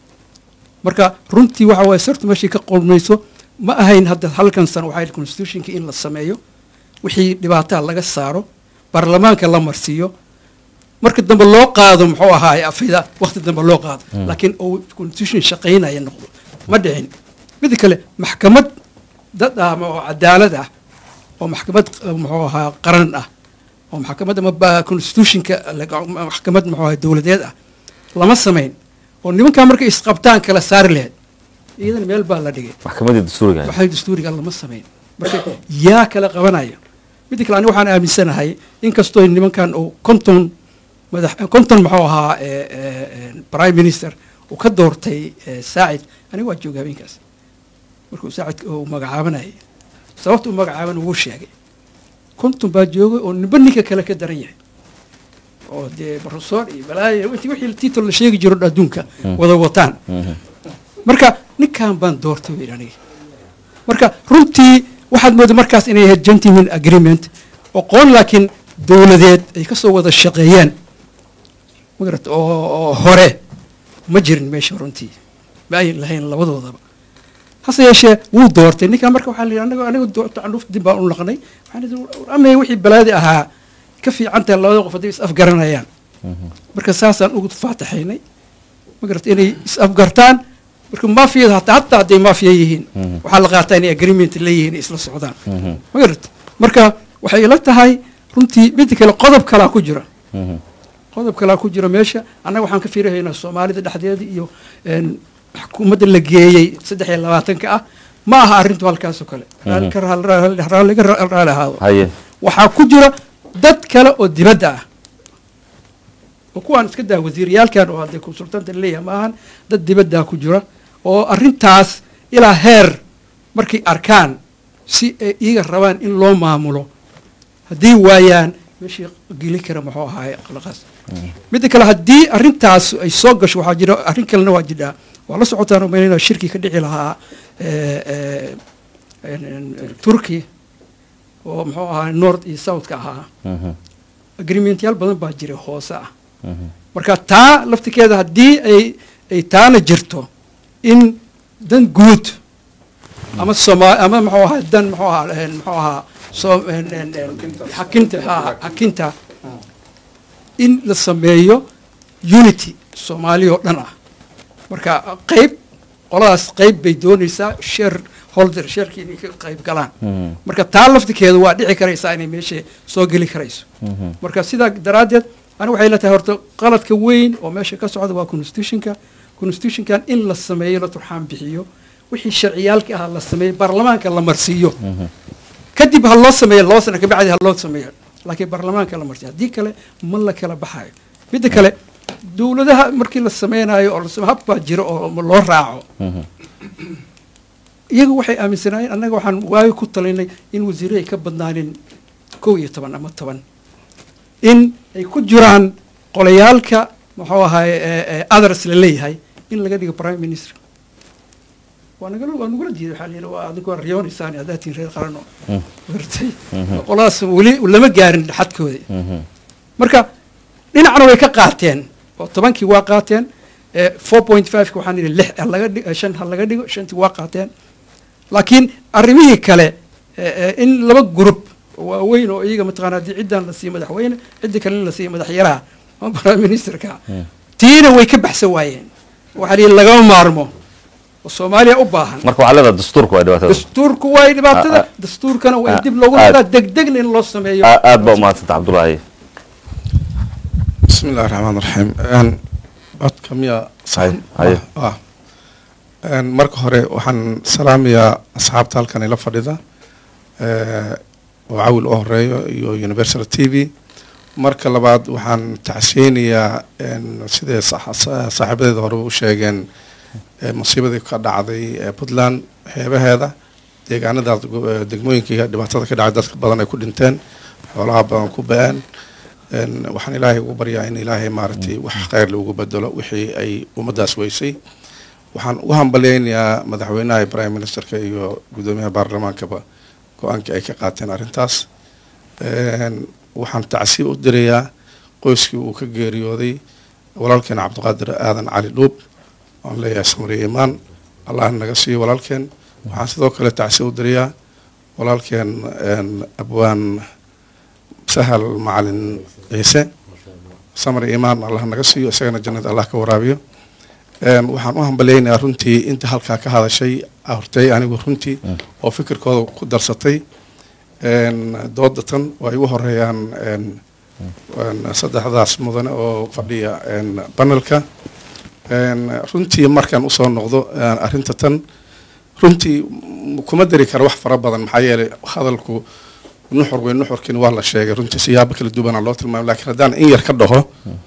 marka runtii waxa way sartu meeshii ka qolmayso ma ahayn hadda halkan sano waxa constitution-ka in la sameeyo wixii dhibaato laga saaro baarlamaanka la marsiyo marka dambe loo qaado muxuu ahaa afida waqti dambe loo qaado laakiin oo constitution shaqeynaya noqdo ma dhicin mid kale maxkamad dad ama cadaalad ah oo maxkamad muxuu ahaa qaran ah oo maxkamad ama constitution-ka maxkamad muxuu ahaa dawladeed ah lama sameyn oo nimanka markay isqabtaan kala saar leed iyadan meel baa la dhigay maxkamadda dastuuriga lama sameyn marka yaa kala qabanaya mid kale aniga waxaan aaminsanahay inkastoo nimankan oo konton muxuu ahaa prime minister uu ka doortay saacid aniga waa joogay habeenkaas markuu saacid uu magacaabanayay sababta uu magacaaban uu sheegay konton baa joogay oo ninka kale ka daran yahay oo dee professor iyo balaayo wixii title la sheegi jiro adduunka wada wataan marka ninkan baan doortay weyn aniga marka runtii waxaad moodaa markaas inay ahayd gentleman agreement oo qoon laakiin dawladeed ay ka soo wada shaqeeyeen magarad oo hore ma jirin meesha runtii ma ay lahayn labadoodaba hase yeeshee wuu doortay ninkan marka waxaa la yidhi aniga doorta canuuf dib baan u naqnay waxaan amay wixii balaadi ahaa ka fiicantahay labada qof hadday is afgaranayaan marka saasaan ugu faataxaynay magarad inay is afgartaan marka mafiyada hataa hadday mafiya yihiin waxaa la qaataa inay agreement leeyihiin isla socdaan ma garat marka waxay ila tahay runtii mid kale qodob kalaa ku jira qodob kalaa ku jira meesha annaga waxaan ka fiirahaynaa soomaalida dhexdeeda iyo xukuumadda la geeyey 23 ah ma aha arrintu halkaas oo kale raali ahaado waxaa ku jira dad kale oo dibadda ah oo kuwaan iska daa wasiiriyaalkan oo hadday consultanta leeyahay maahan dad dibaddaa ku jira oo arrintaas ilaa heer markay arkaan si ay iyaga rabaan in loo maamulo haddii waayaan meeshii geli kara muxuu ahaay qalaqaas midda kale haddii arrintaas ay soo gasho waxaa jira arrin kalena waa jidhaa waa la socotaan umaynayna shirki ka dhici lahaa turkey oo muxuu ahaa north iyo southka ahaa agreementyaal badan baa jira hoose ah marka taa laftikeeda haddii ay taana jirto in dan guud ama ama muxuu ahaa dan muxuu ahaa xakinta in la sameeyo unity soomaaliya oo dhan ah marka qoladaas qayb bay doonaysaa sheerkii inay ka qayb galaan marka taa laftikeeda waa dhici karaysaa inay meesha soo geli karayso marka sidaa daraaddeed aniga waxay la tahay horta qaladka weyn oo meesha ka socda waa constitutionkan in la sameeyo la turxaan bixiyo wixii sharciyaalka ah la sameeyo baarlamaanka la marsiiyo kadib ha loo sameeyo 2 sano kabacdi ha loo sameeyo laakiin baarlamaanka la marsiiyo haddii kale ma la kala baxayo midda kale dowladaha markii la sameynayo oo hab baa jiro oo loo raaco iyagu waxay aaminsanaayeen annaga waxaan waayo ku talinay in wasiirro ay ka badnaaneen 11 ama 10 in ay ku jiraan qolayaalka muxuu ahaay others la leeyahay in laga dhigo prime minister waa nagula diiday waxaa layidhi waa adinkoo riyoonaysaan hadaatiin reer qarano wartay qoladaas weli lama gaarin xadkooda marka dhinacna way ka qaateen oo 10kii waa qaateen 4.5 waxaan yidhi 5 ha laga dhigo 5tii waa qaateen laakiin arrimihii kale in laba group waaweyn oo iyaga mataqaana haddii ciddaan la siiyo madaxweyne ciddi kalena la siiyo madaxyaraha ama prime ministerka tiina way ka baxsan waayeen waxaa layidhi lagama maarmo oo soomaaliya u baahan marka waxaa leedahay dastuurku waa dhibaatada dastuurku waa dhibaatada dastuurkana waa dib loogu noqdaa degdegna in loo sameeyo aad baa umahadsanta cabdullaahi بسم الله الرحمن الرحيم codka miya marka hore waxaan salaamayaa asxaabta halkan ila fadhida oo cawil u horeeyo iyo universal t v marka labaad waxaan tacsiyeynayaa sidee saaxiibadeeda hore u sheegeen musiibadii ka dhacday puntland xeebaheeda deegaanadaas degmooyinka dhibaatada ka dhacay dadka badan ay ku dhinteen xoolaha badan ku ba-een waxaan ilaahay ugu baryaa in ilaahay maaragtay wax khayr loogu bedelo wixii ay ummadaas weysay waxaan u hambaleynayaa madaxweynaha prime ministerka iyo gudoomiyaha baarlamaankaba go-aankii ay ka qaateen arrintaas waxaan tacsiib u dirayaa qoyskii uu ka geeriyooday walaalkeena cabdiqaadir aadan cali dhuub waan leeyahay samariya imaan allah naga siiyo walaalkeen waxaan sidoo kale tacsiib u dirayaa walaalkeen abwaan sahal macalin ciise samar imaan allah naga siiyo isagana jannada allah ka waraabiyo waxaan u hambaleynayaa runtii inta halkaa ka hadashay hortay anigu runtii oo fikirkooda ku darsatay doodatan waa igu horeeyaan saddexdaas mudane oo fadhiya panelka runtii markaan usoo noqdo arrinta tan runtii kuma dari kara wax fara badan maxaa yeelay hadalku nuxur weyn nuxurkiina waa la sheegay runtii siyaabo kala duwanaa loo tilmaamay laakiin haddaan in yar ka dhaho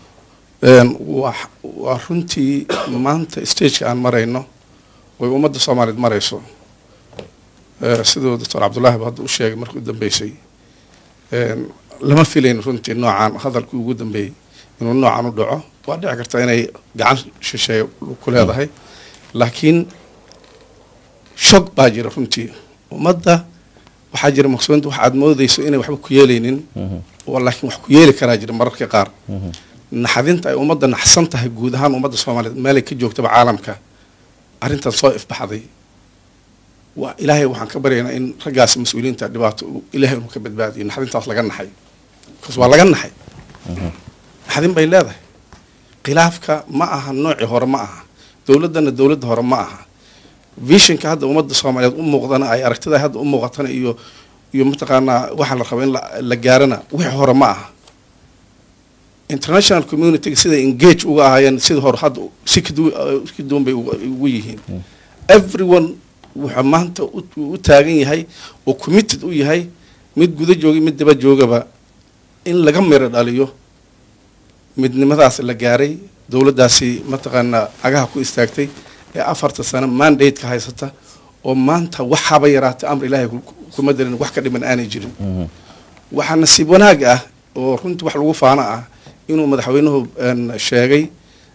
waa runtii maanta stageka aan marayno oy ummadda soomaaliyeed marayso siduu doctor cabdullaahi ba hadda u sheegay markii u dambeysay lama filayn runtii noocaan hadalkii ugu dambeeyey inuu noocan u dhaco waa dhici karta inay gacan shisheeye ku leedahay laakiin shog baa jira runtii ummadda waxaa jira maqsuudinta wax aad moodayso inay waxba ku yeelaynin laakiin wax ku yeeli karaa jira mararka qaar naxadinta ay ummadda naxsan tahay guud ahaan ummadda soomaaliyeed meelay ka joogtaba caalamka arrintan soo ifbaxday waa ilaahay waxaan ka baryaynaa in raggaas mas-uuliyiinta dhibaato ilaahay inuu ka badbaadiyo naxdintaas laga naxay bcause waa laga naxay naxdin bay leedahay khilaafka ma aha noocii hore ma aha dowladana dowladda hore ma aha visionka hadda ummadda Soomaaliyeed u muuqdana ay aragtida hadda u muuqatana iyo mataqaanaa waxa la rabo in la gaarana wixii hore ma aha international community sida engage uga ahaayeen sida hore hadda si kidoon bay ugu yihiin everyone wuxuu maanta u taagan yahay oo committed u yahay mid guda jooga mid daba joogaba in laga miro dhaliyo midnimadaas la gaaray dowladdaasi mataqaanaa agaha ku istaagtay ee 4 sano mandate ka haysata oo maanta waxaba yaraatay amr ilaahay kuma darin wax ka dhiman aanay jirin waxa nasiib wanaag ah oo runtii wax lagu faana ah inuu madaxweynuhu sheegay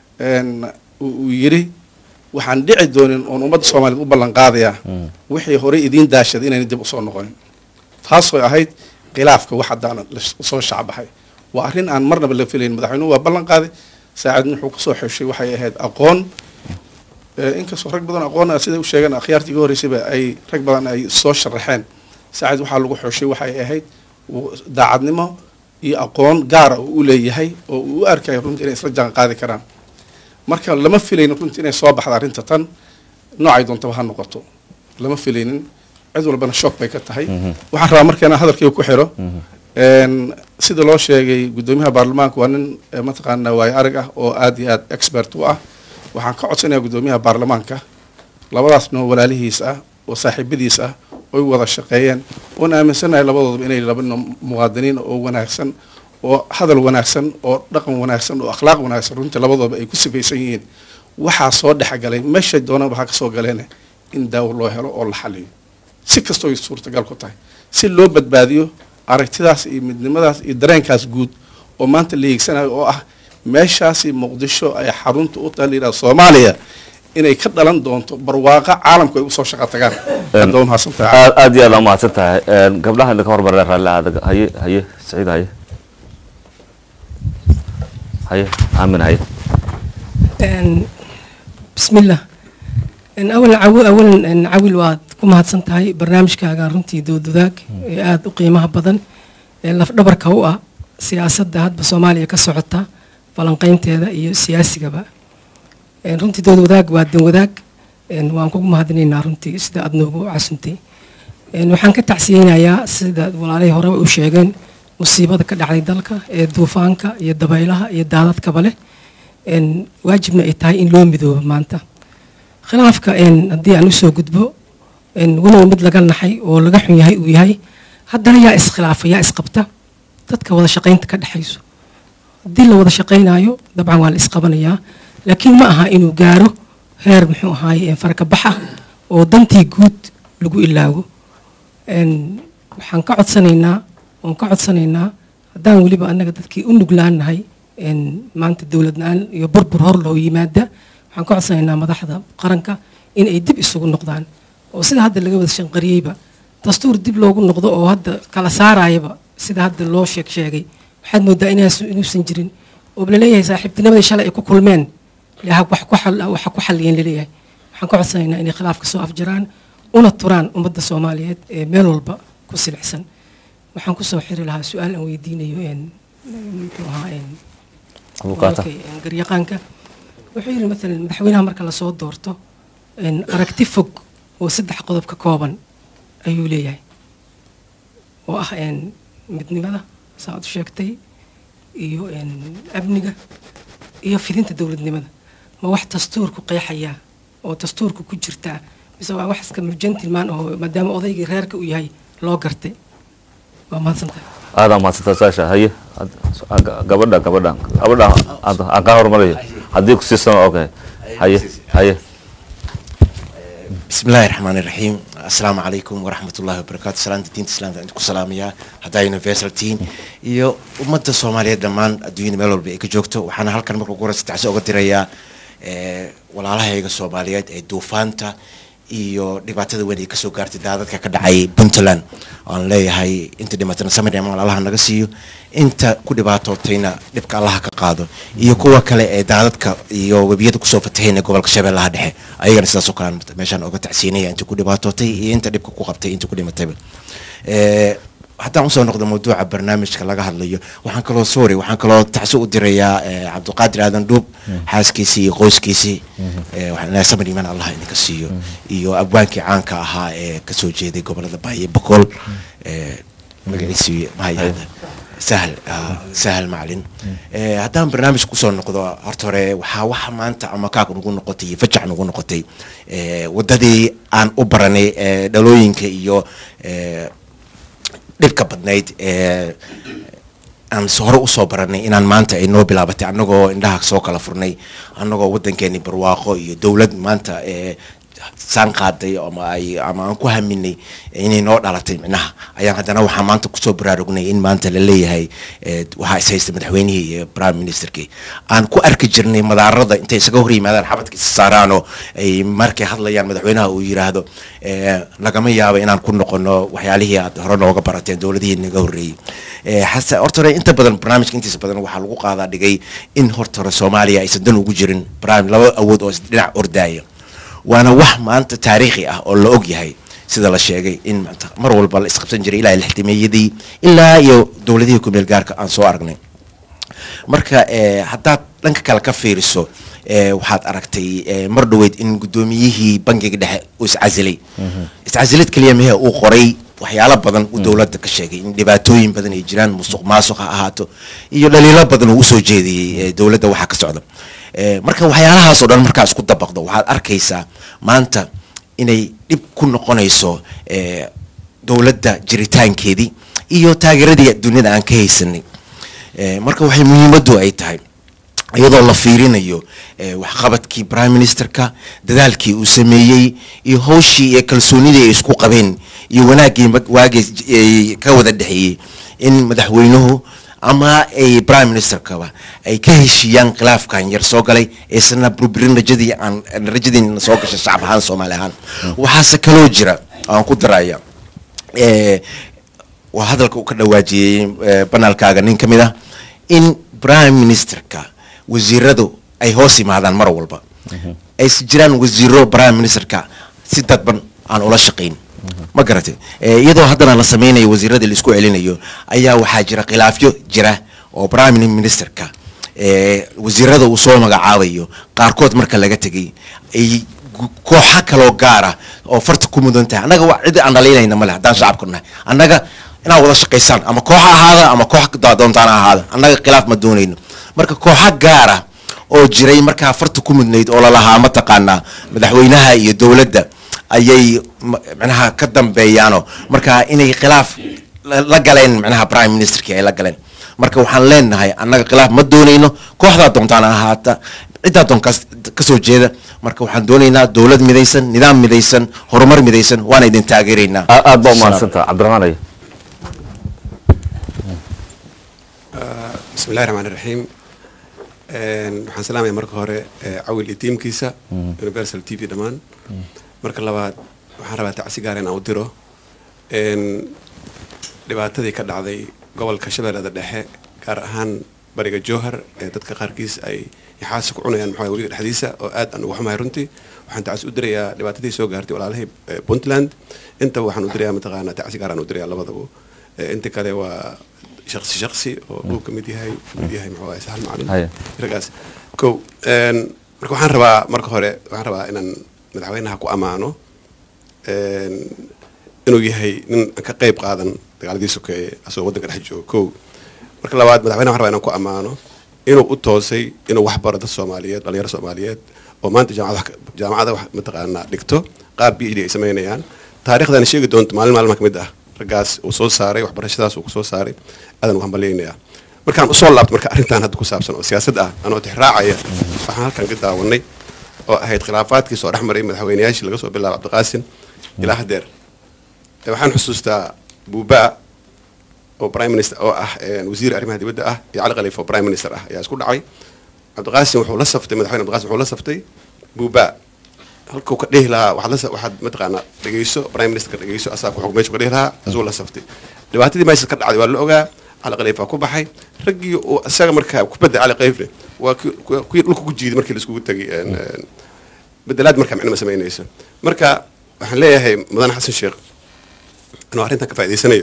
uu yiri waxaan dhici doonin oo ummadda Soomaaliyeed u ballan qaadaya wixii hore idin daashad inay dib u soo noqonin taasoo ahayd khilaafka wax hadaan soo shacbahay waa arrin aan marnaba la filayn madaxweynuhu waa ballan qaaday saacadna wuxuu ku soo xushay waxay ahayd aqoon inkastoo rag badan aqoon sida uu sheegay akhyaartii ugu horeysay ay rag badan ay soo sharaxeen saacad waxa lagu xushay waxay ahayd daacadnimo iyo aqoon gaar ah uu leeyahay oo uu arkay runtii inay isla jaan qaadi karaan marka lama filaynin runtii inay soo baxdo arrinta tan noocay doonto ha noqoto lama filaynin cid walbana shock bay ka tahay waxaan rabaa markana hadalkayga ku xiro sida loo sheegay gudoomiyaha baarlamaanka waa nin mataqaanaa waay arag ah oo aad iyo aad expert u ah waxaan ka codsanayaa gudoomiyaha baarlamaanka labadaas noo walaalihiis ah oo saaxiibadiis ah oo wada shaqeeyeen oo aaminsanahay labadooduba inay laba muwaadiniin oo wanaagsan oo hadal wanaagsan oo dhaqan wanaagsan oo akhlaaq wanaagsan runtii labadooduba ay ku sifaysan yihiin waxaa soo dhexgalay meesha doonaba ha ka soo galeen in daawo loo helo oo la xaliyo si kastoo ay suurtagal ku tahay si loo badbaadiyo aragtidaas iyo midnimadaas iyo dareenkaas guud oo maanta la hiigsanayo oo ah meeshaasi Muqdisho ay xarunta u tahay Soomaaliya inay ka dhalan doonto barwaaqa caalamku ay u soo shaqo tagaan aad iyo aad ma hadsantahay gabdhaha ka hormaray raalaada haye Saciid haye aamin haye bismillah أولا عويل واد كم هاتسنتهاي برنامج كأجان رنتي دوداك عاد قيمها بدن لف دبر كوا سياسة ده بسوماليا كسرعتها فلان تهذا سياسي جبا رنتي دوداك واد دوداك وانكم مهدنين رنتي سيدا أدنوبو عسنتي وحن كتعسيين يا سيدا والله هرب وشيعين مصيبة كده على ذلك دوفانك يدبايلها يدارات كبله واجبنا إتاي إن لوم بدو مانتا khilaafka haddii aan usoo gudbo walow mid laga naxay oo laga xun yahay uu yahay haddana yaa iskhilaafa yaa isqabta dadka wada shaqaynta ka dhexayso haddii la wada shaqaynayo dabcan waa la isqabanayaa laakiin ma aha inuu gaaro heer muxuu ahaay farka baxa oo dantii guud lagu ilaago waxaan ka codsanaynaa haddaan weliba annaga dadkii u nuglaanahay maanta dowlad la-aan iyo burbur hor loo yimaada waxaan ka codsanaynaa madaxda qaranka in ay dib isugu noqdaan oo sida hadda laga wada shanqariyeyba dastuur dib loogu noqdo oo hadda kala saarayaba sida hadda loo sheegay waxaad moodaa inuusan jirin oo la leeyahay saaxiibtinimadii shalay ay ku kulmeen waxa ku xalliyeen la leeyahay waxaan ka codsanaynaa inay khilaafka soo afjaraan una turaan ummadda Soomaaliyeed ee meel walba ku silcsan waxaan ku soo xiri lahaa su'aal aan weydiinayo muxuu ahaa garyaqaanka wuxuu yiri مثلا madaxweynaha marka la soo doorto aragti fog oo 3 qodob ka kooban ayuu leeyahay oo ah midnimada saad sheegtay iyo amniga iyo fidinta dawladnimada ma wax dastuurku qeexaya oo dastuurku ku jirta mise waa wax iska gentleman oo maadaama odayga reerka uu yahay loo gartay waa mahadsantahay ما تتساشى هي قبلنا أقهر مريض هديك سيستم أوكي هي بسم الله الرحمن الرحيم السلام عليكم ورحمة الله وبركاته سلام الدين تسلام عندكم سلامية هذا يونيفرسال تيم iyo ummadda Soomaaliyeed dhamaan adduunka meel walba ay ka joogto waxaana halkan markuu qoras tacsi uga dirayaa walaalahayga Soomaaliyeed ee duufaanta iyo dhibaatada weyn ay ka soo gaartay daadadka ka dhacay Puntland aan leeyahay inta dhimatana sameeyay Allah naga siiyo inta ku dhibaatootayna dhibka Allah ka qaado iyo kuwa kale ee daadadka iyo wabiyada ku soo fatahayna gobolka Shabeellaha Dhexe ayagana sidaas oo kale meeshan uga tacsiinaya inta ku dhibaatootay iyo inta dhibka ku qabtay inta ku dhimatay haddaan usoo noqdo mawduuca barnaamijka laga hadlayo waxaan kaloo tacso u dirayaa cabdiqaadir aadan dhuub xaaskiisii iyo qoyskiisii samir iimaan allah idinka siiyo iyo abwaankii caanka ahaa ee kasoo jeeday gobolada baayo boqol magaciisii mahayada sahal macalin haddaan barnaamij kusoo noqdo horta hore waxa maanta ama kaag nagu noqotay iyo fajac nagu noqotay wadadii aan u baranay dhalooyinka iyo dhibka badnayd aan hore usoo baranay inaan maanta ay noo bilaabatay annagoo indhaha soo kala furnay annagoo waddankeeni barwaaqo iyo dowlad maanta saan qaaday ama aan ku haminay inay noo dhalatay micnaha ayaan haddana waxaa maanta kusoo baraarugnay in maanta la leeyahay waxaa is haysta madaxweynihii iyo prime ministerkii aan ku arki jirnay madaarada intay isaga hor yimaadaan xabadka isa saaraanoo ay markay hadlayaan madaxweynaha uu yiraahdo lagama yaabo inaan ku noqono waxyaalihii aad hore nooga barateen dowladihii naga horreeyey horta hore inta badan barnaamijka intiisa badan waxaa lagu qaadaa dhigay in horta hore soomaaliya aysan dan ugu jirin laba awood oo dhinac ordaaya waana wax maanta taariikhi ah oo la og yahay sida la sheegay in mar walba la isqabsan jiray ilaa lixdameeyadii ilaa iyo dowladihii ku meel gaarka aan soo aragnay marka haddaad dhanka kale ka fiiriso waxaad aragtay mar dhoweyd in guddoomiyihii bangiga dhexe uu iscasilid keliya mehe uu qoray waxyaalo badan uu dowladda ka sheegay in dhibaatooyin badan ay jiraan musuq maasuq ha ahaato iyo dhaliilo badan uu usoo jeediyey dowladda waxaa ka socda marka waxyaalahaas oo dhan markaa isku dabaqdo waxaad arkaysaa maanta inay dhib ku noqonayso dowladda jiritaankeedii iyo taageeradii duniyada aan ka haysanay marka waxay muhiimaddu ay tahay iyadoo la fiirinayo waxqabadkii prime ministerka dadaalkii uu sameeyey iyo hawshii iyo kalsoonidii ay isku qabeen iyo wanaaggii waagii ka wada dhexeeyey in madaxweynuhu ama ay prime ministerkaba ay ka heshiiyaan khilaafkan yar soo galay isna burburin rajadiina soo gashay shacab ahaan soomaali ahaan waxaase kaloo jira aan ku daraya waa hadalka uu ka dhawaajiyey banaalkaaga nin ka mid ah in prime ministerka wasiiradu ay hoos yimaadaan mar walba ay jiraan wasiiro prime ministerka si dadban aan ula shaqayn ma garatay iyadoo haddana la sameynayo wasiiradii la isku celinayo ayaa waxaa jira khilaafyo jira oo prime ministerka wasiirada uu soo magacaabayo qaarkood marka laga tegay ay kooxa kaloo gaara oo farta ku mudan tahay annaga waa cid aan dhaliilayna male haddaan shacabka nahay annaga inaad wada shaqaysaan ama koox ahaada ama koox doontaan ahaada annaga khilaaf ma doonayno marka kooxa gaara oo jiray markaa farta ku mudnayd oo lalahaa mataqaanaa madaxweynaha iyo dowladda ayay macnaha ka dambeeyaano marka inay khilaaf la galeen macnaha prime ministerkii ay la galeen marka waxaan leenahay annaga khilaaf ma doonayno kooxdaa doontaan ahaata ciddaa doon ka soo jeeda marka waxaan doonaynaa dowlad midaysan nidaam midaysan horumar midaysan waana idin taageeraynaa aad baa umahadsantaha cabdiraxmaan ay بسم الله الرحمن الرحيم waxaan salaamaya marka hore cawil iyo tiimkiisa universal t v dhammaan marka labaad waxaan rabaa tacsi gaar in aan u diro dhibaatadii ka dhacday gobolka shabeellada dhexe gaar ahaan bariga jowhar ee dadka qaarkiis ay yaxaasi ku cunayaan maxaa weliga dhexdiisa oo aad aan ugu xumahay runtii waxaan tacsi u dirayaa dhibaatadii soo gaartay walaalahii puntland intaba waxaan u dirayaa mataqaanaa tacsi gaar aan u dirayaa labadaba inta kale waa شخصي oo ka mid yahay muxuu ahay sahal macalin ragaas ko marka waxaan rabaa inaan madaxweynaha ku amaano inuu yahay nin ka qayb qaadan dagaaladii sokeeye asoo waddanka dhex joogo ko marka labaad madaxweynaha waxaan rabaa inaan ku amaano inuu u toosay inuu wax baro dad Soomaaliyeed dhalinyaro Soomaaliyeed oo maanta jaamacada wax mataqaanaa dhigto qaab PhD ay sameynayaan taariikhdan sheegi doonto maalin ka mid ah ragaas uu soo saaray waxbarashadaas uu soo saaray adan waxaan baleenayaa markaan u soo laabto marka arrintan hadda ku saabsan oo siyaasad ah anoo tixraacaya waxaan halkan ka daawanay oo ahayd khilaafaadkii soo dhexmaray madaxweynayaashii laga soo bilaabo Cabdiqaasim ilaa hadeer waxaan xusuustaa buubaa oo prime minister oo ah wasiir arrimaha dibadda ah iyo cali khaliif oo prime minister ah ayaa isku dhacay Cabdiqaasim wuxuu la saftay madaxweyne Cabdiqaasim wuxuu la saftay buubaa halkuu ka dhihi lahaa waxaad mataqaanaa dhegeyso prime minister ka dhegeyso asaa ku xog meesha ka dhihi lahaa asuu la saftay dhibaatadii meesha ka dhacday waa la ogaa cali khaliif ku baxay raggii oo asaga markaa ku baday cali khaliifne waa kuwii dhulka ku jiiday markii la iskugu tagay bedelaad markaa micno ma samaynayso marka waxaan leeyahay mudan xasan sheekh inuu arrintan ka faa'iidaysanayo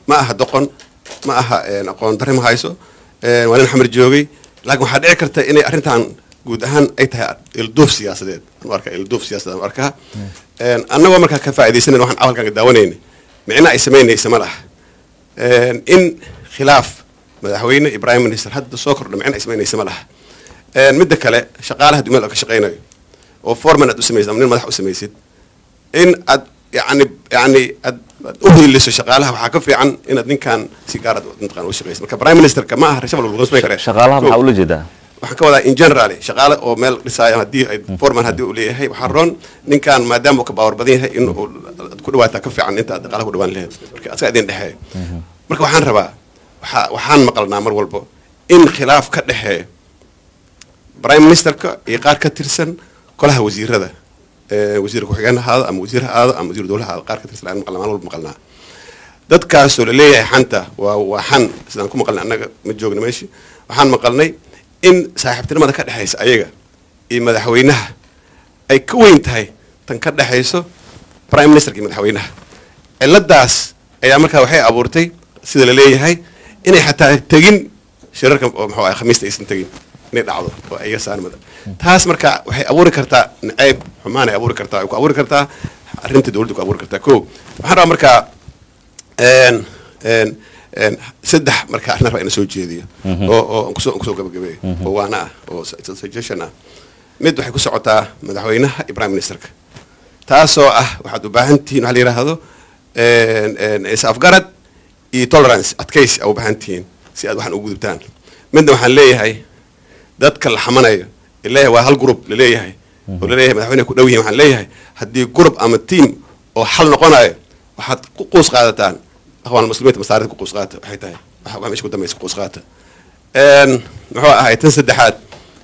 ma aha doqon ma aha aqoon darri ma hayso waa nin xamar joogay laakiin waxaa dhici karta inay arrintan guud ahaan ay tahay ilduuf siyaasadeed anu arkaa ilduuf siyaasadeed anu arkaa annagoo markaa ka faa'iidaysanan waxaan camalkan ka daawanayna micna ay samaynaysa ma laha in khilaaf madaxweyne iyo prime minister hadda soo kordha micna ay samaynaysa ma laha midda kale shaqaalaha dumada ka shaqaynayo oo foreman aad u samaysid ama nin madax u samaysid in aad yani aad u hiiliso shaqaalaha waxaa ka fiican inaad ninkan si gaar aad mataqaan u shaqaysid marka prime ministerka ma aha reshabal lagu samayn kare shaqaalaha maxaa ula jeedaa waxaan ka wadaa in generally shaqaale oo meel dhisaayo haddii ay foreman haddii uu leeyahay waxaa roon ninkan maadaama uu ka baawar badan yahay in uu ku dhawaataa ka fiican inta aad dhaqaalaha ku dhawaan lahayd marka asaga idin dhexeeyo marka waxaan rabaa waxaan maqalnaa mar walbo in khilaaf ka dhexeeyo prime ministerka iyo qaar ka tirsan golaha wasiirada wasiir ku-xigeen ahaado ama wasiir ha aado ama wasiir dowlaha ahaado qaar ka tirsan aan maqalnaa maalin walba maqalnaa dadkaasoo la leeyahay xanta waa xan sidaan ku maqalnay annaga ma joogna meeshii waxaan maqalnay in saaxiibtinimada ka dhexaysa ayaga iyo madaxweynaha ay ka weyn tahay tan ka dhexayso prime ministerka iyo madaxweynaha ciladaas ayaa markaa waxay abuurtay sida la leeyahay inay xataa tegin shirarka oo muxuu ahay khamiista aysan tegin inay dhacdo oo ayaga saarmada taas marka waxay abuuri kartaa nacayb xumaan ay abuuri kartaa ay ku abuuri kartaa arrinta dowladda ku abuuri kartaa ko waxaan rabaa markaa saddex marka arrin rabaa ina soo jeediyo oo kusoo gabagabeeyo oo waana ah oo suggestion ah mid waxay ku socotaa madaxweynaha iyo prime ministerka taasoo ah waxaad u baahan tihiin waxa la yidhaahdo is-afgarad iyo tolerance adkaysi aa u baahan tihiin si aad waxaan ugu gudubtaan midna waxaan leeyahay dadka la xamanayo leeyahay waa hal group laleeyahay oo laleeyahay madaxweyne ku dhow yihiin waxaan leeyahay haddii group ama team oo xal noqonayo waxaad ku quus qaadataan akhwaan muslimiinta masaarida ku quus qaata waxay tahay waxa meesha ku dambaysa quus qaata muxuu ahay tan saddexaad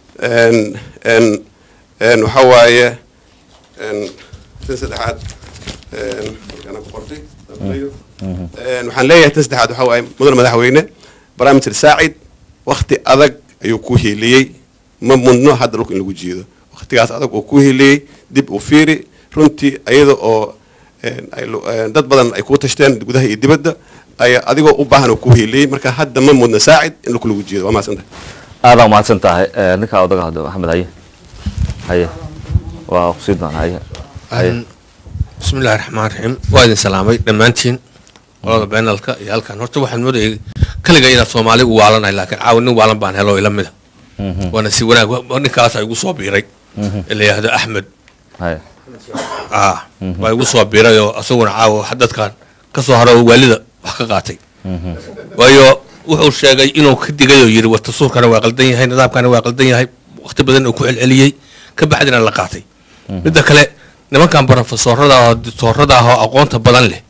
waxa waaye tan saddexaad markaana ku qortay waxaan leeyahay tan saddexaad waxa waaye mudane madaxweyne prime minister saacid wakti adag ayuu ku hiiliyey ma mudno hadda dhulka in lagu jiido waktigaas adag oo ku hiiliyey dib u fiiri runtii iyada oo dad badan ay ku tashteen gudaha iyo dibadda ay adigoo u baahan oo ku hiiliyey marka hadda ma mudno saacid in dhulka lagu jiido waa mahadsantahay aada u mahadsan tahay ninkaa odaga hadda maxamed haye waa kusii doonaa haye bismi illahi raxmaan raxiim waa idin salaamay dhammaantiin qolada beenalka iyo halkan horta waxaan moodayay kaliga inaad soomaali u waalanahay laakiin caawa nin waalan baan helo ila mida waana si wanaag ninkaasa igu soo biiray ee la yidhaahdo axmed waa igu soo biiray oo asaguna caawa dadkan ka soo haro waalida wax ka qaatay waayo wuxuu sheegay inuu ka digay oo yidhi watasuurkana waa qaldan yahay nidaamkana waa qaldan yahay waqti badan uu ku celceliyey ka bacdina la qaatay midda kale nimankan barofesoorada oo doctorada ah oo aqoonta badan leh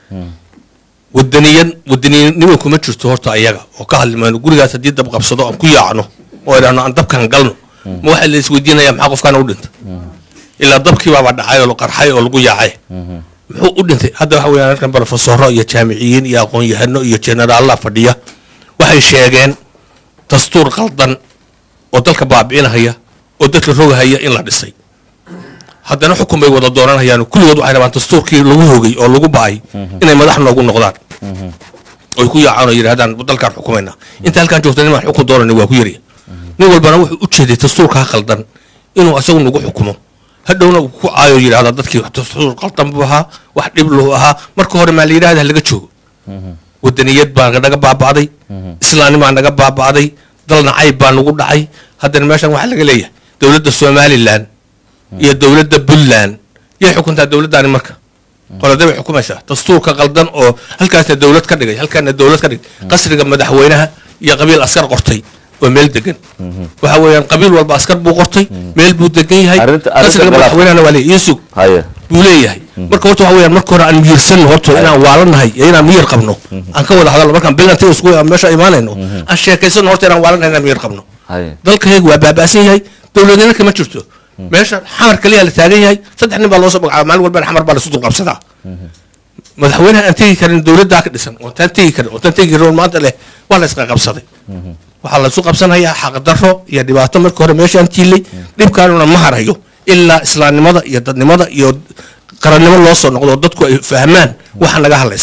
wadaniyanimo kuma jirto horta ayaga oo ka hadlimayno gurigaas haddii dab qabsado aan ku yaacno oo idhaahno aan dabkan galno ma waxaa la isweydiinaya maxaa qofkaana u dhintay ilaa dabkii baaba dhacay oo qarxay oo lagu yaacay muxuu u dhintay hadda waxa weeyaan halkan barofesooro iyo jaamiciyiin iyo aqoon-yahano iyo jenaraalla fadhiya waxay sheegeen dastuur qaldan oo dalka baabi'inahaya oo dadka rogahaya in la dhisay haddana xukun bay wada dooranayaan kulligood waxay rabaan dastuurkii lagu hogay oo lagu ba'ay inay madax noogu noqdaan oy ku yaacaan oo yidhahdaan dalkaan xukumayna inta halkaan joogta nimaan xukun doonani waa ku yarya nin walbana wuxuu u jeeday dastuurkaa qaldan inuu asagu nagu xukumo hadhowna uu ku caayo yidhahda dadkii dastuur qaldan buu ahaa wax dhib lahu ahaa marka hore maa la yidhahda laga joogo wadaniyad baa naga baaba'day islaamnimaa naga baaba'day dal nacayb baa nagu dhacay haddana meeshan waxaa laga leeyahay dowladda somalilan iyo dowladda puntland yay xukuntaa dowladdaani marka qolada bay xukumaysaa dastuurka qaldan oo halkaasna dowlad ka dhigay halkaana dowlad ka dhigay qasriga madaxweynaha iyo qabiil askar qortay oo meel degan waxa weeyaan qabiil walba askar buu qortay meel buu degan yahay qasriga madaxweynahana waa leeyahay isug buu leeyahay marka horta waxa weeyaan marka hore aan miyirsanno horta inaan waalanahay iyo inaan miyir qabno aan ka wada hadalno markaan bilanti isku meesha imaanayno aan sheekaysano horta inaan waalanahay inaan miyir qabno dalkaygu waa baaba'san yahay dowladnimo kama jirto meesha xamar kaliya la taagan yahay saddex nin baa loo soo magacaaba maalin walbana xamar baa la sudul qabsadaa madaxweynaha aan tegi karin dowladdaa ka dhisan oontaan tegi karin oontaan tegi karin maanta leh waa la isqa qabsaday waxaa la isu qabsanayaa xaqdarro iyo dhibaato marka hore meeshaan tiilay dhibkaanuna ma harayo ilaa islaamnimada iyo dadnimada iyo qarannimo loo soo noqdo oo dadku ay fahmaan waxa naga hadlaysan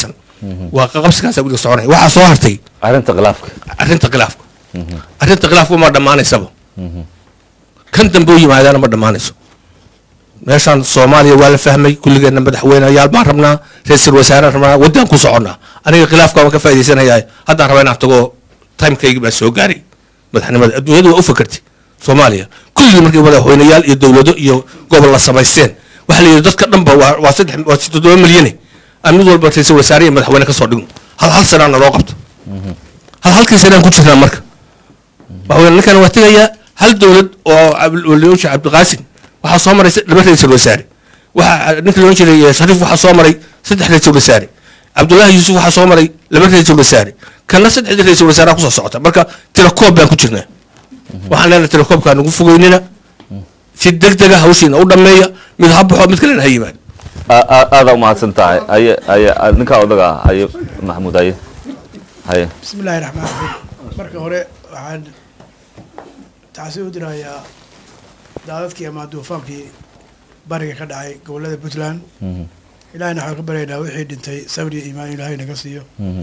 waa qabsigaas wada soconay waxa soo hartay arrinta khilaafka arrinta khilaafku ma dhamaanaysaba kan dambe u yimaadana ma dhamaanayso meeshaan Soomaaliya waa la fahmay kulligeena madaxweynayaal baan rabnaa ra'iisul wasaare rabnaa waddan ku soconnaa aniga khilaafka waan ka faa'iideysanayaa haddaan rabaa inaan tago timekayga baa soo gaaray madaxnimada adduunyadu waa u fakartay Soomaaliya kulli markay madaxweynayaal iyo dawlado iyo gobol la samaysteen waxa la yidhi dadka dhanba waa 7 milyan aan mid walba ra'iisul wasaare iyo madaxweyne ka soo dhigno hal sanana loo qabto halkii sanaan ku jirnaa marka waxaan ninkan waa tagayaa hal dawlad oo leeyahay Cabdiqaasim waxa soo maray laba ra'iisul wasaare waxa ninka loo jeeday Shariif waxa soo maray 3 ra'iisul wasaare Abdullah Yusuf waxa soo maray laba ra'iisul wasaare kana 3 ra'iisul wasaare ku soo socota marka tira koob baan ku jirnaa waxaan leenahay tira koobka ugu fogeynina si degdeg ah hawshiina u dhameeya mid habbo mid kale ha yimaado aad u mahadsan tahay ay ninka odaga ay Maxamuud ay bismillaahi raxmaani raxiim marka hore waxaan taasi u dirayaa daadadkii ama duufaankii bariga ka dhacay gobolada Puntland ilaahayna waxaan ka baryaynaa wixii dhintay sabir iyo iimaan ilaahay naga siiyo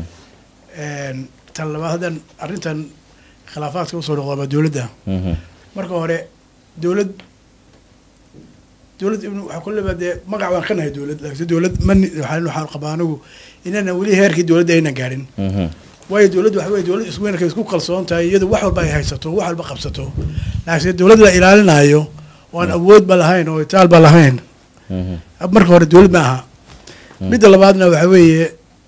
tan labaad hadan arrintan khilaafaadka usoo noqdaba dowladda marka hore dowlad waxaa kulleba dee magac waan ka nahay dowlad laakiin dowlad waxaan qabaa anigu inana weli heerkii dowladda aynan gaadhin waayo dowladdu waxa weye dowlad isweynarka isku kalsoon tahay iyadu wax walba ay haysato wax walba qabsato laakiin dowlad la ilaalinayo oo aan awoodba lahayn oo itaalba lahayn marka hore dowlad ma aha midda labaadna waxa weeye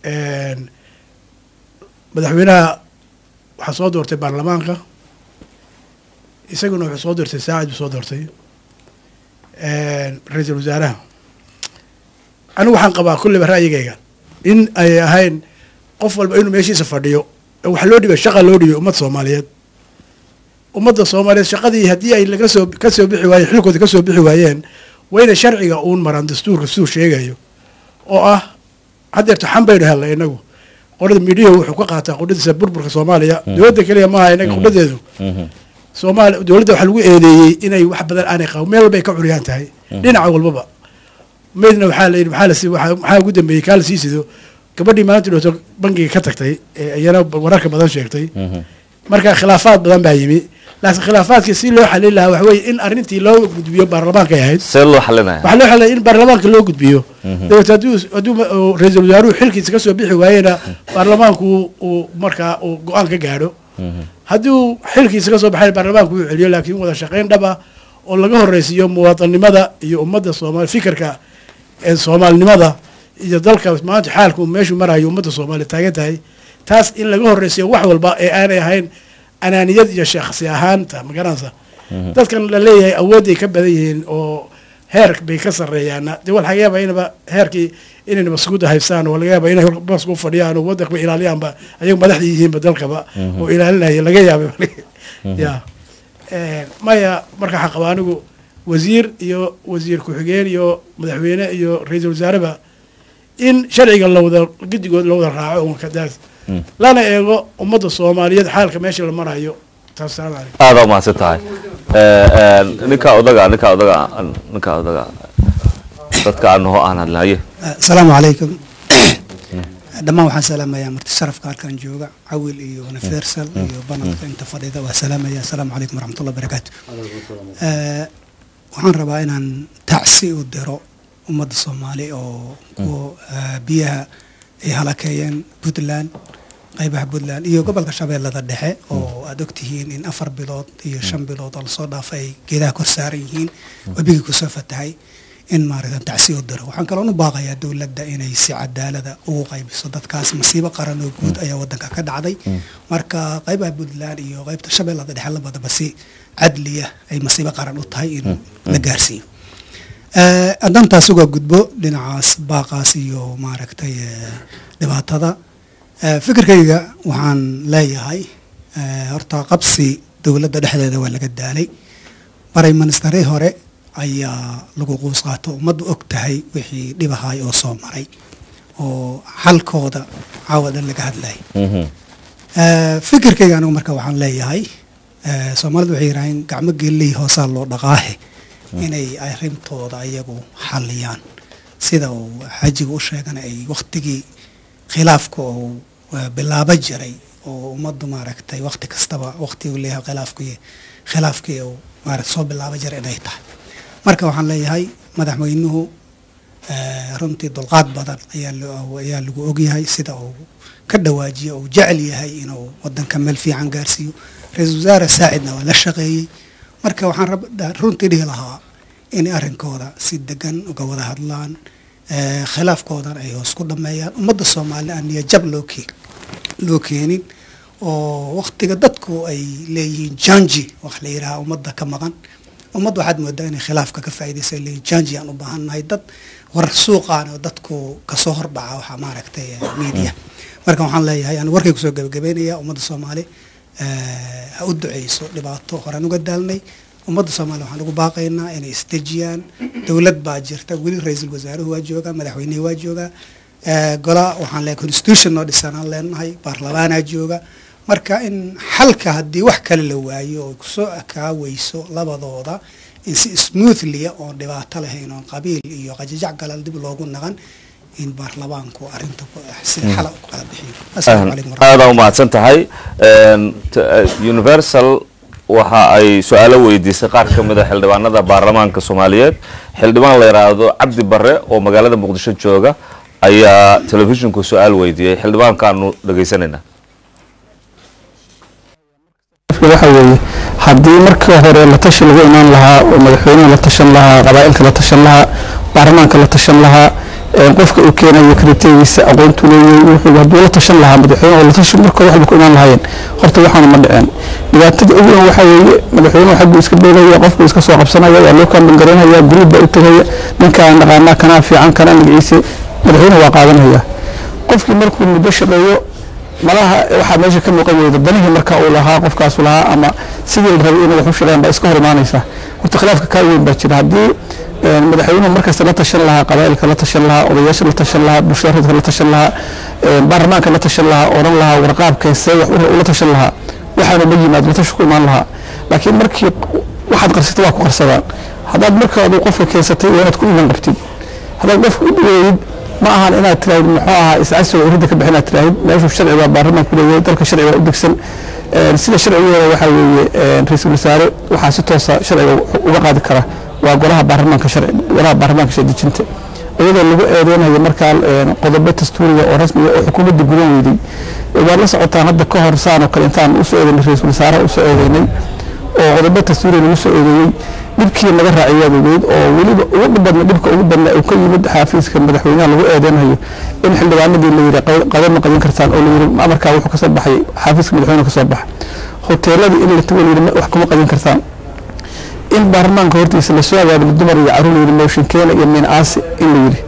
madaxweynaha waxaa soo doortay baarlamaanka isaguna wuxuu soo doortay saacid buu soo doortay ra'iisul wasaaraha anigu waxaan qabaa kulleba ra'yigayga in ay ahayn qof walba inuu meeshiisa fadhiyo waxa loo dhibay shaqa loo dhibay ummadda Soomaaliyeed shaqadii haddii ay ka soo bixi waayeen xilkooda ka soo bixi waayeen wayna sharciga uun maraan dastuurka siduu sheegayo oo ah haddeerto xan baynu helnay inagu qolada miidiyaha wuxuu ka qaataa qudhadiisa burburka Soomaaliya dowladda kaliya maaha inaga qudhadeedu Soomaaliya dowladda waxa lagu eedeeyay inay wax badan aanay qaban meel walba ay ka curiyaan tahay dhinaca walbaba meedna waxaa la yidhi maxaa ugu dambeeyey kaa la sii sido gabadhii maalintii dhooto bangiga ka tagtay iyana wararka badan sheegtay marka khilaafaad badan baa yimi laakiin khilaafaadkii si loo xalin lahaa waxa weeye in arrintii loo gudbiyo baarlamaanka ay ahayd see loo xalinaya waxaa loo xalinaya in baarlamaanka loo gudbiyo dabeetna hadduu ra'iisul wasaaruhu xilkiisa ka soo bixi waayena baarlamaanku uu markaa uu go-aan ka gaadho hadduu xilkiisa ka soo baxay baarlamaanku uu celiyo laakiin wada shaqayn dhab ah oo laga horreysiiyo muwaadinimada iyo ummadda Soomaali fikirka ee Soomaalinimada iyo dalka maanta xaalku meeshu marayo ummadda Soomaali taagan tahay taas in laga horreysiiyo wax walba ee aanay ahayn anaaniyad iyo shakhsi ahaanta magaranaysa dadkan la leeyahay awooday ka badan yihiin oo heer bay ka sareeyaan de wal laga yaabaa inaba heerkii inay mas'uud haystaan oo laga yaabaa inay bas ku fadhiyaan oo wadanka ilaaliyaan ba ayagu madaxda yihiin dalkaba oo ilaalinaya laga yaabaa ya maya marka xaqaba anigu wasiir iyo wasiir ku xigeen iyo madaxweyne iyo ra'iisul wasaareba in sharciga lawada gidigood lawada raaco oo kadaas lana eego ummadda Soomaaliyeed xaalka meesha la marayo taasana aad u mahadsan tahay ninka odaga dadka aan hoo aan hadlaye assalaamu calaykum dhammaan waxaan salaamayaa marti sharafka halkan jooga cawil iyo universal iyo banadka inta fadhida waa salaamaya assalaamu calaykum waraxmatullahi wabarakaatu waxaan rabaa inaan tacsi u diro ummadda Soomaali oo kuwa biyaha ay halakeeyeen Puntland qaybaha Puntland iyo gobolka Shabeellada Dhexe oo aad ogtihiin in 4 bilood iyo 5 bilood oo soo dhaafay geedaha kor saaran yihiin wabiga ku soo fatahay in maaragtay tacsi u diro waxaan kaloo u baaqayaa dawladda inay si cadaalad ah ugu qaybiso dadkaas masiibo qaran oo guud ayaa wadanka ka dhacday marka qaybaha Puntland iyo qaybta Shabeellada Dhexe labadaba si cadliya ay masiibo qaran u tahay in la gaarsiiyo haddaan taas uga gudbo dhinacaas baaqaas iyo maaragtay dhibaatada fikirkayga waxaan leeyahay horta qabsi dowladda dhexdeeda waa laga daalay prime minister hore ayaa lagu quus qaato ummaddu og tahay wixii dhibahay oo soo maray oo xalkooda caawadan laga hadlay fikirkayga anigu marka waxaan leeyahay Soomaalidu waxay yiraahdeen gacmo geelay hoosaa loo dhaqaahe inay arrintooda ayagu xaliyaan sida uu xajiga u sheegana ay waqtigii khilaafka oo bilaabo jiray oo ummaddu maaragtay waqti kastaba waqti uu leeyahay khilaafkii uu maaragtay soo bilaabo jiray inay tahay marka waxaan leeyahay madaxweynuhu runtii dulqaad badan ayaa lagu ogyahay sida uu ka dhawaajiyo uu jecel yahay inuu wadanka meel fiican gaarsiiyo ra-iisul wasaare saacidna waa la shaqeeyey marka waxaan runtii dhihi lahaa in arrinkooda si degan uga wada hadlaan khilaafkoodan ay hoos ku dhameeyaan ummadda Soomaaliya aan niyad-jab loo keenin oo waqtiga dadku ay leeyihiin janji wax la yiraahdo ummadda ka maqan ummadda waxaad moodaa inay khilaafka ka faa'iideysan leeyihiin janji aan u baahanahay dad war suuqaan oo dadku ka soo hordhaca waxa maaragtay media marka waxaan leeyahay aan warkay ku soo gabagabeynaya ummadda Soomaaliya ha u duceyso dhibaato horaan uga daalnay ummadda Soomaaliya waxaan ugu baaqaynaa inay isdejiyaan dawlad baa jirta weli ra'iisul wasaaruhu waa jooga madaxweynuhu waa jooga gola waxaan leeyahay constitution noo dhisanaan leenahay baarlamaanaa jooga marka in xalka haddii wax kale la waayo oo kusoo akaaweyso labadooda in si smoothly oo dhibaato lahayn oo qabiil iyo qajajac galal dib loogu naqan in baarlamaanku arrinta si xal u kala bixiyo assalaamu calaykum aad u mahadsan tahay universal waxa ay su'aalo weydiisay qaar ka mid ah xildhibaanada baarlamaanka Soomaaliyeed xildhibaan la yiraahdo Cabdi Barre oo magaalada Muqdisho jooga ayaa telefishinka su'aal weydiiyay xildhibaankaanu dhageysanayna waxa weeye haddii markii hore la tashi lagu imaan lahaa oo madaxweynaha la tashan lahaa qabaa'ilka la tashan lahaa baarlamaanka la tashan lahaa qofka uu keenayo kriteeriisa aqoontu leeyahay wuxuu hadduu la tashan lahaa madaxweynaha la tashi markii waxba ku imaan lahaayeen horta waxaan ma dhicin dhibaatada ugu weyn waxa weeye madaxweynaha xaggu iska beelaya qofku iska soo qabsanaya waa loo kala garanaya group ba u tagaya ninkaan naqaana kana fiican kana magaciisa madaxweynaha waa qaadanaya qofkii markuu muddo shaqeeyo malaha waxa meesha ka muuqan weydo danihii marka uu lahaa qofkaas uu lahaa ama sidii la rabay inuu wax u shaqeyn ba iska hor imaanaysa horta khilaafka ka weyn baa jira haddii madaxweynuhu markaas la tashan lahaa qabaa'ilka la tashan lahaa odayaasha la tashan lahaa bulshada la tashan lahaa baarlamaanka la tashan lahaa oran lahaa warqaabkeesa wax u la tashan lahaa waxaanu ma yimaad la tashi ku imaan lahaa laakiin markii waxaad qarsatay waa ku qarsadaan haddaad markaa adu qofka keensatay waa inaad ku iman qabtid haddaad qofka u dhaweeyid ma ahan inaad tiraahid muxuu ahaa iscasil oo ridda ka bixin aad tiraahid meeshu sharciga baarlamaanku leeyahay dalka sharciga u degsan sida sharcigeeda waxaa weeye ra-iisul wasaare waxaa si toosa sharciga uga qaadi kara waa golaha baarlamaanka sharci dejinta iyadoo lagu eedeynayo markaa qodobo dastuuriga oo rasmiga oo xukuumadda gudan weyday waa la socotaan hadda ka hor saan oo kale intaan usoo eedeynay ra-iisul wasaaraha usoo eedeynay oo qodobo dastuuriga lagu soo eedeeyey dhibkii laga raaciyaad ogeyd oo weliba ugu badna dhibka ugu badna uu ka yimid xaafiiska madaxweynaha lagu eedeynayo in xildhibaanadii la yidhi qadan ma qadin kartaan oo la yidhi amarkaa wuxuu kasoo baxay xaafiiska madaxweynaha kasoo baxa hoteeladii in la tago la yidhi wax kuma qadin kartaan in baarlamaanka hortiisa lasoo abaabilo dumar iyo caruur yidhi mooshin keena iyo min aasi in la yidhi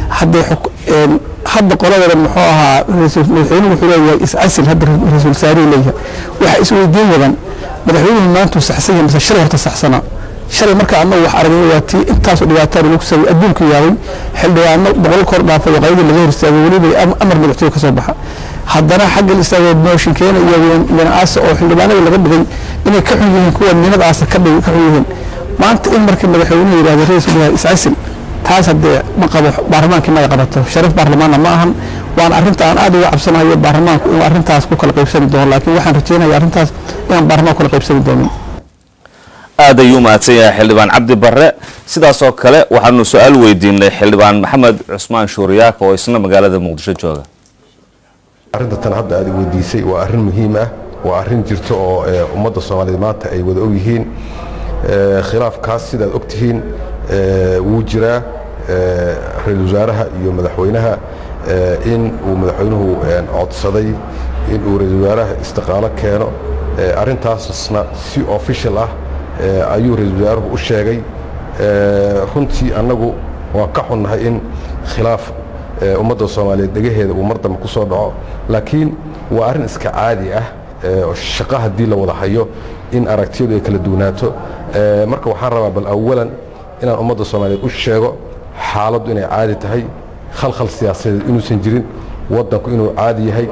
hadda qoladeeda muxuu ahaa madaxweynuhu wuxuu leeyahay iscasil hadda ra-iisul wasaarihi leeyahay waxa isweydiin wadan madaxweynuhu maantuu saxsan yahay mise shalay horta saxsanaa shalay marka annagu wax aragnay waa tii intaasoo dhibaataa lagu sabay adduunka yaabay xildhibaano boqol kor dhaafay oo qaydii laga hor istaagay weliba amar madaxtooye kasoo baxa haddana xagga la istaagay mooshin keena iyo min aasi oo xildhibaanada laga dhigay inay ka xun yihiin kuwa nimad aasa ka xun yihiin maanta in markii madaxweynuhu yidhahdo ra-iisul wasaare iscasil taas haddee ma qabo baarlamaankii ma qabato sharaf baarlamaanna ma ahan waan arrinta aan aad uga cabsanayo baarlamaanku inuu arrintaas ku kala qaybsani doono laakiin waxaan rajeynayaa arrintaas inaan baarlamaanku kala qaybsani doonin aad ayuu mahadsan yahay xildhibaan Cabdi Barre sidaas oo kale waxaanu su'aal weydiinay xildhibaan Maxamed Cusmaan Shuuriyaak oo isna magaalada Muqdisho jooga arrintan hadda aad weydiisay waa arrin muhiim ah waa arrin jirto oo ummadda Soomaaliyeed maanta ay wada og yihiin khilaafkaas sidaad ogtihiin wuu jiraa ra-iisul wasaaraha iyo madaxweynaha in uu madaxweynuhu codsaday in uu ra-iisul wasaaraha istiqaalo keeno arrintaasna si official ah ayuu ra-iisul wasaaruhu u sheegay runtii annagu waan ka xunnahay in khilaaf ummadda Soomaaliyeed dhegaheeda uu mar dambe ku soo dhaco laakiin waa arrin iska caadi ah shaqo haddii la wada hayo in aragtiyadu ay kala duwanaato marka waxaan rabaa bal awalan inaan ummadda Soomaaliyeed u sheego xaaladdu inay caadi tahay khalkhal siyaasadeed inuusan jirin waddanku inuu caadi yahay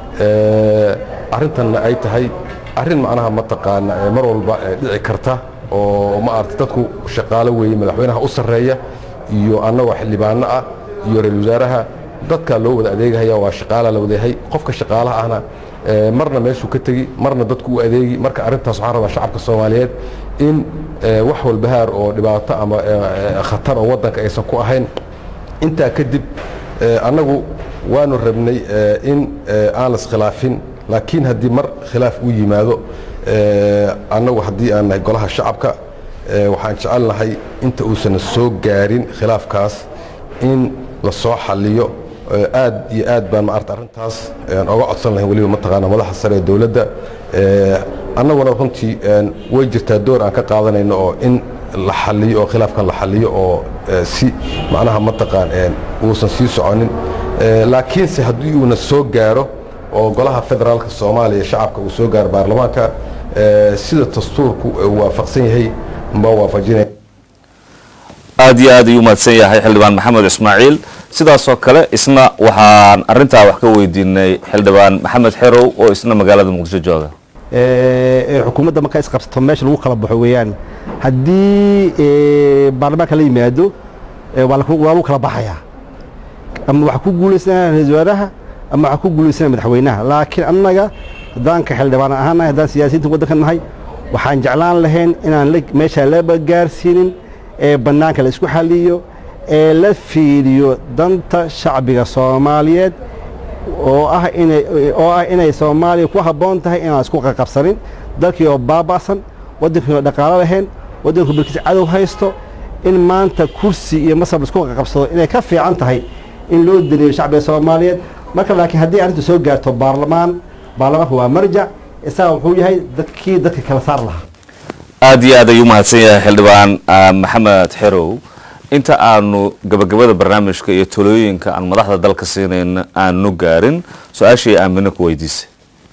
arrintanna ay tahay arrin macnaha mataqaana mar walba dhici karta oo ma aragtay dadku shaqaale weeye madaxweynaha u sarreeya iyo annagoo xildhibaano ah iyo ra-iisul wasaaraha dadkaa loo wada adeegahaya waa shaqaala la wadayahay qofka shaqaalaha ahna marna meeshuu ka tegi marna dadku u adeegi marka arrintaas waxaan rabaa shacabka soomaaliyeed in wax walbahaar oo dhibaato ama khatar oo waddanka aysan ku ahayn intaa kadib annagu waanu rabnay in aan la iskhilaafin laakiin haddii mar khilaaf uu yimaado annagu haddii aan nahay golaha shacabka waxaan jecelnahay inta uusan soo gaarin khilaafkaas in la soo xalliyo aad iyo aad baan maarta arrintaas oga codsan lahayn weliba mataqaana madaxa sare ee dowladda annaguna runtii way jirtaa door aan ka qaadanayno oo in la xalliyo oo khilaafkan la xalliyo oo si macnaha mataqaan uusan sii soconin laakiinse haddii uuna soo gaaro oo golaha federaalka soomaaliya shacabka uu soo gaaro baarlamaanka sida dastuurku waafaqsan yahay ma waafajinaya aad iyo aad ayuu mahadsan yahay xildhibaan maxamed ismaaciil sidaasoo kale isna waxaan arintaa wax ka weydiinay xildhibaan maxamed xerow oo isna magaalada muqdisho jooga xukuumadda marka isqabsato meesha lagu kala baxo weeyaan haddii baarlamaanka la yimaado waa lagu kala baxayaa ama waxa ku guulaysanaya ra-iisul wasaaraha ama waxa ku guulaysanaya madaxweynaha laakiin annaga haddaan ka xildhibaan ahaanahay haddaan siyaasiyiinta waddanka nahay waxaan jeclaan lahayn inaan meesha laba gaarsiinin ee bannaanka la isku xaliyo ee la fiiriyo danta shacbiga soomaaliyeed oo ah inay soomaaliya ku habboon tahay inaan isku qaqabsanin dalkii oo baaba'san waddankii oo dhaqaalo lahayn waddanku balkiisa cadow haysto in maanta kursi iyo masab la isku qaqabsado inay ka fiican tahay in loo daliyo shacbiga soomaaliyeed marka laakiin haddii arrintu soo gaarto baarlamaanka waa marjac isaga wuxuu yahay dadka kala saar lahaa aad iyo aad ayuu mahadsan yahay xildhibaan maxamed xerow inta aanu gabagabada barnaamijka iyo talooyinka aan madaxda dalka siinayna aanu gaarin su-aashii aamina ku weydiisay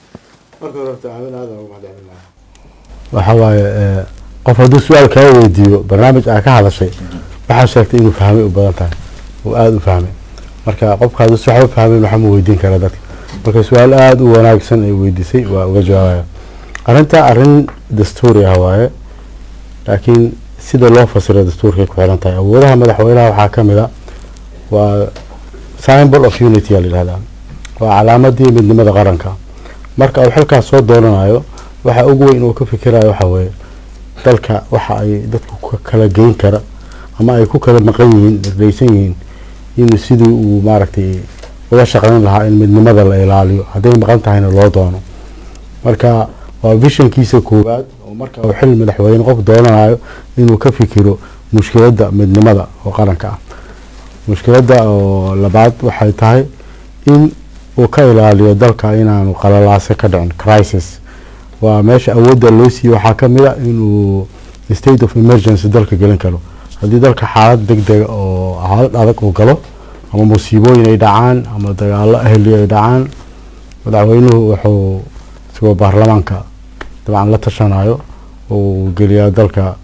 waxa waaye qof hadduu su-aal kaa weydiiyo barnaamij aa ka hadashay waxaa sheegtay inuu fahmay u badan tahay oo aada u fahmay marka qofka hadduu si waxba fahmay waxaa ma weydiin karaa dadka marka su-aal aada u wanaagsan ay weydiisay waa uga jawaabaya arrinta arrin dastuuri ah waaye laakiin sida loo fasiro dastuurkay ku xiran tahay awoodaha madaxweynaha waxaa ka mid a waa symbol of unity aa la yidhahdaa waa calaamadii midnimada qaranka marka uu xilkaas soo doonanayo waxa ugu weyn uu ka fikirayo waxa weeye dalka waxa ay dadku kala geyn kara ama ay ku kala maqan yihiin raysan yihiin inuu sidii uu maaragtay uga shaqayn lahaa in midnimada la ilaaliyo hadday maqan tahayna loo doono marka waa visionkiisa koowaad oo marka uu xil madaxweyne qof doonanayo inuu ka fikiro mushkiladda midnimada oo qaranka ah mushkiladda oo labaad waxay tahay in uu ka ilaaliyo dalka inaanu qalalaase ka dhicin crisis waa meesha awoodda loo siiye waxaa ka mid a inuu state of emergency dalka gelin karo haddii dalka xaalad degdega oo xaalad adag uu galo ama musiibooyin ay dhacaan ama dagaalo ahli ay dhacaan madaxweynuhu wuxuu isagoo baarlamaanka dabcan la tashanayo uu geliyaa dalka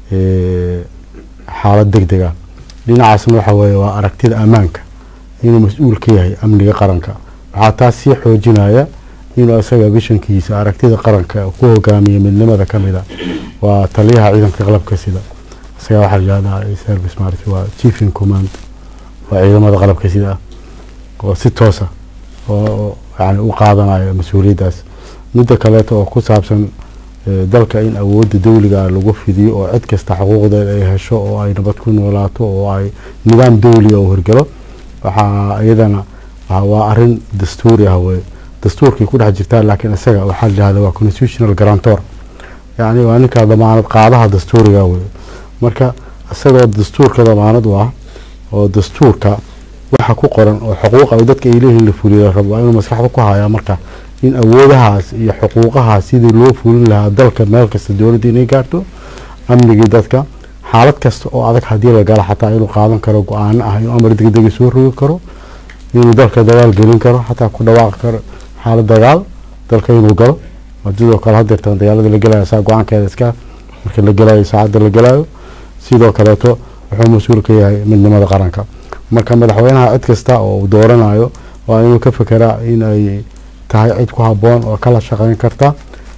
xaalad degdega dhinacaasna waxa weeye waa aragtida ammaanka inuu mas-uul ka yahay amniga qaranka waxaa taas sii xoojinaya inuu isaga bishankiisa aragtida qaranka ku hogaamiya midnimada ka mid a waa taliyaha ciidanka qalabka sida isaga waxaa layihahdaa service maaragtay waa chief in command waa ciidamada qalabka sida ah oo si toosa oo yani u qaadanayo mas-uuliyaddaas midda kaleeto oo ku saabsan dalka in awoodda dawliga lagu fidiyo oo cid kasta xuquuqdeeda ay hesho oo ay nabad ku noolaato oo ay nidaam dawliga u hirgalo waxaa iyadana waa arrin dastuuri ah wey dastuurkii ku dhex jirtaa laakiin isaga waxaa layihahda waa constitutional guarantor yani waa ninka damaanad qaadaha dastuuriga wey marka isagoo dastuurka damaanad u ah oo dastuurka waxa ku qoran oo xuquuqa dadka ay leeyihiin la fuliyo rabo waa inuu maskaxda ku hayaa marka in awoodahaas iyo xuquuqahaas sidii loo fulin lahaa dalka meel kasta dowladda inay gaarto amnigii dadka xaalad kasta oo adag haddii la gala xataa inuu qaadan karo go-aano ah inuu amar degdega soo rogi karo inuu dalka dagaal gelin karo xataa ku dhawaaqi karo xaalad dagaal dalka inuu galo sidoo kale hadeertan dagaalada la gelayo saa go-aankeeda iska marka la gelayo saacadda la gelayo sidoo kaleeto wuxuu mas-uul ka yahay midnimada qaranka marka madaxweynaha cid kasta oo uu dooranayo waa inuu ka fekeraa in ay tahay cid ku habboon oo kala shaqayn karta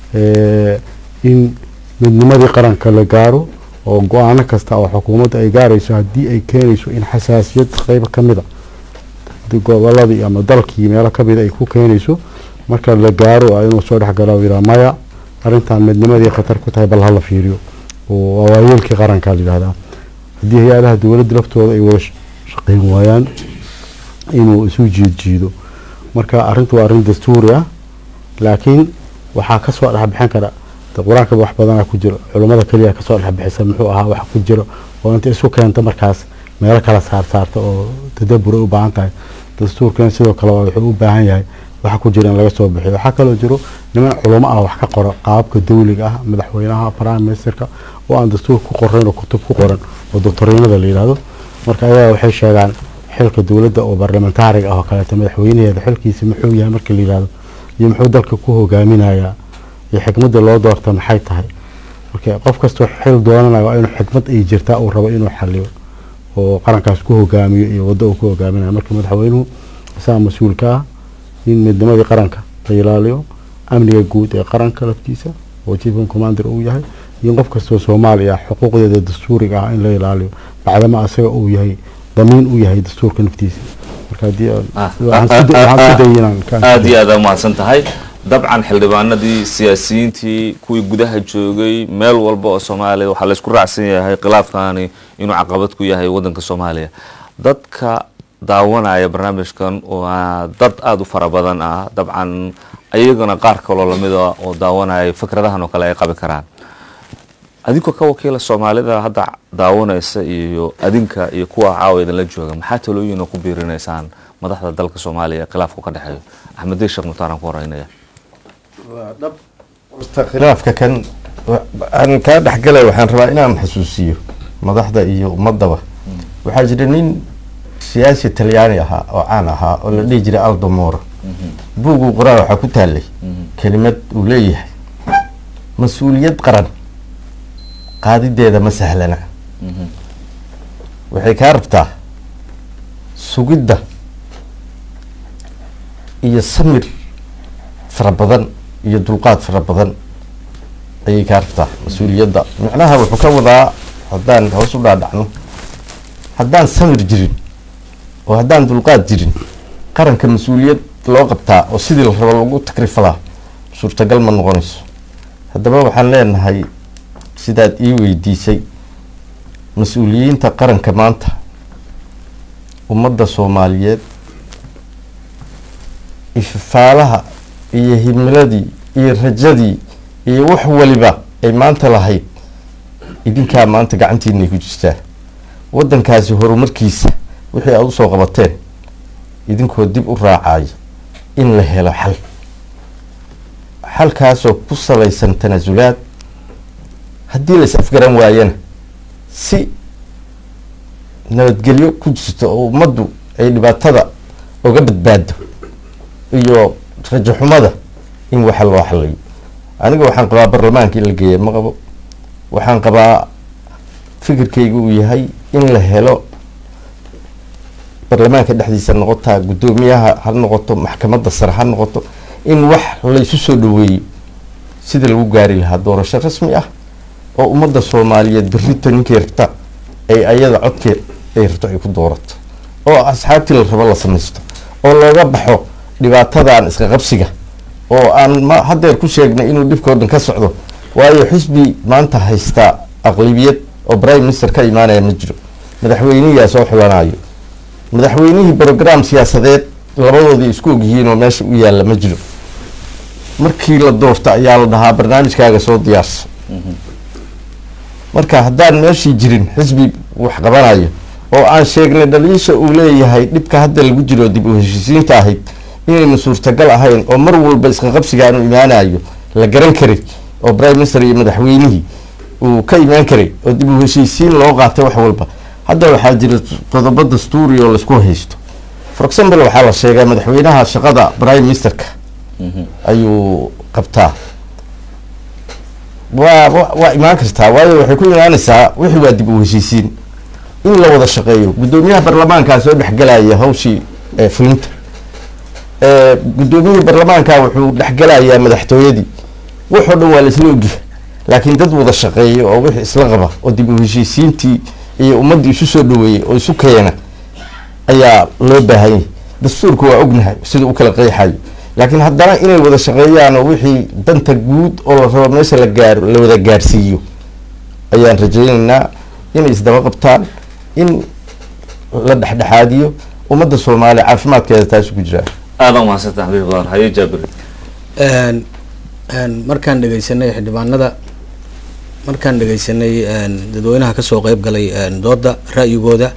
in midnimadii qaranka la gaaro oo go-aano kasta oo xukuumadda ay gaarayso haddii ay keenayso in xasaasiyad qeyb ka mid a goboladii ama dalkii meelo kamid ay ku keenayso marka la gaaro inuu soo dhexgalo oo yidhaha maya arrintan midnimadii khatar ku tahay bal hala fiiriyo oo waayeelkii qaranka la yidhahdaa haddii hay-adaha dowladda laftooda ay wada shaqeyn waayaan inuu isu jiido marka arrintu waa arrin dastuuri ah laakiin waxaa kasoo dhexbixin kara qur-aanka wax badanaa ku jiro culummada keliya kasoo dhexbixisa muxuu ahaa wax ku jiro oo inta isu keenta markaas meelo kala saarta oo tadabbur u baahan tahay dastuurkan sidoo kale wuxuu u baahan yahay waxa ku jira in laga soo bixiyo waxaa kaloo jiro niman culamo ah wax ka qora qaabka dawliga ah madaxweynaha prime ministerka oo aan dastuur ku qorayn oo kutub ku qoran oo doctorinada la yiraahdo marka ayaga waxay sheegaan xilka dawladda oo barlamentaariga ah oo kale madaxweynaheeda xilkiisa muxuu yahay marka la yiraahdo iyo muxuu dalka ku hogaaminayaa iyo xikmadda loo doorto maxay tahay marka qof kasta xil doonanayo waa inuu xikmad ay jirtaa uu rabo inuu xaliyo oo qarankaas ku hogaamiyo iyo waddo uu ku hogaaminayo marka madaxweynuhu asaa mas-uulka ah in midnimadii qaranka la ilaaliyo amniga guud ee qaranka laftiisa oo chief commander uu yahay iyo qof kastoo Soomaali ah xuquuqdeeda dastuuriga ah in la ilaaliyo bacdama asaga uu yahay damiin uu yahay dastuurka naftiisa marka hadii aad iyo aad mahadsan tahay dabcan xildhibaanadii siyaasiyiintii kuwii gudaha joogay meel walba oo Soomaaliya waxa la isku raacsan yahay khilaafkani inuu caqabad ku yahay wadanka Soomaaliya dadka daawanaya barnaamijkan oo dad aad u fara badan ah dabcan ayagana qaar kale oo lamid ah oo daawanaya fikradahan oo kale ay qabi karaan adinka ka wakiila Soomaalida hadda daawanaysa iyo adinka iyo kuwa caawida la jooga maxaa talooyin ku biirinaysaan madaxda dalka Soomaaliya khilaafku ka dhaxeeyo Axmed Sheekh Mutaaran ku horeynaya khilaafka kan aan ka dhaxgalay waxaan rabaa inaan xasuusiyo madaxda iyo ummadaba waxaa jira nin siyaasi Talyaani ahaa oo caan ahaa oo la dhihi jiray Aldo Moro buugu qoraa waxa ku taalay kelimad uu leeyahay mas'uuliyad qaran qaadideeda ma sahlana waxay ka rabtaa sugidda iyo samir fara badan iyo dulqaad fara badan ayay ka rabtaa mas'uuliyadda macnaha wuxuu ka wadaa haddaan hoos u dhaadhacno haddaan samir jirin oo haddaan dulqaad jirin qaranka mas'uuliyad loo qabtaa oo sidii la rabo lagu takrifalaa suurtagal ma noqonayso haddaba waxaan leenahay sidaad ii weydiisay mas-uuliyiinta qaranka maanta ummadda Soomaaliyeed ifaalaha iyo himiladii iyo rajadii iyo wax waliba ay maanta lahayd idinkaa maanta gacantiina ku jirtaa wadankaasi horumarkiisa wixii aad u soo qabateen idinkoo dib u raacay in la helo xalkaasoo ku salaysan tanaasulaad haddii la is afgaran waayana si nabadgelyo ku jirto oo ummaddu ay dhibaatada uga badbaado iyo rajo xumada in waxa loo xalayo aniga waxaan qabaa baarlamaanka in la geeyo ma qabo waxaan qabaa fikirkaygu uu yahay in la helo baarlamaanka dhexdiisa noqotaa guddoomiyaha ha noqoto maxkamadda sare ha noqoto in wax la isu soo dhaweeyo sida lagu gaari lahaa doorasho rasmi ah oo ummadda Soomaaliyeed berrito ninkii rabta ay ayada codkeed ay rabto ay ku doorato oo asxaabtii la rabo la samaysto oo looga baxo dhibaatadan iska qabsiga oo aan haddeer ku sheegnay inuu dhibkoodan ka socdo waayo xisbi maanta haysta aqlabiyad oo prime minister ka imaanaya ma jiro madaxweynaha soo xulanayo madaxweynihii program siyaasadeed labadoodii isku ogyihiin oo meesha u yaala ma jiro markii la doorto ayaa la dhahaa barnaamijkaaga soo diyaarso marka haddaan meeshii jirin xisbi wax qabanayo oo aan sheegnay dhaliisha uu leeyahay dhibka hadda lagu jiro dib u heshiisiinta ahayd inaynu suurtagal ahayn oo mar walba iska qabsigaanu imaanayo la garan karay oo prime minister iyo madaxweynihii uu ka imaan karay oo dib u heshiisiin loo qaatay wax walba hadda waxaa jira qodobo dastuuri oo la isku haysto for example waxaa la sheegay madaxweynaha shaqada prime ministerka ayuu qabtaa waa imaan kartaa waayo waxay ku imaanaysaa wixii waa dib u heshiisiin in la wada shaqeeyo guddoomiyaha baarlamaanka soo dhexgalaya hawshii fulinta guddoomiyihii baarlamaanka wuxuu dhexgalayaa madaxtooyadii wuxuu dhan waa la isla ogyahay laakiin dad wada shaqeeyo oo wixii isla qaba oo dib u heshiisiintii iyo ummaddii isu soo dhaweeyey oo isu keena ayaa loo baahan yahay dastuurku waa ognahay sida u kala qeexayo laakiin haddana inay wada shaqeeyaan oo wixii danta guud oo la rabo meesha la wada gaarsiiyo ayaan rajaynaynaa inay isdaba qabtaan in la dhexdhexaadiyo ummadda soomaaliya caafimaadkeeda taasi ku jiraa aadan mahadsantahay xabiib badan haye jaabir markaan dhegaysanay xildhibaanada markaan dhegaysanay dadweynaha kasoo qeyb galay dooda ra'yigooda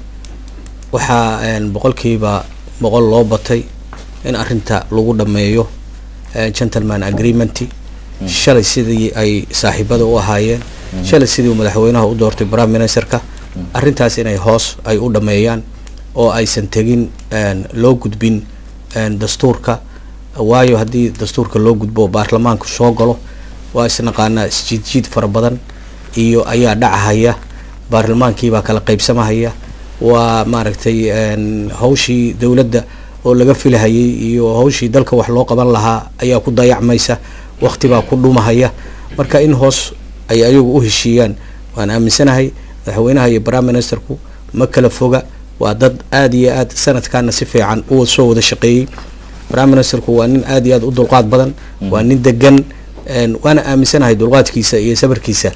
waxaa boqolkiiba boqol loo batay in arinta lagu dhameeyo gentleman agreement shalay sidii ay saaxiibada u ahaayeen shalay sidii madaxweynaha u doortay prime ministerka arintaas inay hoos ay u dhameeyaan oo aysan tegin loo gudbin dastuurka waayo haddii dastuurka loo gudbo baarlamaanku soo galo waa isnaqaanaa isjiidjiid fara badan iyo ayaa dhacahaya baarlamaankiibaa kala qaybsamahaya waa maaragtay hawshii dowladda oo laga filahayay iyo hawshii dalka wax loo qaban lahaa ayaa ku dayacmaysa waqtibaa ku dhumahaya marka in hoos ay ayagu u heshiiyaan waan aaminsanahay madaxweynaha iyo prime ministerku ma kala foga waa dad aad iyo aad sanadkaana si fiican u soo wada shaqeeyey prime ministerku waa nin aad iyo aad u dulqaad badan waa nin degan waana aaminsanahay dulqaadkiisa iyo sabarkiisa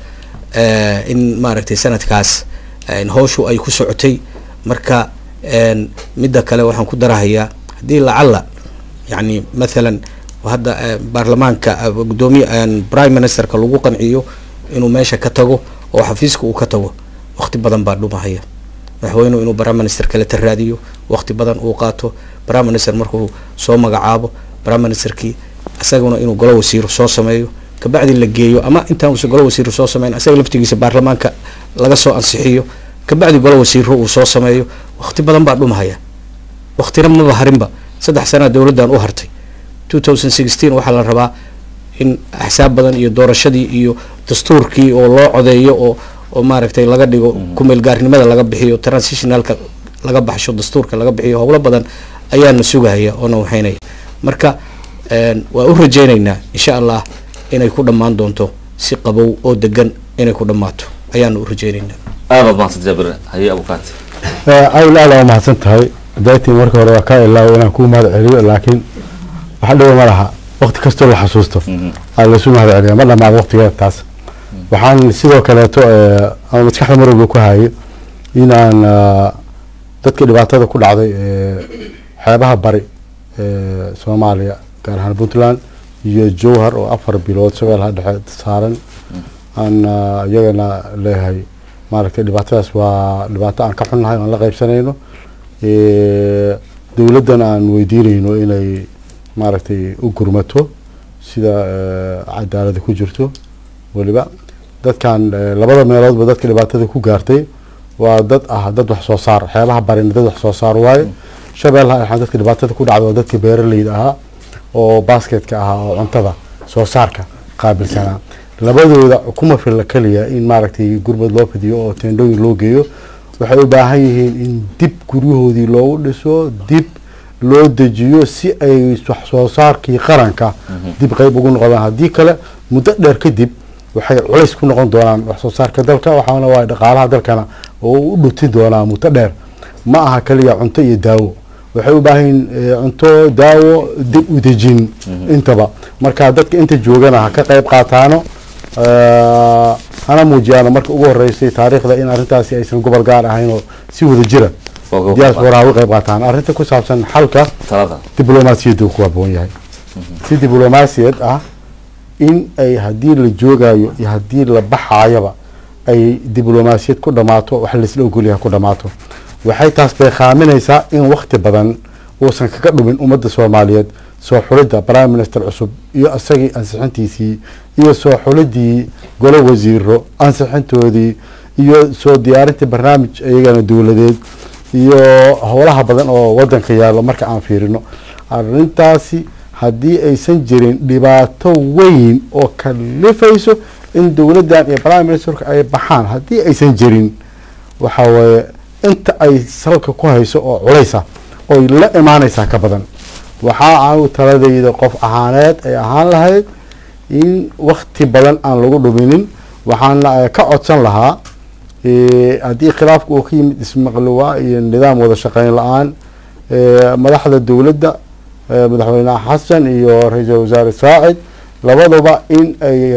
in maaragtay sanadkaas hawshu ay ku socotay marka midda kale waxaan ku darahayaa haddii lacalla yani mathalan hadda baarlamaanka gudoomiye prime ministerka lagu qanciyo inuu meesha ka tago oo xafiiska uu ka tago waqti badan baa dhumahaya madaxweynuhu inuu prime minister kala taraadiyo waqti badan uu qaato prime minister markuu soo magacaabo prime ministerkii isaguna inuu golo wasiir soo sameeyo kabacdi la geeyo ama intaan uusan golo wasiir soo sameyn asaga laftigiisa baarlamaanka laga soo ansixiyo kabacdi golo wasiiro uu soo sameeyo waqti badan baa dhumahaya waqtina maba harinba 3 sano dowladdan u hartay 2016 waxaa la rabaa in axsaab badan iyo doorashadii iyo dastuurkii oo loo codeeyo oo maaragtay laga dhigo kumeel gaarnimada laga bixiyo transitionalka laga baxsho dastuurka laga bixiyo howlo badan ayaana sugahaya oo waxaynaya marka waa u rajaynaynaa insha Allah inay ku dhamaan doonto si qabow oo degan inay ku dhamaato ayaan u rajaynaynaa aad baan jabir haye abukaati ay la mahadsan tahay daatii marka hore waa ka ilaa inaan ku mahad celiyo laakiin waxa dhaw ma laha waqti kasta la xasuusto aan la soo mahad celiyo ma dhamaad waqtiga taas waxaan sidoo kale to aan maskaxda marwalba ku hayo inaan dadka dhibaatada ku dhacday xeebaha bari Soomaaliya gaar ahaan Puntland iyo Jowhar oo 4 bilood shabeellaha dhexe saaran aan iyagana leeyahay maaragtay dhibaatadaas waa dhibaato aan ka xunnahay aan la qaybsanayno dawladdan aan weydiinayno inay maaragtay u gurmato sida cadaalad ku jirto waliba dadkan labada meeloodba dadka dhibaatada ku gaartay waa dad wax soo saar xeebaha barin dad wax soo saar waaye shabeellaha waxaan dadka dhibaatada ku dhacdo dadka beeraleyda ahaa oo basketka ahaa oo cuntada soo saarka qaabilsanaa labadooda kuma filla kaliya in maaragtay gurbad loo fidiyo oo teendooyin loo geeyo waxay u baahan yihiin in dib guryahoodii loogu dhiso dib loo dejiyo si ay wax soo saarkii qaranka dib qayb ugu noqdaan haddii kale muddo dheer kadib waxay culays ku noqon doonaan wax soo saarka dalka waxaana waa dhaqaalaha dalkana oo u dhutin doonaa muddo dheer ma aha kaliya cunto iyo daawo waxay u baahan yihiin cunto daawo dib u dejin intaba marka dadka inta joogana ha ka qayb qaataano hana muujiyaan marka ugu horeysay taariikhda in arrintaasi aysan gobol gaar ahayn oo si wada jira diaspora uga qayb qaataan arrinta ku saabsan xalka diblomaasiyaddu ku habboon yahay si diblomaasiyad ah in ay haddii la joogayo iyo haddii la baxaayaba ay diblomaasiyad ku dhammaato wax laisla ogolyahay ku dhammaato waxay taas beekaaminaysaa in waqti badan uusan kaga dhumin ummadda Soomaaliyeed soo xulidda prime minister cusub iyo asagii ansixintiisii iyo soo xulidii golo wasiiro ansixintoodii iyo soo diyaarinta barnaamij ayagana dawladeed iyo howlaha badan oo wadanka yaalo marka aan fiirino arrintaasi haddii aysan jirin dhibaato weyn oo kalifayso in dawladdan iyo prime ministerka ay baxaan haddii aysan jirin waxa weeye inta ay salka ku hayso oo culaysa oo la imaanaysaa ka badan waxaa aan taladayda qof ahaaneed ay ahaan lahayd in waqti badan aan lagu dhuminin waxaan ka codsan lahaa haddii khilaafku uu ka yimid ismaqluwa iyo nidaam wada shaqayn la-aan madaxda dowladda madaxweyne xasan iyo ra-iisul wasaare saacid labaduba in ay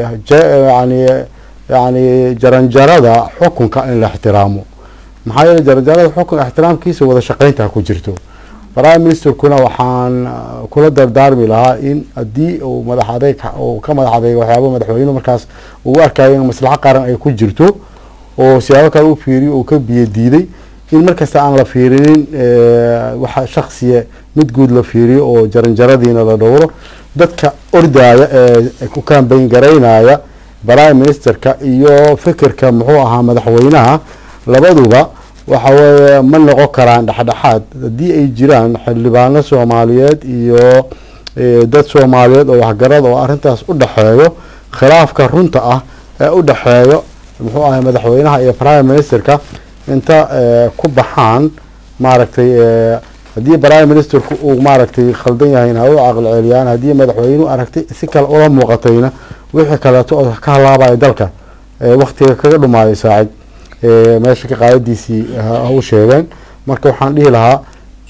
yani jaranjarada xukunka in la ixtiraamo maxaa yeele jaranjarada xukunka ixtiraamkiisa wada shaqaynta ku jirto prime ministerkuna waxaan kula dardaarmi lahaa in haddii uu madax adeeg uu ka madax adeego waxyaaba madaxweyne markaas uu arkayo in maslaxo qaran ay ku jirto oo siyaabo kale u fiiriyo uu ka biyo diiday in markasta aan la fiirinin waxa shaksiya mid guud la fiiriyo oo jaranjaradiina la dhowro dadka ordaya ee ku kambayn garaynaya prime ministerka iyo fikirka muxuu ahaa madaxweynaha labaduba waxa weeye ma noqon karaan dhexdhexaad haddii ay jiraan xildhibaano soomaaliyeed iyo dad soomaaliyeed oo waxgarad oo arrintaas u dhexeeyo khilaafka runta ah ee u dhexeeyo muxuu ahay madaxweynaha iyo prime ministerka inta ku baxaan maaragtay haddii prime ministerku uu maaragtay khaldan yahayna ha u caqli celiyaan haddii madaxweynuhu aragtay si kale ula muuqatayna wixii kaleeto oo ka halaabaya dalka waktiga kaga dhumaayo saacid meesha ka qaadadiisii ha u sheegeen marka waxaan dhihi lahaa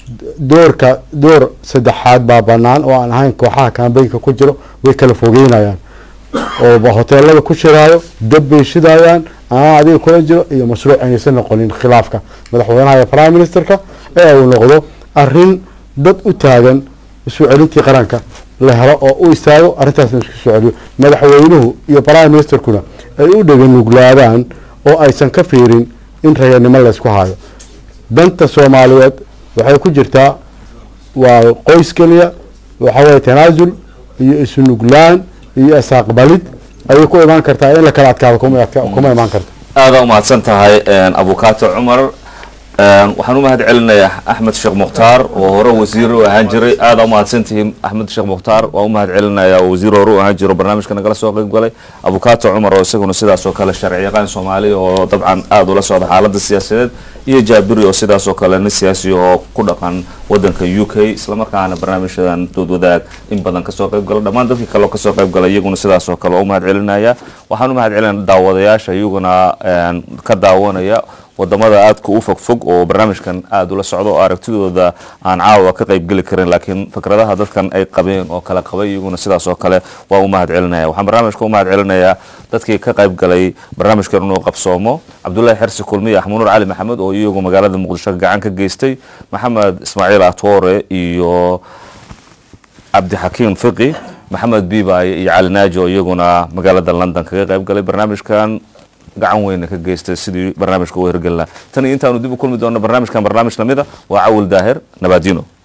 door saddexaad baa banaan oo aan ahayn kooxaha kambeynka ku jiro way kala fogeynayaan oo hoteelada ku shiraayo dab bay shidayaan adiga kula jiro iyo mashruuc inaysan noqonin khilaafka madaxweynaha iyo prime ministerka ee uu noqdo arin dad u taagan soo celintii qaranka la helo oo u istaago arrintaasna isku soo celiyo madaxweynuhu iyo prime ministerkuna ay u dhaganuglaadaan oo aysan ka fiirin in rayanimo laysku hayo danta soomaaliyeed waxay ku jirtaa waa qoys keliya waxa weeye tanaasul iyo isunuglaan iyo isaqbalid ayay ku imaan kartaa in la kala adkaado kuma imaan karto aada umahadsan tahay abukaato cumar waxaan u mahad celinayaa axmed sheekh mukhtaar oo hore wasiir u ahaan jiray aada umahadsantihiin axmed sheekh mukhtaar waa u mahad celinayaa oo wasiir hore u ahaan jiro barnaamijka nagala soo qayb galay abukaato cumar oo isaguna sidaas oo kale sharci yaqaan soomaali oo dabcan aada ula socda xaaladda siyaasadeed iyo jaabiri oo sidaas oo kale nin siyaasi oo ku dhaqan wadanka u k islamarkaana barnaamijyadan dood wadaag in badan kasoo qayb galo dhammaan dadkii kale oo kasoo qayb galay iyaguna sidaas oo kale oo u mahad celinaya waxaan u mahad celinaya daawadayaasha iyaguna ka daawanaya wadamada aadka u fogfog oo barnaamijkan aada ula socdo oo aragtidooda aan caawa ka qayb geli karin laakiin fikradaha dadkan ay qabeen oo kala qabay iyaguna sidaas oo kale waa u mahad celinaya waxaan barnaamijka u mahad celinayaa dadkii ka qayb galay barnaamijkan inuu qabsoomo cabdullaahi xersi kulmiye axmed nuur cali maxamed oo iyagu magaalada muqdisho gacan ka geystay maxamed ismaaciil atoore iyo cabdixakiim fiqi maxamed biibaye iyo cali naaji oo iyaguna magaalada london kaga qayb galay barnaamijkan gacan weyna ka geystay sidii barnaamijka u hirgelina tan iyo intaanu dib u kulmi doonno barnaamijkan barnaamij lamida waa cawil daahir nabaadino